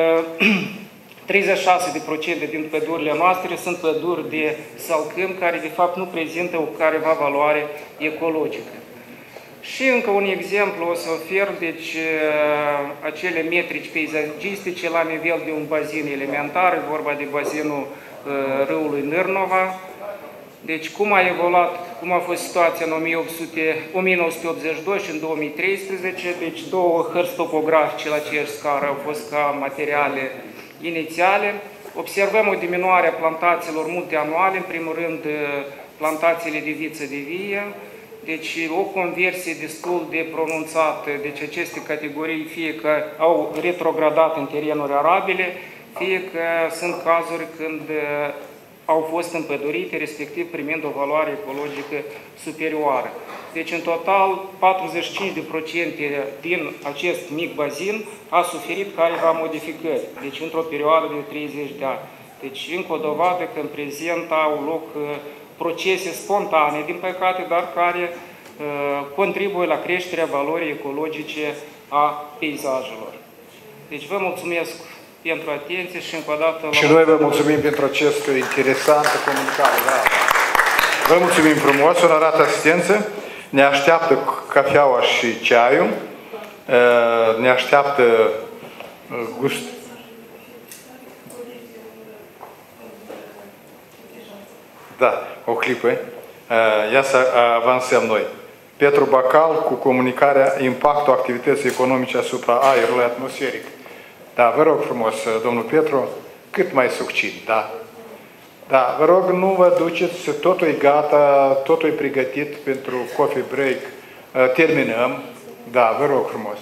treizeci și șase la sută din pădurile noastre sunt păduri de salcâm, care, de fapt, nu prezintă o careva valoare ecologică. Și încă un exemplu o să ofer, deci, acele metrici peisagistice la nivel de un bazin elementar, e vorba de bazinul râului Nârnova. Deci, cum a evoluat, cum a fost situația în o mie nouă sute optzeci și doi și în două mii treisprezece, deci două hărți topografice la aceeași scară au fost ca materiale inițiale. Observăm o diminuare a plantațiilor multianuale, în primul rând plantațiile de viță de vie, deci o conversie destul de pronunțată, deci aceste categorii fie că au retrogradat în terenuri arabile, fie că sunt cazuri când au fost împădurite, respectiv primind o valoare ecologică superioară. Deci, în total, patruzeci și cinci la sută din acest mic bazin a suferit careva modificări, deci într-o perioadă de treizeci de ani. Deci, încă o dovadă că în prezent au loc procese spontane, din păcate, dar care uh, contribuie la creșterea valorii ecologice a peisajelor. Deci, vă mulțumesc pentru atenție și încă o dată... Și noi vă mulțumim pentru această interesantă comunicare. Da. Vă mulțumim frumos, onorată asistență. Ne așteaptă cafeaua și ceaiul. Ne așteaptă gust... Da, o clipă. Ia să avansăm noi. Petru Bacal cu comunicarea impactul activității economice asupra aerului atmosferic. Da, vă rog frumos, domnul Petru, cât mai succint, da? Da, vă rog, nu vă duceți, totul e gata, totul e pregătit pentru coffee break. Terminăm. Da, vă rog frumos.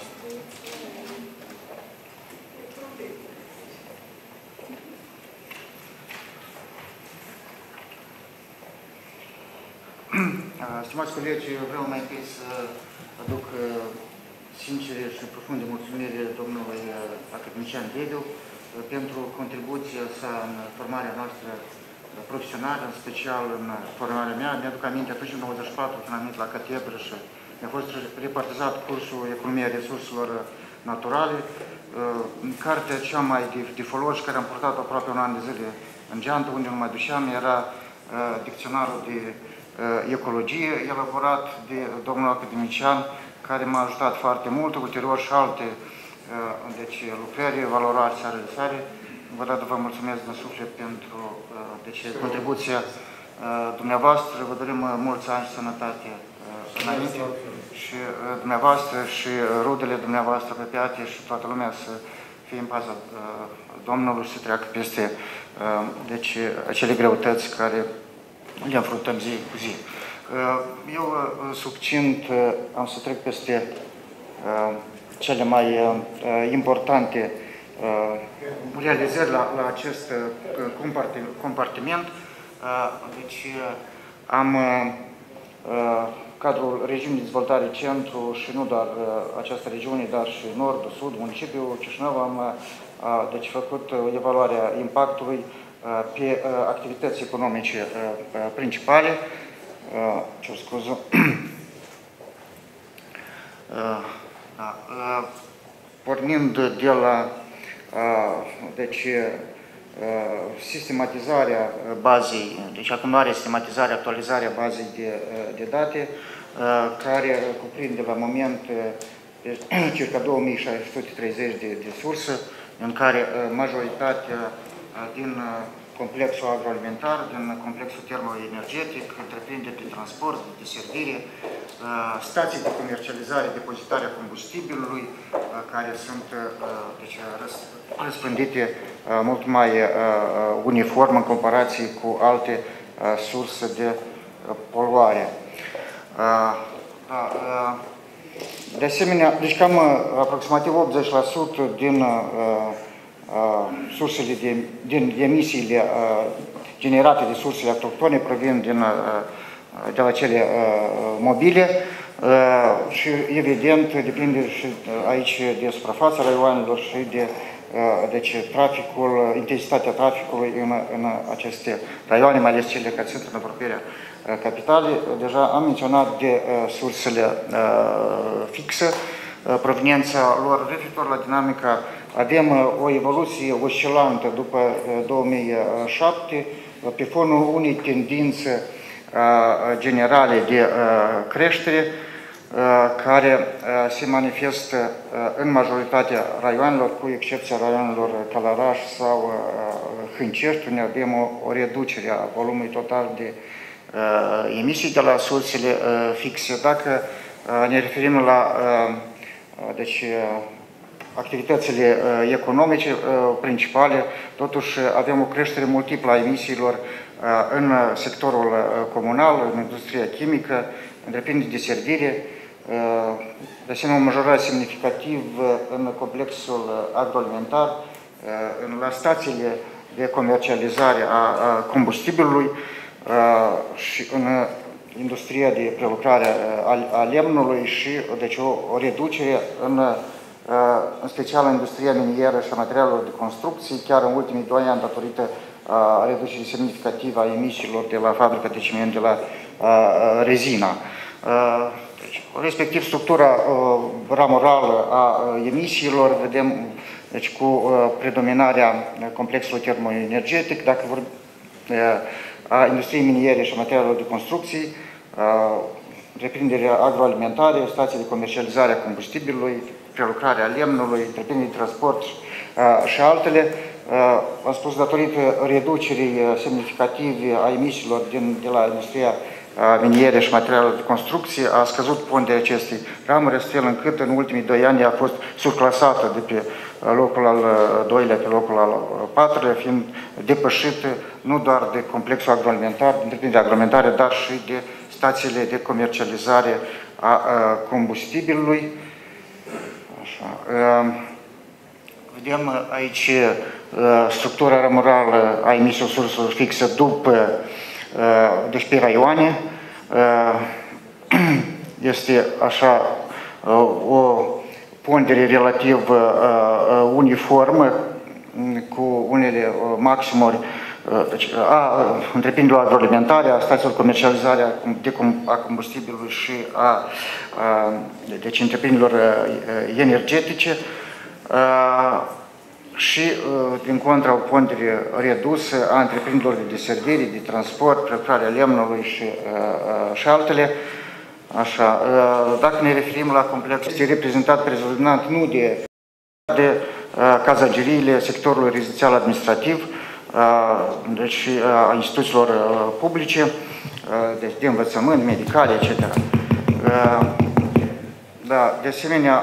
Stimați colegi, vreau mai întâi să aduc sincere și profunde mulțumiri domnului academician Dediu pentru contribuția sa în formarea noastră profesională, în special în formarea mea. Mi-aduc aminte atunci în nouăzeci și patru, când am venit la catedră și mi-a fost repartizat cursul Economia resurselor naturale, cartea cea mai de, de folos, care am purtat aproape un an de zile în geantă, unde nu mai duceam, era dicționarul de ecologie, elaborat de domnul academician, care m-a ajutat foarte mult, ulterior și alte deci, lucrări valoroase ale sale. Vă dată vă mulțumesc din suflet pentru deci, contribuția dumneavoastră, vă dorim mulți ani și sănătate înainte și dumneavoastră și rudele dumneavoastră apropiate și toată lumea să fie în paza Domnului și să treacă peste deci, acele greutăți care le înfruntăm zi cu zi. Eu, succint, am să trec peste cele mai importante realizări la, la acest compartiment. Deci, am cadrul regiunii de dezvoltare centru și nu doar această regiune, dar și nordul, sud, municipiul Chișinău, am deci, făcut evaluarea impactului pe activități economice principale. Ce scuză. Pornind de la deci, sistematizarea bazei, deci acumularea, sistematizarea, actualizarea bazei de, de date, care cuprinde la moment circa două mii șase sute treizeci de, de surse, în care majoritatea din complexul agroalimentar, din complexul termoenergetic, întreprinderi de transport, de servire, stații de comercializare, depozitarea combustibilului, care sunt deci, răspândite mult mai uniform în comparație cu alte surse de poluare. De asemenea, deci cam aproximativ optzeci la sută din sursele de, din emisiile generate de sursele autohtone provin din, de la cele mobile și evident depinde și aici de suprafața raioanelor și de deci, traficul, intensitatea traficului în, în aceste raioane, mai ales cele care sunt în apropierea capitalei. Deja am menționat de sursele fixe, proveniența lor referitor la dinamica. Avem o evoluție oscilantă după două mii șapte, pe fonul unei tendințe generale de creștere, care se manifestă în majoritatea raioanelor, cu excepția raioanelor Călăraș sau Hâncești, unde avem o, o reducere a volumului total de emisii de la sursele fixe. Dacă ne referim la deci, activitățile economice principale, totuși avem o creștere multiplă a emisiilor în sectorul comunal, în industria chimică, întreprinderi de servire, de asemenea o majorare semnificativă în complexul agroalimentar, la stațiile de comercializare a combustibilului și în industria de prelucrare a lemnului și deci, o, o reducere în, în special în industria minieră și a materialelor de construcții, chiar în ultimii doi ani datorită a reducerii semnificative a emisiilor de la fabrica de ciment de la a, Rezina. A, deci, respectiv structura a, ramurală a emisiilor, vedem deci, cu a, predominarea complexului termoenergetic, dacă vorbim a industriei miniere și a materialelor de construcții, întreprinderea agroalimentare, stații de comercializare a combustibilului, prelucrarea lemnului, întreprinderi de transport și altele. Am spus, datorită reducerii semnificative a emisiilor din, de la industria miniere și materiale de construcție, a scăzut ponderea acestei ramuri, astfel încât în ultimii doi ani a fost surclasată de pe locul al doilea pe locul al patrulea, fiind depășită nu doar de complexul agroalimentar, de întreprinderea agroalimentare, dar și de stațiile de comercializare a combustibilului. Așa. Vedem aici structura ramurală a emisiilor surselor fixe după, deci pe raioane. Este așa o pondere relativ uniformă, cu unele maximuri a întreprinderilor agroalimentare, a stațiilor comercializare a combustibilului și a, deci, întreprinderilor energetice și, din contra, o pondere redusă a întreprinderilor de deservire, de transport, prelucrarea lemnului și, și altele. Așa, dacă ne referim la complex, este reprezentat predominant nu de, de cazageriile sectorului rezidențial administrativ, deci a instituțiilor publice, deci de învățământ, medicale, et cetera. Da, de asemenea,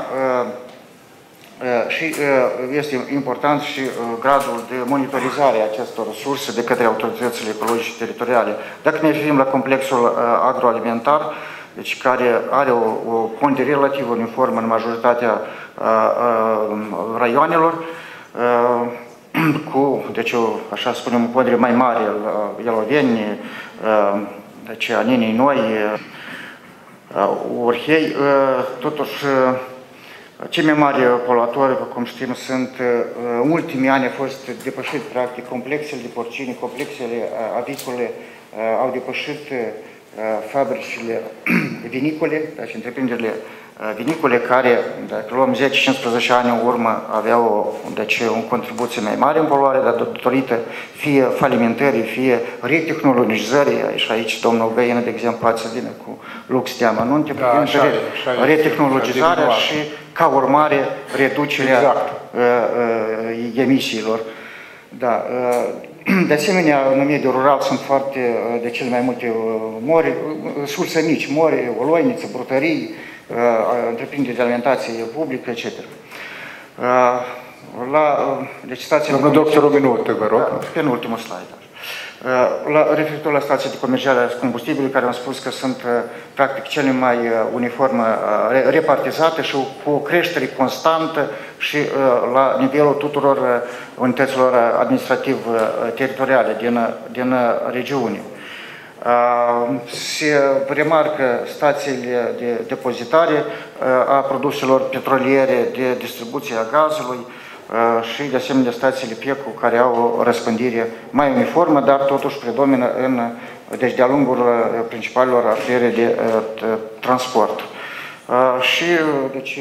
și este important și gradul de monitorizare a acestor surse de către autoritățile ecologice teritoriale. Dacă ne referim la complexul agroalimentar, deci care are o, o pondere relativ uniformă în majoritatea a, a, raioanelor, a, cu, deci, o, așa spunem, o pondere mai mare la Ialoveni, a, deci a Ninei Noi, a, Orhei, a, totuși cei mai mari poluatori, cum știm, sunt, în ultimii ani a fost depășit, practic, complexele de porcine, complexele avicole au depășit fabricile vinicole, deci întreprinderile vinicole care, dacă luăm zece cincisprezece ani în urmă, aveau deci, o contribuție mai mare în poluare, dar datorită fie falimentării, fie retehnologizării, și aici domnul Găină, de exemplu, poate să vină cu lux de amănunte, da, așa, așa, retehnologizarea așa, și, ca urmare, reducerea exact. uh, uh, emisiilor. Da, uh, de asemenea, în mediul rural sunt foarte, de cele mai multe mori, surse mici, mori, oloiniță, brutării, întreprinderi de alimentație publică, et cetera. La, deci stațiile Domnul doctor, o minut, vă rog. Penultimul slide. La, referitor la stații de comercializare a combustibilului, care am spus că sunt practic cele mai uniforme repartizate și cu o creștere constantă și la nivelul tuturor unităților administrativ-teritoriale din, din regiune. Se remarcă stațiile de depozitare a produselor petroliere, de distribuție a gazului și de asemenea stațiile P E C U, care au o răspândire mai uniformă, dar totuși predomină în, deci de-a lungul principalelor artere de transport. Și deci,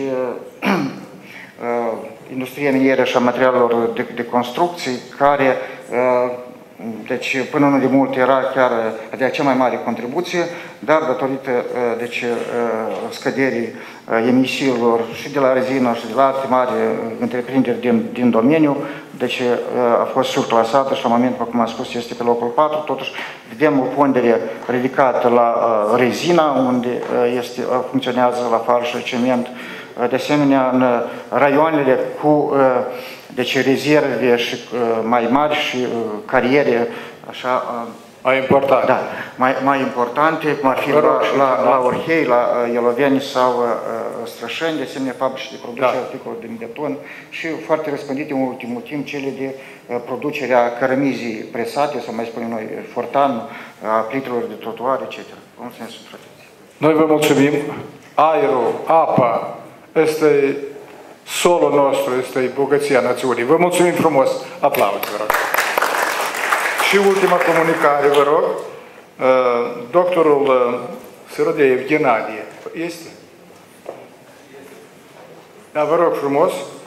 industria minieră și a materialelor de, de construcții, care deci până nu de mult era chiar de cea mai mare contribuție, dar datorită deci, scăderii emisiilor și de la rezină și de la alte mari întreprinderi din, din domeniu, deci a fost surclasată și la momentul, cum am spus, este pe locul patru. Totuși vedem o pondere ridicată la rezina, unde este, funcționează la far și cement. De asemenea, în raioanele cu deci rezerve și, uh, mai mari și uh, cariere așa, uh, mai importante. Da, mai, mai importante, cum ar fi la, la, la Orhei, la uh, Ialoveni sau uh, Strășeni, de asemenea fabrici de producție da. articole din beton și foarte răspândite în ultimul timp cele de uh, producerea cărămizii presate, sau mai spunem noi, fortan, a plitelor de trotuare, et cetera. Vă mulțumesc pentru atenție. Noi vă mulțumim. Aerul, apa, este solul nostru, este bogăția națiunii. Vă mulțumim frumos. Aplauze, vă rog. Și ultima comunicare, vă rog. Doctorul Sărădeev Ghenadie este? Da, vă rog frumos.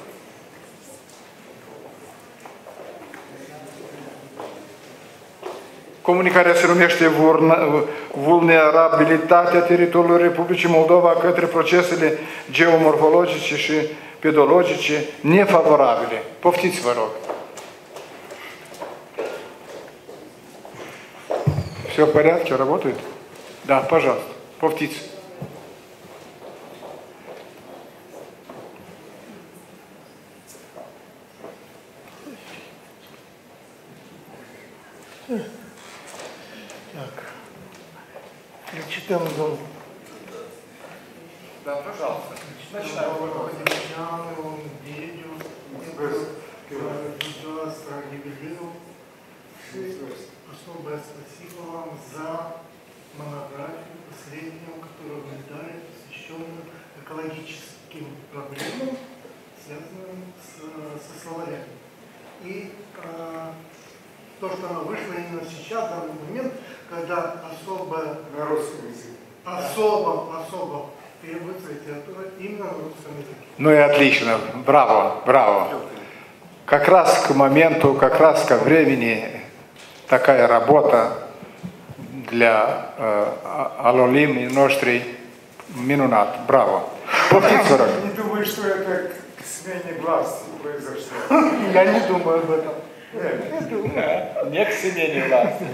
Comunicarea se numește vulnerabilitatea teritoriului Republicii Moldova către procesele geomorfologice și pedologice nefavorabile. Poftiți, vă rog. Все в порядке, работает? Da, păjast. Poftiți. Так. Felicităm, domnul. Da, păjast. Dumneavoastră юбилею și особое спасибо вам за монографию последнюю, которую вы дали, посвященную экологическим проблемам, связанным с, со словарями. И а, то, что она вышла именно сейчас, в данный момент, когда особо, особо, особо требуется литература именно на русском языке. Ну и отлично. Браво, браво. Как раз к моменту, как раз ко времени такая работа для э, алолимii noștri minunat. Браво. Poftiți, vă rog. Не думаю, что это к смене власти произошло. Я не думаю об этом. Не к смене власти.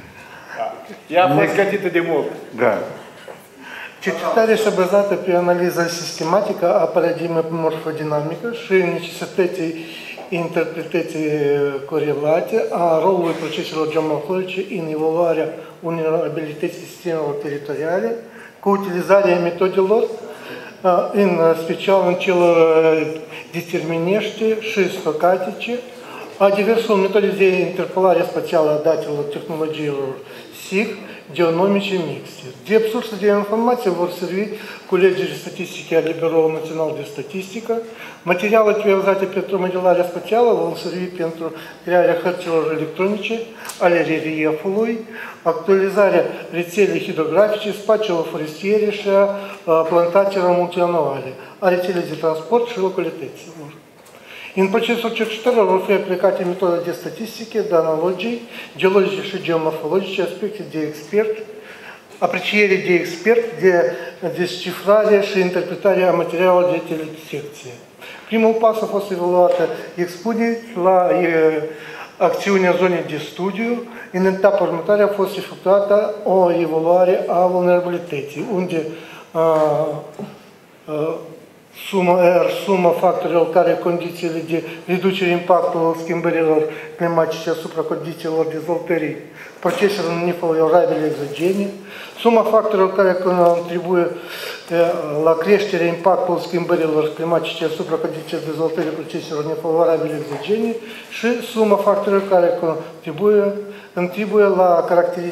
Ea a fost gătită de mult. Da. Cercetarea este bazată pe analiza sistematică a paradigmei morfodinamică și necesității interpretății corelate a rolului proceselor geomorfologice în evaluarea vulnerabilității sistemelor teritoriale cu utilizarea metodelor, în special în celor deterministe și stocatice, a diverselor metode de interpolare spațială a datelor tehnologiilor S I G, geonomice mixte. Drept sursă de informație vor servi culegerile statistice ale Biroului Național de Statistică. Materialele preuzate pentru modelarea spațială vor servi pentru crearea hărților electronice ale reliefului, actualizarea rețelei hidrografice, spațiilor forestiere și a plantațiilor multianuale, a rețelei de transport și localităților. În procesul cercetărilor vor fi aplicate metode de statistică, de analogii, geologice și geomorfologice, aspecte de expert, apreciere de expert, de descifrare și interpretare a materialelor de teledetecție. Primul pas a fost evaluată expunere la e, acțiunea zonei de studiu. În etapa următoare a fost efectuată o evaluare a vulnerabilității, unde a, a, suma R, suma factorilor care condițiile de reducere impactului schimbărilor climatice asupra condițiilor dezvoltării proceselor nefavorabile exogene, suma factorilor care contribuie la creșterea impactului schimbărilor climatice asupra condițiilor dezvoltării proceselor nefavorabile exogene și suma factorilor care contribuie, contribuie la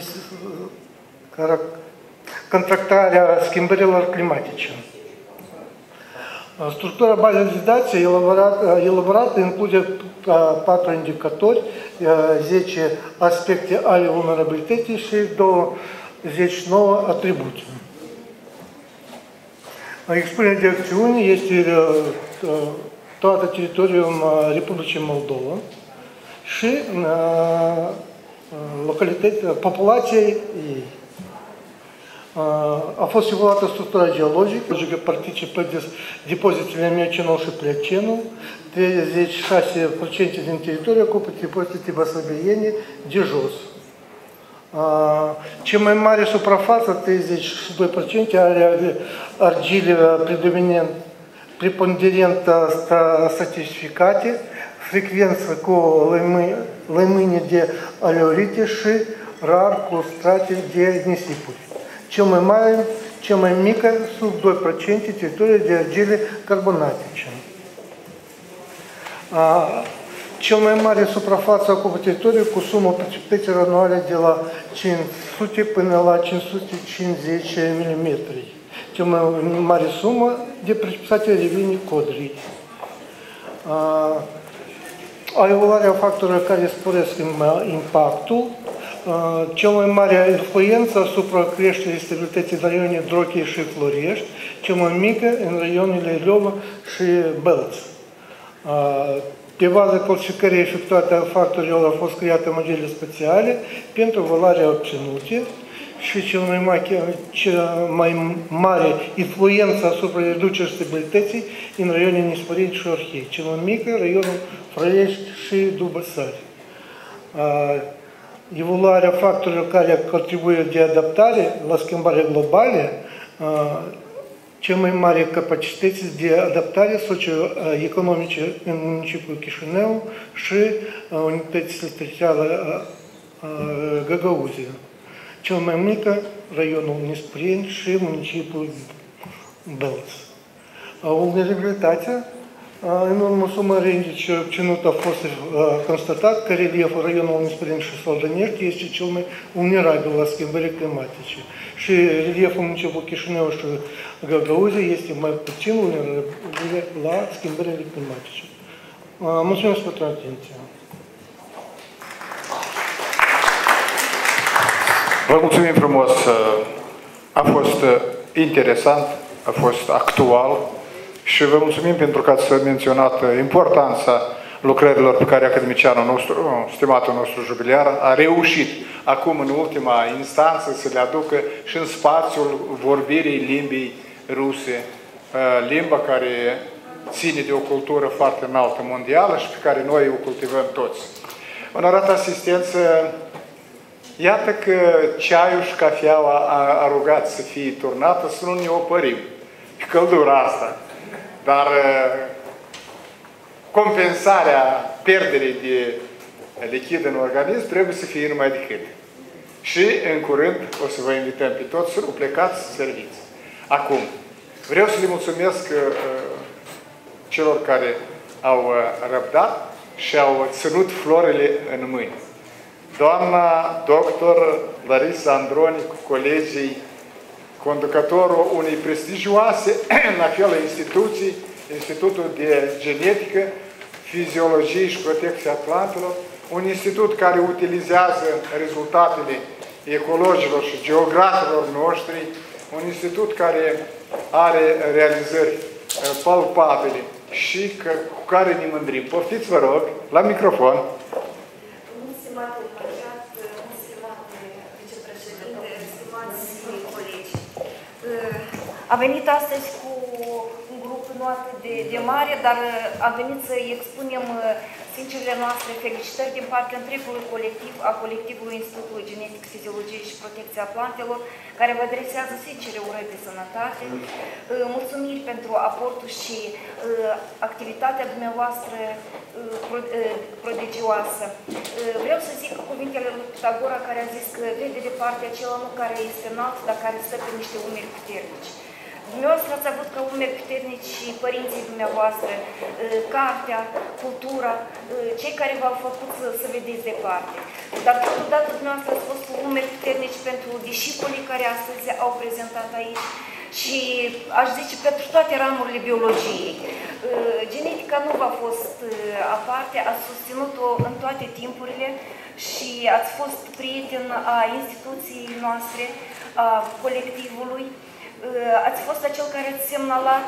contractarea schimbărilor climatice. Structura bazei de date elaborată, elaborată include patru indicatori, zece aspecte ale vulnerabilității și douăzeci și nouă atribute. Expunerea de acțiuni este toată teritoriul Republicii Moldova și localitatea, populația ei. A fost evaluată structura geologică, participă depozitele miocinul și pleacinul, treizeci și șase la sută din teritoriu ocupă depozitele basăbeiene de jos. Cea mai mare suprafață, treizeci și doi la sută, are argile preponderent stratificate, frecvență cu lămâni de aleurite și rar cu strate de nisipuri. Cel mai mare, cel mai mică, sub doi la sută, teritorie de argile carbonatice. A, cel mai mare suprafață ocupă teritoriul cu sumă precipitațiilor anuale de la cinci sute până la cinci sute cincizeci milimetri. Cel mai mare sumă de precipitație revine Codrii. A evaluarea factorilor care sporesc impactul. Cea mai mare influență asupra creșterii stabilității în raionii Drochii și Florești, cea mai mică în raionile Leova și Bălți. Pe baza clasificării efectuate a factorilor au fost create modele speciale pentru evaluarea obținute și cea mai mare, cea mai mare influență asupra reducerii stabilității în raionii Nisporeni și Orhei, cea mai mică raionul Florești și Dubăsari. evoluarea factorilor care contribuie de adaptare la schimbările globale, cel mai mare capacități de adaptare socioeconomice în municipiul Chișinău și unitățile teritoriale Găgăuzia. Cel mai mică, raionul Nisprin și municipiul Bălț. Vulnerabilitatea, în urmă sumării ce obținut a fost constatat că relieful raionului Nisprin și Soldănești este cel mai vulnerabil la schimbările climatice. Și relieful municipiului Chișinău și Găgăuzia este mai puțin vulnerabil la schimbările climatice. Mulțumesc pentru atenție. Vă mulțumim frumos. A fost interesant, a fost actual și vă mulțumim pentru că ați menționat importanța lucrărilor pe care academicianul nostru, stimatul nostru jubiliar, a reușit acum în ultima instanță să le aducă și în spațiul vorbirii limbii ruse, limba care ține de o cultură foarte înaltă mondială și pe care noi o cultivăm toți. Onorată asistență, iată că ceaiul și cafeaua a, a rugat să fie turnată, să nu ne opărim pe căldura asta. Dar compensarea pierderii de lichid în organism trebuie să fie numai decât. Și în curând o să vă invităm pe toți să nu plecați să serviți. Acum, vreau să le mulțumesc uh, celor care au uh, răbdat și au ținut florile în mâini. Doamna doctor Larisa Androni cu colegii, conducătorul unei prestigioase, la fel, instituții, Institutul de Genetică, Fiziologie și Protecția Plantelor, un institut care utilizează rezultatele ecologilor și geografilor noștri, un institut care are realizări palpabile și că, cu care ne mândrim. Poftiți, vă rog, la microfon. Stimate Pășat, stimate vicepreședinte, stimați colegi, a venit astăzi cu un grup nu atât de, de mare, dar a venit să expunem sincerele noastre felicitări din partea întregului colectiv, a colectivului Institutului Genetic, Fiziologie și Protecția Plantelor, care vă adresează sincere urări de sănătate. Mulțumiri pentru aportul și activitatea dumneavoastră prodigioasă. Vreau să zic cuvintele lui Pitagora, care a zis că vede de partea acela nu care este înalt, dar care stă pe niște umeri puternici. Dumneavoastră ați avut ca umeri puternici și părinții dumneavoastră, cartea, cultura, cei care v-au făcut să, să vedeți departe. Dar totodată dumneavoastră ați fost cu umeri puternici pentru discipolii care astăzi au prezentat aici și aș zice pentru toate ramurile biologiei. Genetica nu v-a fost aparte, ați susținut-o în toate timpurile și ați fost prieten a instituției noastre, a colectivului. Ați fost acel care ați semnalat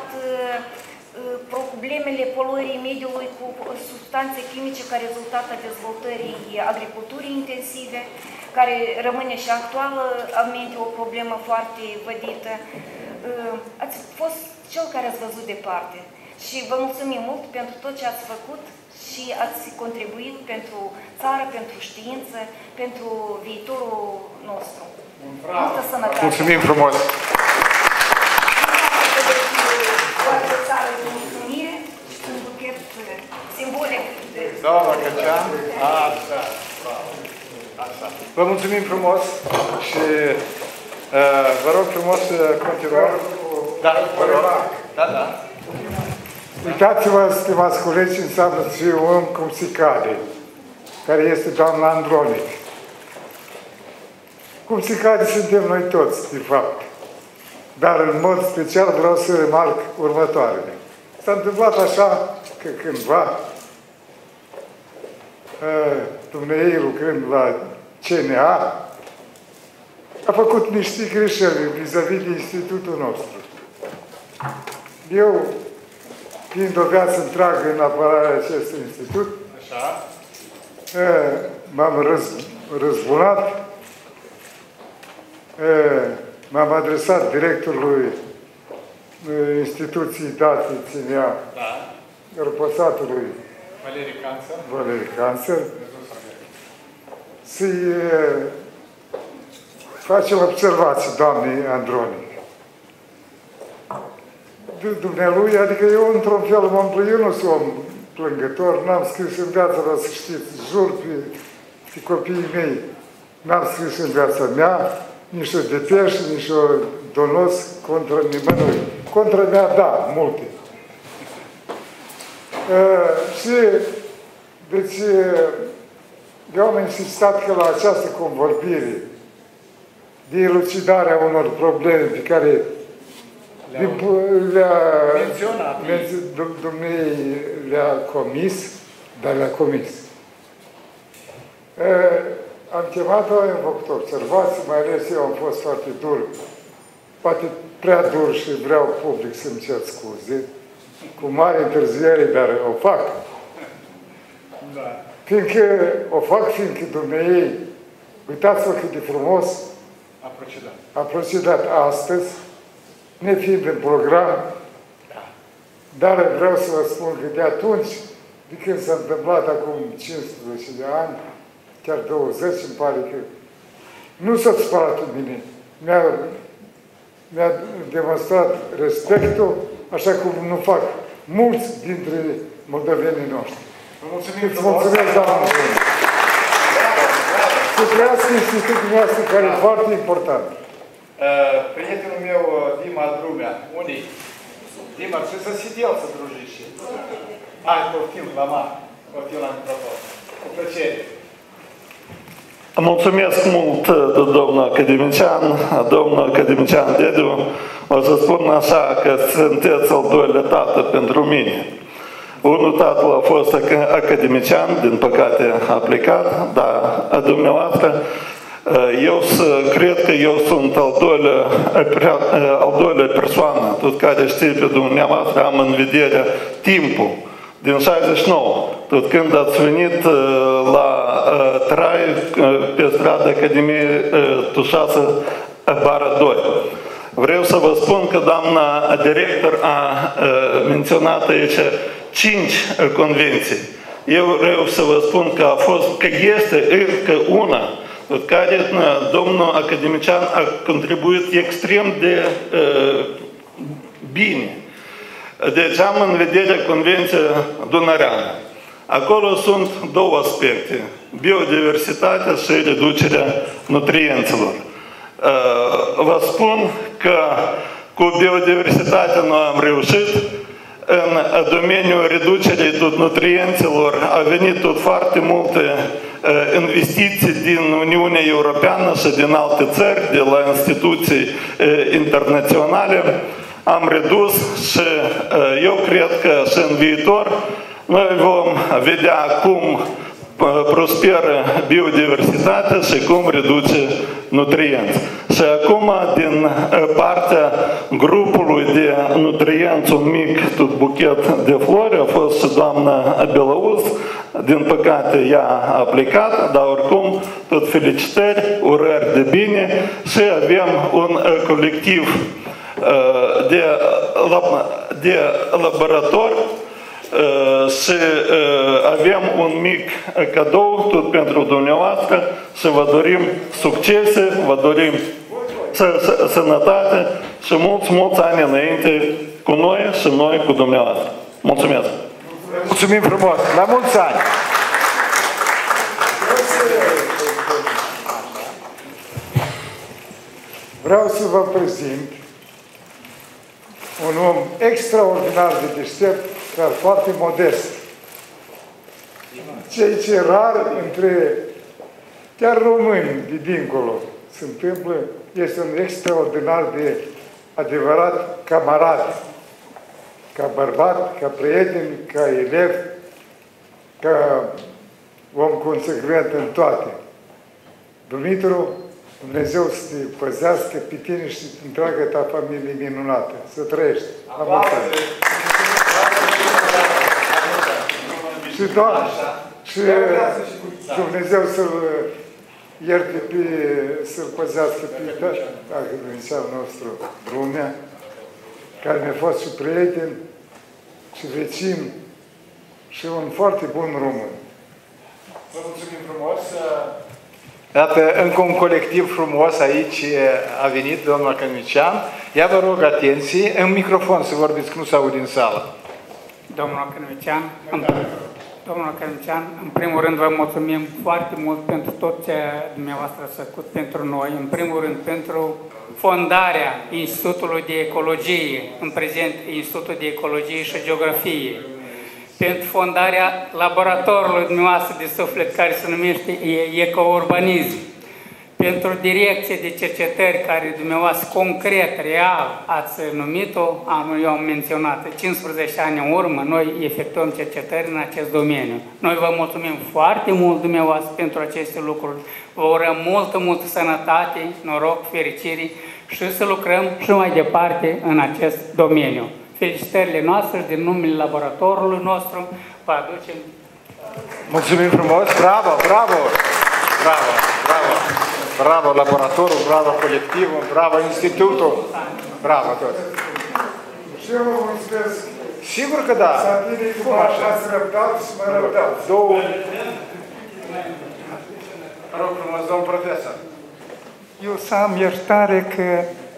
problemele poluării mediului cu substanțe chimice ca rezultat al dezvoltării agriculturii intensive, care rămâne și actualmente o problemă foarte vădită. Ați fost cel care ați văzut departe și vă mulțumim mult pentru tot ce ați făcut și ați contribuit pentru țară, pentru știință, pentru viitorul nostru. Multă sănătate! Mulțumim frumos! Foarte țară de mulțumire și un buchet simbolic. Doamna Căcean, așa, așa. Vă mulțumim frumos și uh, vă rog frumos să continuăm. Da, vă rog. Da, da. Uitați-vă, stimați colegi, înseamnă să fie un om cum se cade, care este doamna Andronic. Cum se cade suntem noi toți, de fapt. Dar în mod special vreau să remarc următoarele. S-a întâmplat așa că cândva dumneavoastră lucrând la C N A a făcut niște greșeli vis-a-vis de institutul nostru. Eu, fiind o viață întreagă în apărarea acestui institut, m-am răz, răzbunat, m-am adresat directorului instituției date ținea da. Răpăsatului Valerii Cancer. Valerii Cancer. să-i facem observații doamnei Andronic. Dumnealui, adică eu într-un fel m-am plâns, eu nu sunt om plângător, n-am scris în viața, dar să știți, jur pe, pe copiii mei, n-am scris în viața mea nici o depeșă, nici o donos contra nimănui. Contra mea, da, multe. Uh, și, deci, eu am insistat că la această convorbire de elucidarea unor probleme pe care le-a menționat, dumnei le-a comis, dar le-a comis. Uh, am chemat-o, am făcut observații, mai ales eu am fost foarte dur, poate prea dur și vreau public să-mi cer scuze, cu mare întârziere, dar o fac. Da. Fiindcă o fac, fiindcă dumnei, uitați-vă cât de frumos a procedat. A procedat astăzi, nefiind în program, dar vreau să vă spun că de atunci, de când s-a întâmplat acum cincisprezece de ani, chiar douăzeci, îmi pare că nu s-a spărat în mine. Mi-a mi-a demonstrat respectul, așa cum nu fac mulți dintre moldovenii noștri. Vă mulțumim Îți mulțumesc, doamnă. Să trăiască institutul noastră, care e foarte important. Prietenul meu, Dima Drumea, unde Dima, ce să sidel să drujiți. Hai, poftim, la mare. Poftim la microfon. Cu plăcere. Mulțumesc mult, domnul academician, domnul academician Dediu. O să spun așa că sunteți al doilea tată pentru mine. Unul tatăl a fost academician, din păcate a plecat, dar a dumneavoastră, eu cred că eu sunt al doilea, al doilea persoană, tot care știe pe dumneavoastră, am în vedere timpul. Din șaizeci și nouă, tot când ați venit la uh, Trai, uh, pe strada Academiei uh, Tușasă, bară doi. Vreau să vă spun că doamna director a uh, menționat aici cinci uh, convenții. Eu vreau să vă spun că a fost, că este încă una, tot care uh, domnul academician a contribuit extrem de uh, bine. Deci am în vedere Convenția Dunăreană. Acolo sunt două aspecte, biodiversitatea și reducerea nutrienților. Vă spun că cu biodiversitatea noi am reușit, în domeniul reducerii tot nutrienților a venit tot foarte multe investiții din Uniunea Europeană și din alte țări, de la instituții internaționale. Am redus și eu cred că și în viitor noi vom vedea cum prosperă biodiversitatea și cum reduce nutrienți. Și acum, din partea grupului de nutrienți, un mic tot buchet de flori, a fost și doamna Belauz, din păcate ea a plecat, dar oricum tot felicitări, urări de bine și avem un colectiv de, de laborator și avem un mic cadou tot pentru dumneavoastră și vă dorim succese, vă dorim sănătate și mulți, mulți ani înainte cu noi și noi cu dumneavoastră. Mulțumesc! Mulțumim frumos! La mulți ani! Vreau să vă prezint un om extraordinar de deștept, dar foarte modest. Ceea ce rar între chiar români de dincolo se întâmplă, este un extraordinar de adevărat camarad, ca bărbat, ca prieten, ca elev, ca om consecvent în toate. Dumitru, Dumnezeu să te păzească pe tine și întreaga ta familie minunată. Să trăiești. La mulți ani. Și, Doamne, și Dumnezeu să-l ierte pe, să-l păzească pe academicianul nostru, Drumea, care mi-a fost și prieten, și vecin, și un foarte bun român. Vă mulțumim frumos. Iată, încă un colectiv frumos aici a venit, domnul academician. Ia vă rog atenție, în microfon să vorbiți, că nu se aude în sală. Domnul academician, domnul academician, în primul rând vă mulțumim foarte mult pentru tot ce dumneavoastră ați făcut pentru noi. În primul rând pentru fondarea Institutului de Ecologie, în prezent Institutul de Ecologie și Geografie, pentru fondarea laboratorului dumneavoastră de suflet care se numește Ecourbanism, pentru direcție de cercetări care dumneavoastră concret, real ați numit-o, eu am menționat, cincisprezece ani în urmă, noi efectuăm cercetări în acest domeniu. Noi vă mulțumim foarte mult dumneavoastră pentru aceste lucruri, vă urăm multă, multă sănătate, noroc, fericire și să lucrăm și mai departe în acest domeniu. Felicitările noastre și din numele laboratorului nostru vă aducem. Mulțumim frumos, bravo, bravo, bravo, bravo, bravo laboratorul, bravo colectivul, bravo institutul, bravo toți. Și eu vă mulțumesc. Sigur că da. Să bine cum așa ați răbdat și mă răbdați. Două. Rog frumos, domn profesor. Eu să am iertare că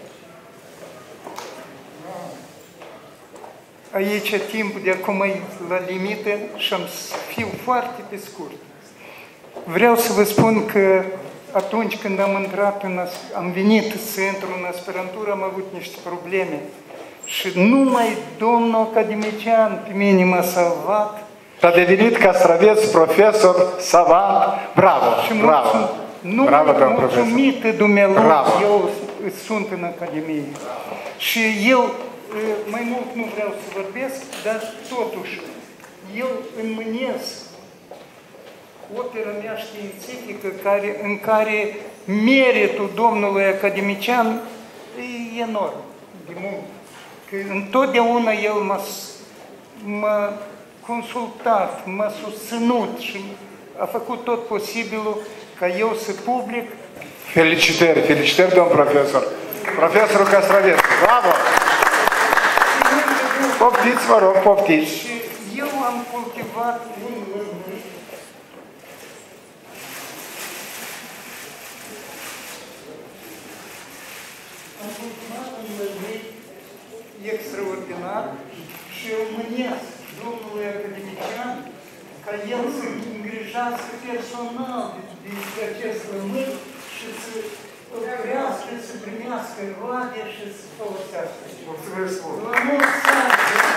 aici timpul de acum e la limită și am să fiu foarte pe scurt. Vreau să vă spun că atunci când am intrat, în, am venit să intru în aspirantură, am avut niște probleme. Și numai domnul academician pe mine m-a salvat. S-a devenit castraveț, profesor, savant, bravo, și bravo. Nu bravo, domn profesor. Mulțumită dumnealui, bravo. eu sunt în Academie. Și eu mai mult nu vreau să vorbesc, dar totuși, eu înmânez opera mea științifică care, în care meritul domnului academician e enorm de mult. Că întotdeauna el m-a consultat, m-a susținut și a făcut tot posibilul ca eu să public. Felicitări, felicitări, domn profesor. Profesorul Castraveț, bravo! Poftiți, vă rog, poftiți. Și eu am cultivat am cultivat un lămâi extraordinar și eu mânesc domnului academician ca el să îngrijească personal de, de acest lămâi și să crească, să primească roade și să folosească. Mulțumesc mult! La mulți ani!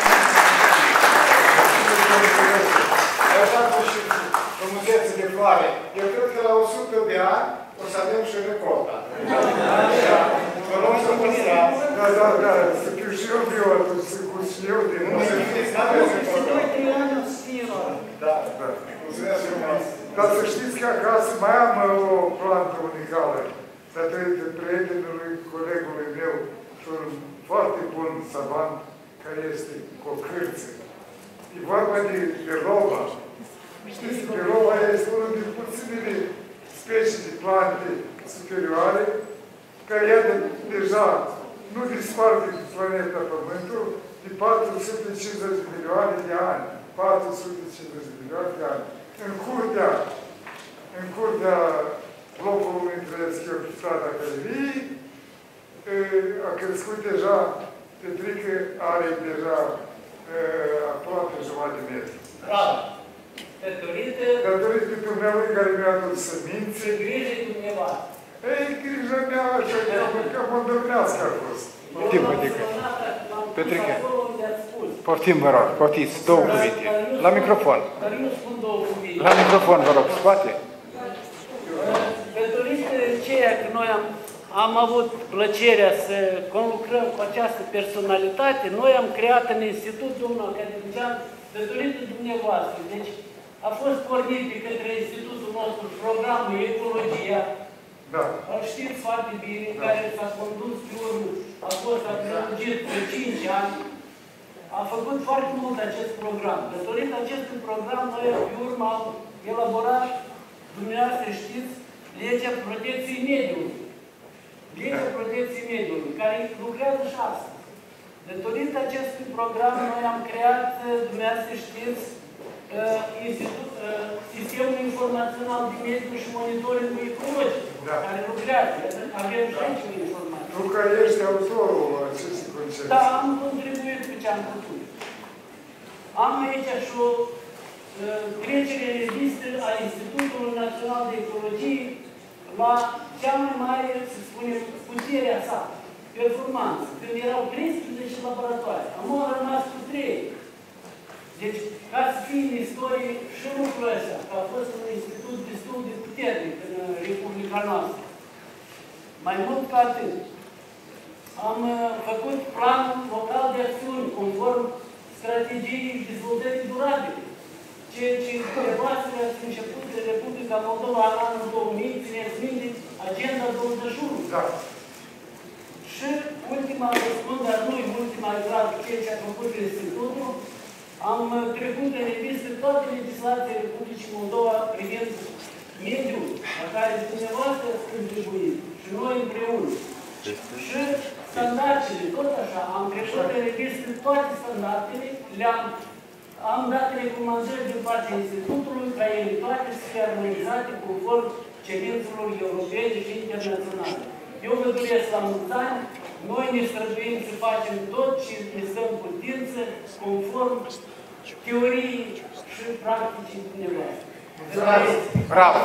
Așa cum și frumusețe de floare. Eu cred că la o sută de ani o să avem și recolta. Vă rog să păstrați. Da, da, da, să fiu și eu biotul, să fiu și eu din nou. Să fiți, n-aveți recolta. Da, da. Mulțumesc frumos. Dar să știți că acasă mai am o plantă unicală. Datorită prietenului, colegului meu, și un foarte bun savant, care este cocârță. E vorba de, de roba. Știți că roba este unul din puținele specii de plante superioare, care ea de, deja nu dispar din planeta Pământul de patru sute cincizeci de milioane de ani. patru sute cincizeci de milioane de ani. În curtea, în curtea blocului între Schiopistrada Academiei, a crescut deja, Petrică are deja aproape jumătate de metru. Bravo! Datorită... Datorită dumneavoastră care mi-a adus semințe. Grijă dumneavoastră. Ei, grija mea așa, că mă dormească a fost. Poftim, Petrică. Petrică. Poftim, vă rog, poftiți, două cuvinte. La microfon. Dar eu spun două cuvinte. La microfon, vă rog, spate. Datorită ceea că noi am, am avut plăcerea să conlucrăm cu această personalitate, noi am creat în Institut, domnul academician, datorită dumneavoastră. Deci a fost pornit de către Institutul nostru programul Ecologia. Da. Știți foarte bine, da. Care s-a condus pe urmă, a fost prelungit pe cinci ani. A făcut foarte mult acest program. Datorită acestui program, noi pe urmă am elaborat, dumneavoastră știți, legea protecției mediului. Legea protecției mediului, care lucrează și astăzi. Datorită acestui program, noi am creat, dumneavoastră știți, Institut, Sistemul Informațional de Mediu și Monitoring Ecologic, da, care lucrează. Avem și aici o informație. Tu că ești autorul acestui concept. Da, am contribuit cu ce am putut. Am aici și o trecere în revistă a Institutului Național de Ecologie la cea mai mare, să spunem, puterea sa, performanță, când erau treisprezece laboratoare. Am rămas cu trei. Deci, ca să fie în istorie și lucrul ăsta, că a fost un institut destul de puternic în Republica noastră. Mai mult ca atât, am făcut planul local de acțiuni conform strategiei dezvoltării durabile, ceea ce trebuia să ați început de Republica Moldova în anul două mii, țineți minte, Agenda douăzeci și unu. Da. Și ultima, spun, dar nu e ultima, grav, ceea ce a făcut Institutul, am trecut în revistă toată legislația Republicii Moldova privind mediul la care dumneavoastră ați contribuit și noi împreună. Și standardele, tot așa, am trecut în revistă toate standardele, le-am am dat recomandări din partea Institutului ca ele toate să fie armonizate conform cerințelor europene și internaționale. Eu vă doresc la mulți ani, noi ne străduim să facem tot ce ne stă în putință conform teoriei și practicii dumneavoastră. Bravo!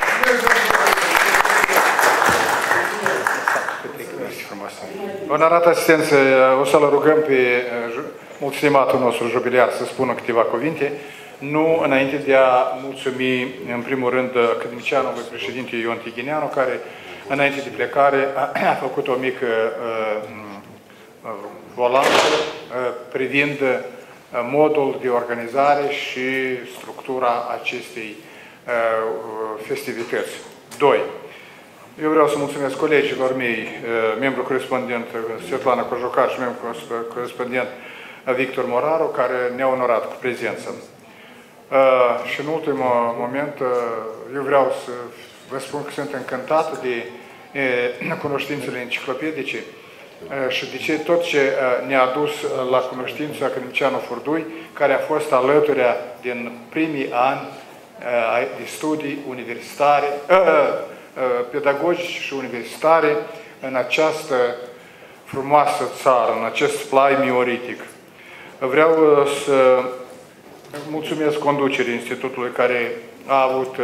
Onorată asistență, o să-l rugăm pe mult stimatul nostru jubiliar să spună câteva cuvinte, nu înainte de a mulțumi, în primul rând, academicianului președinte Ion Tighineanu, care, înainte de plecare, a făcut o mică uh, volanță uh, privind modul de organizare și structura acestei uh, festivități. Doi. Eu vreau să mulțumesc colegilor mei, uh, membru corespondent Svetlana Cojocar și membru corespondent Victor Moraru, care ne-au onorat cu prezența. Uh, și în ultimul moment, uh, eu vreau să vă spun că sunt încântat de uh, cunoștințele enciclopedice uh, și de ce tot ce uh, ne-a adus uh, la cunoștință academicianul Furdui, care a fost alături din primii ani uh, de studii universitare, uh, uh, pedagogici și universitare în această frumoasă țară, în acest plai mioritic. Vreau să mulțumesc conducerii Institutului care a avut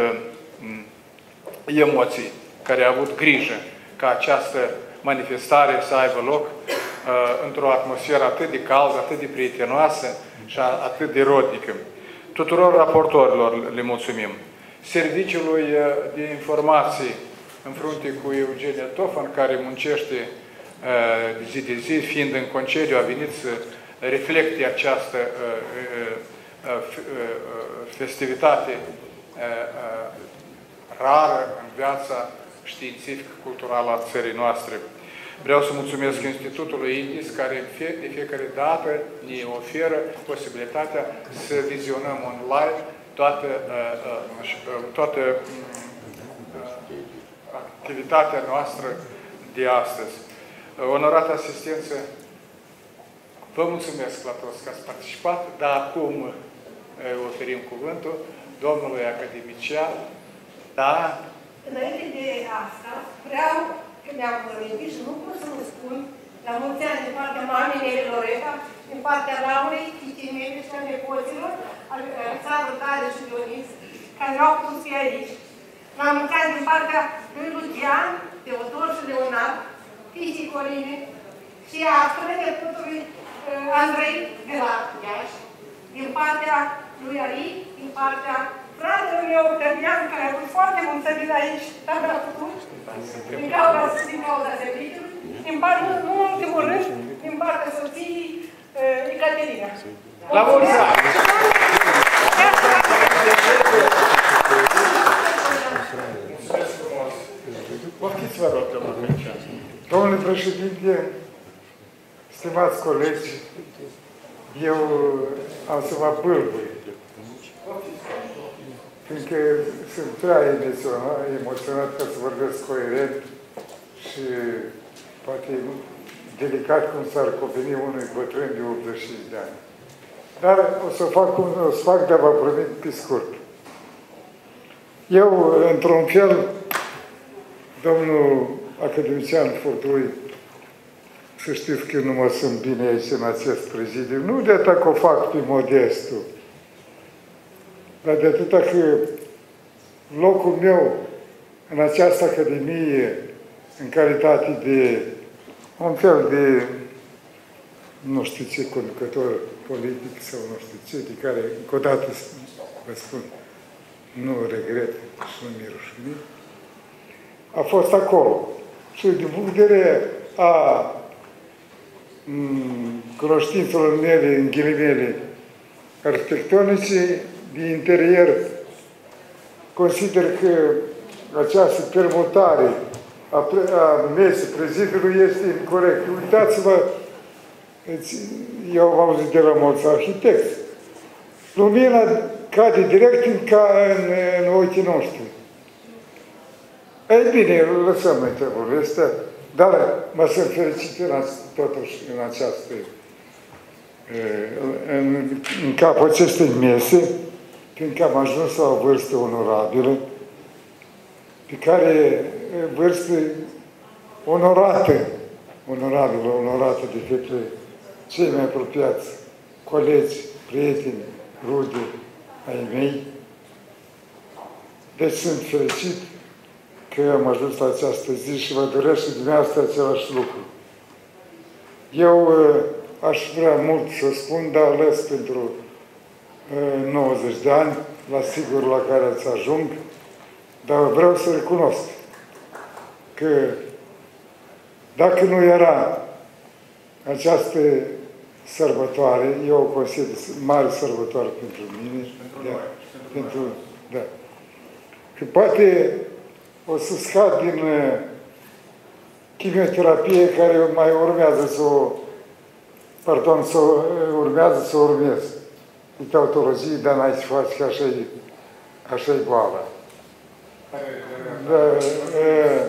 emoții, care a avut grijă ca această manifestare să aibă loc într-o atmosferă atât de caldă, atât de prietenoasă și atât de rodnică. Tuturor raportorilor le mulțumim. Serviciului de informații în frunte cu Eugenia Tofan, care muncește de zi de zi, fiind în concediu, a venit să reflecte această festivitate rară în viața științifică-culturală a țării noastre. Vreau să mulțumesc Institutului Indis, care de fiecare dată ne oferă posibilitatea să vizionăm online toată, toată activitatea noastră de astăzi. Onorată asistență, vă mulțumesc la toți că ați participat, dar acum oferim cuvântul domnului academician. Da? Înainte de asta, vreau, că mi-am vorbit și nu pot să vă spun, la mulți ani din partea mamei mele Loreta, din partea Laurei, fiicei mele și a nepoților, Alexandru, Tare și Dionis, care au pus aici. La mulți ani din partea lui Lucian, Teodor și Leonard, fiicii Corine, și a strănetutului Andrei de la Iași, din partea lui Ari, din partea fratelui meu, Tăbian, care a avut foarte mult să vină aici, dar n-a putut, din cauza, din cauza serviciului, din partea, nu în ultimul rând, din partea soției Ecaterina. La mulți ani! Poftiți, vă rog, domnule președinte. Domnule președinte, stimați colegi, eu am să mă bâlbâi, fiindcă sunt prea emoționat, emoționat ca să vorbesc coerent și poate delicat cum s-ar cuveni unui bătrân de optzeci și cinci de ani. dar o să fac cum o să fac, dar vă promit pe scurt. Eu, într-un fel, domnul academician Furtui, să știți că nu mă sunt bine aici în acest prezidiu. Nu de atât că o fac pe modestul, dar de atâta că locul meu în această academie, în calitate de un fel de, nu știu ce, conducător politic sau nu știu ce, de care, încă o dată, vă spun, nu regret și nu mi-e rușine, a fost acolo. Și din punct de vedere a cunoștințelor mele, în ghilimele, arhitectonice, de interior, consider că această permutare a, a mesei prezidiului este incorrect. Uitați-vă, eu am auzit de la mulți arhitecți, lumina cade direct în, ca, în, în ochii noștri. Ei bine, lăsăm noi treburile astea, dar mă sunt fericit în, totuși în această, în, în capul acestei mese, fiindcă am ajuns la o vârstă onorabilă, pe care vârstă onorată, onorabilă, onorată de către cei mai apropiați, colegi, prieteni, rude ai mei. Deci sunt fericit că am ajuns la această zi și vă doresc și dumneavoastră același lucru. Eu aș vrea mult să spun, dar ales pentru nouăzeci de ani, la sigur la care ați ajung, dar vreau să recunosc că dacă nu era această sărbătoare, eu o consider mare sărbătoare pentru mine, pentru, da, pentru, da, că poate o să scad din uh, chimioterapie care mai urmează să o, pardon, să o, urmează să o urmez. E tautologie, dar n-ai să faci că așa e, așa e boala. Da, uh,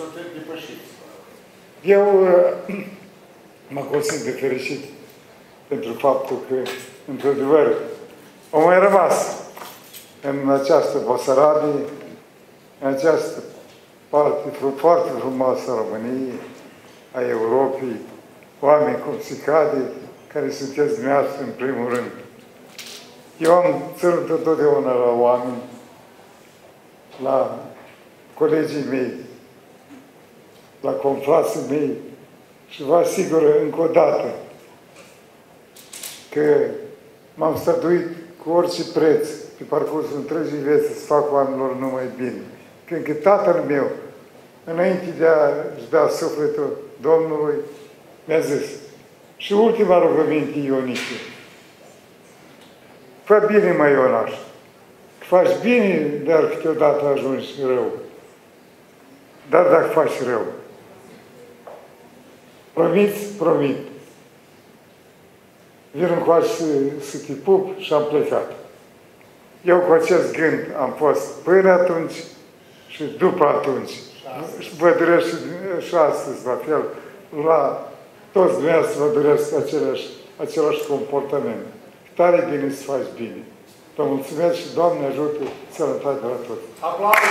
eu uh, mă consider fericit pentru faptul că, într-adevăr, au mai rămas în această Basarabie, în această parte foarte frumoasă a României, a Europei, oameni cum se cade, care sunteți dumneavoastră în primul rând. Eu am ținut întotdeauna la oameni, la colegii mei, la confrații mei și vă asigur încă o dată că m-am stăduit cu orice preț pe parcursul întregii vieți să fac oamenilor numai bine. Fiindcă tatăl meu, înainte de a-și da sufletul Domnului, mi-a zis, și ultima rugăminte, Ioniche, fă bine, mă, Ionaș, că faci bine, dar câteodată ajungi rău. Dar dacă faci rău, promiți, promit. Vin încoace să, să te pup și am plecat. Eu cu acest gând am fost până atunci și după atunci. Și vă doresc și, și astăzi, la fel, la toți dumneavoastră vă doresc același, același comportament. Tare bine să faci bine. Vă mulțumesc și Doamne ajută, sănătate de la toți. Aplauze!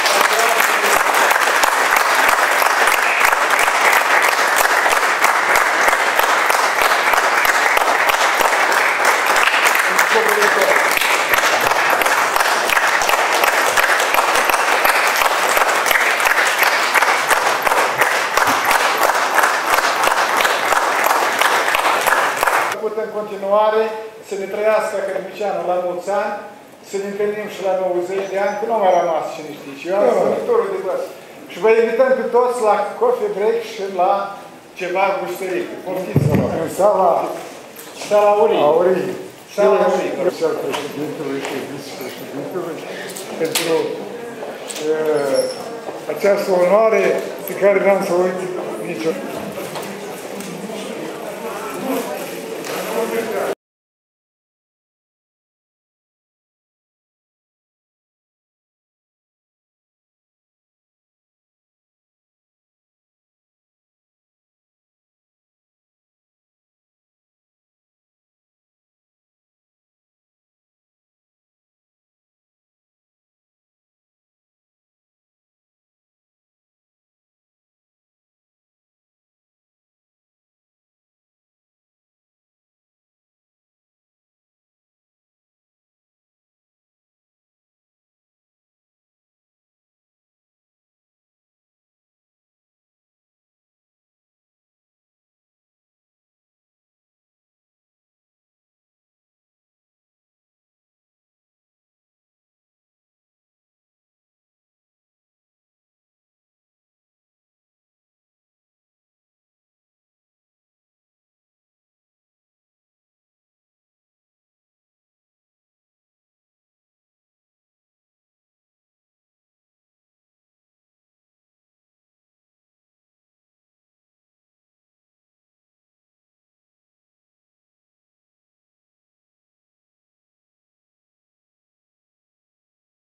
În continuare, să ne trăiască academicianul la mulți ani, să ne întâlnim și la nouăzeci de ani, că nu mai rămas cine știe. Și eu am sărbătorul de clasă. Și vă invităm pe toți la coffee break și la ceva gustăric. Poftiți-vă, rog. În sala... Sala Aurii. Aurii. Sala Aurii. Și al președintelui și vicepreședintelui pentru uh, această onoare pe care n-am să uit niciodată.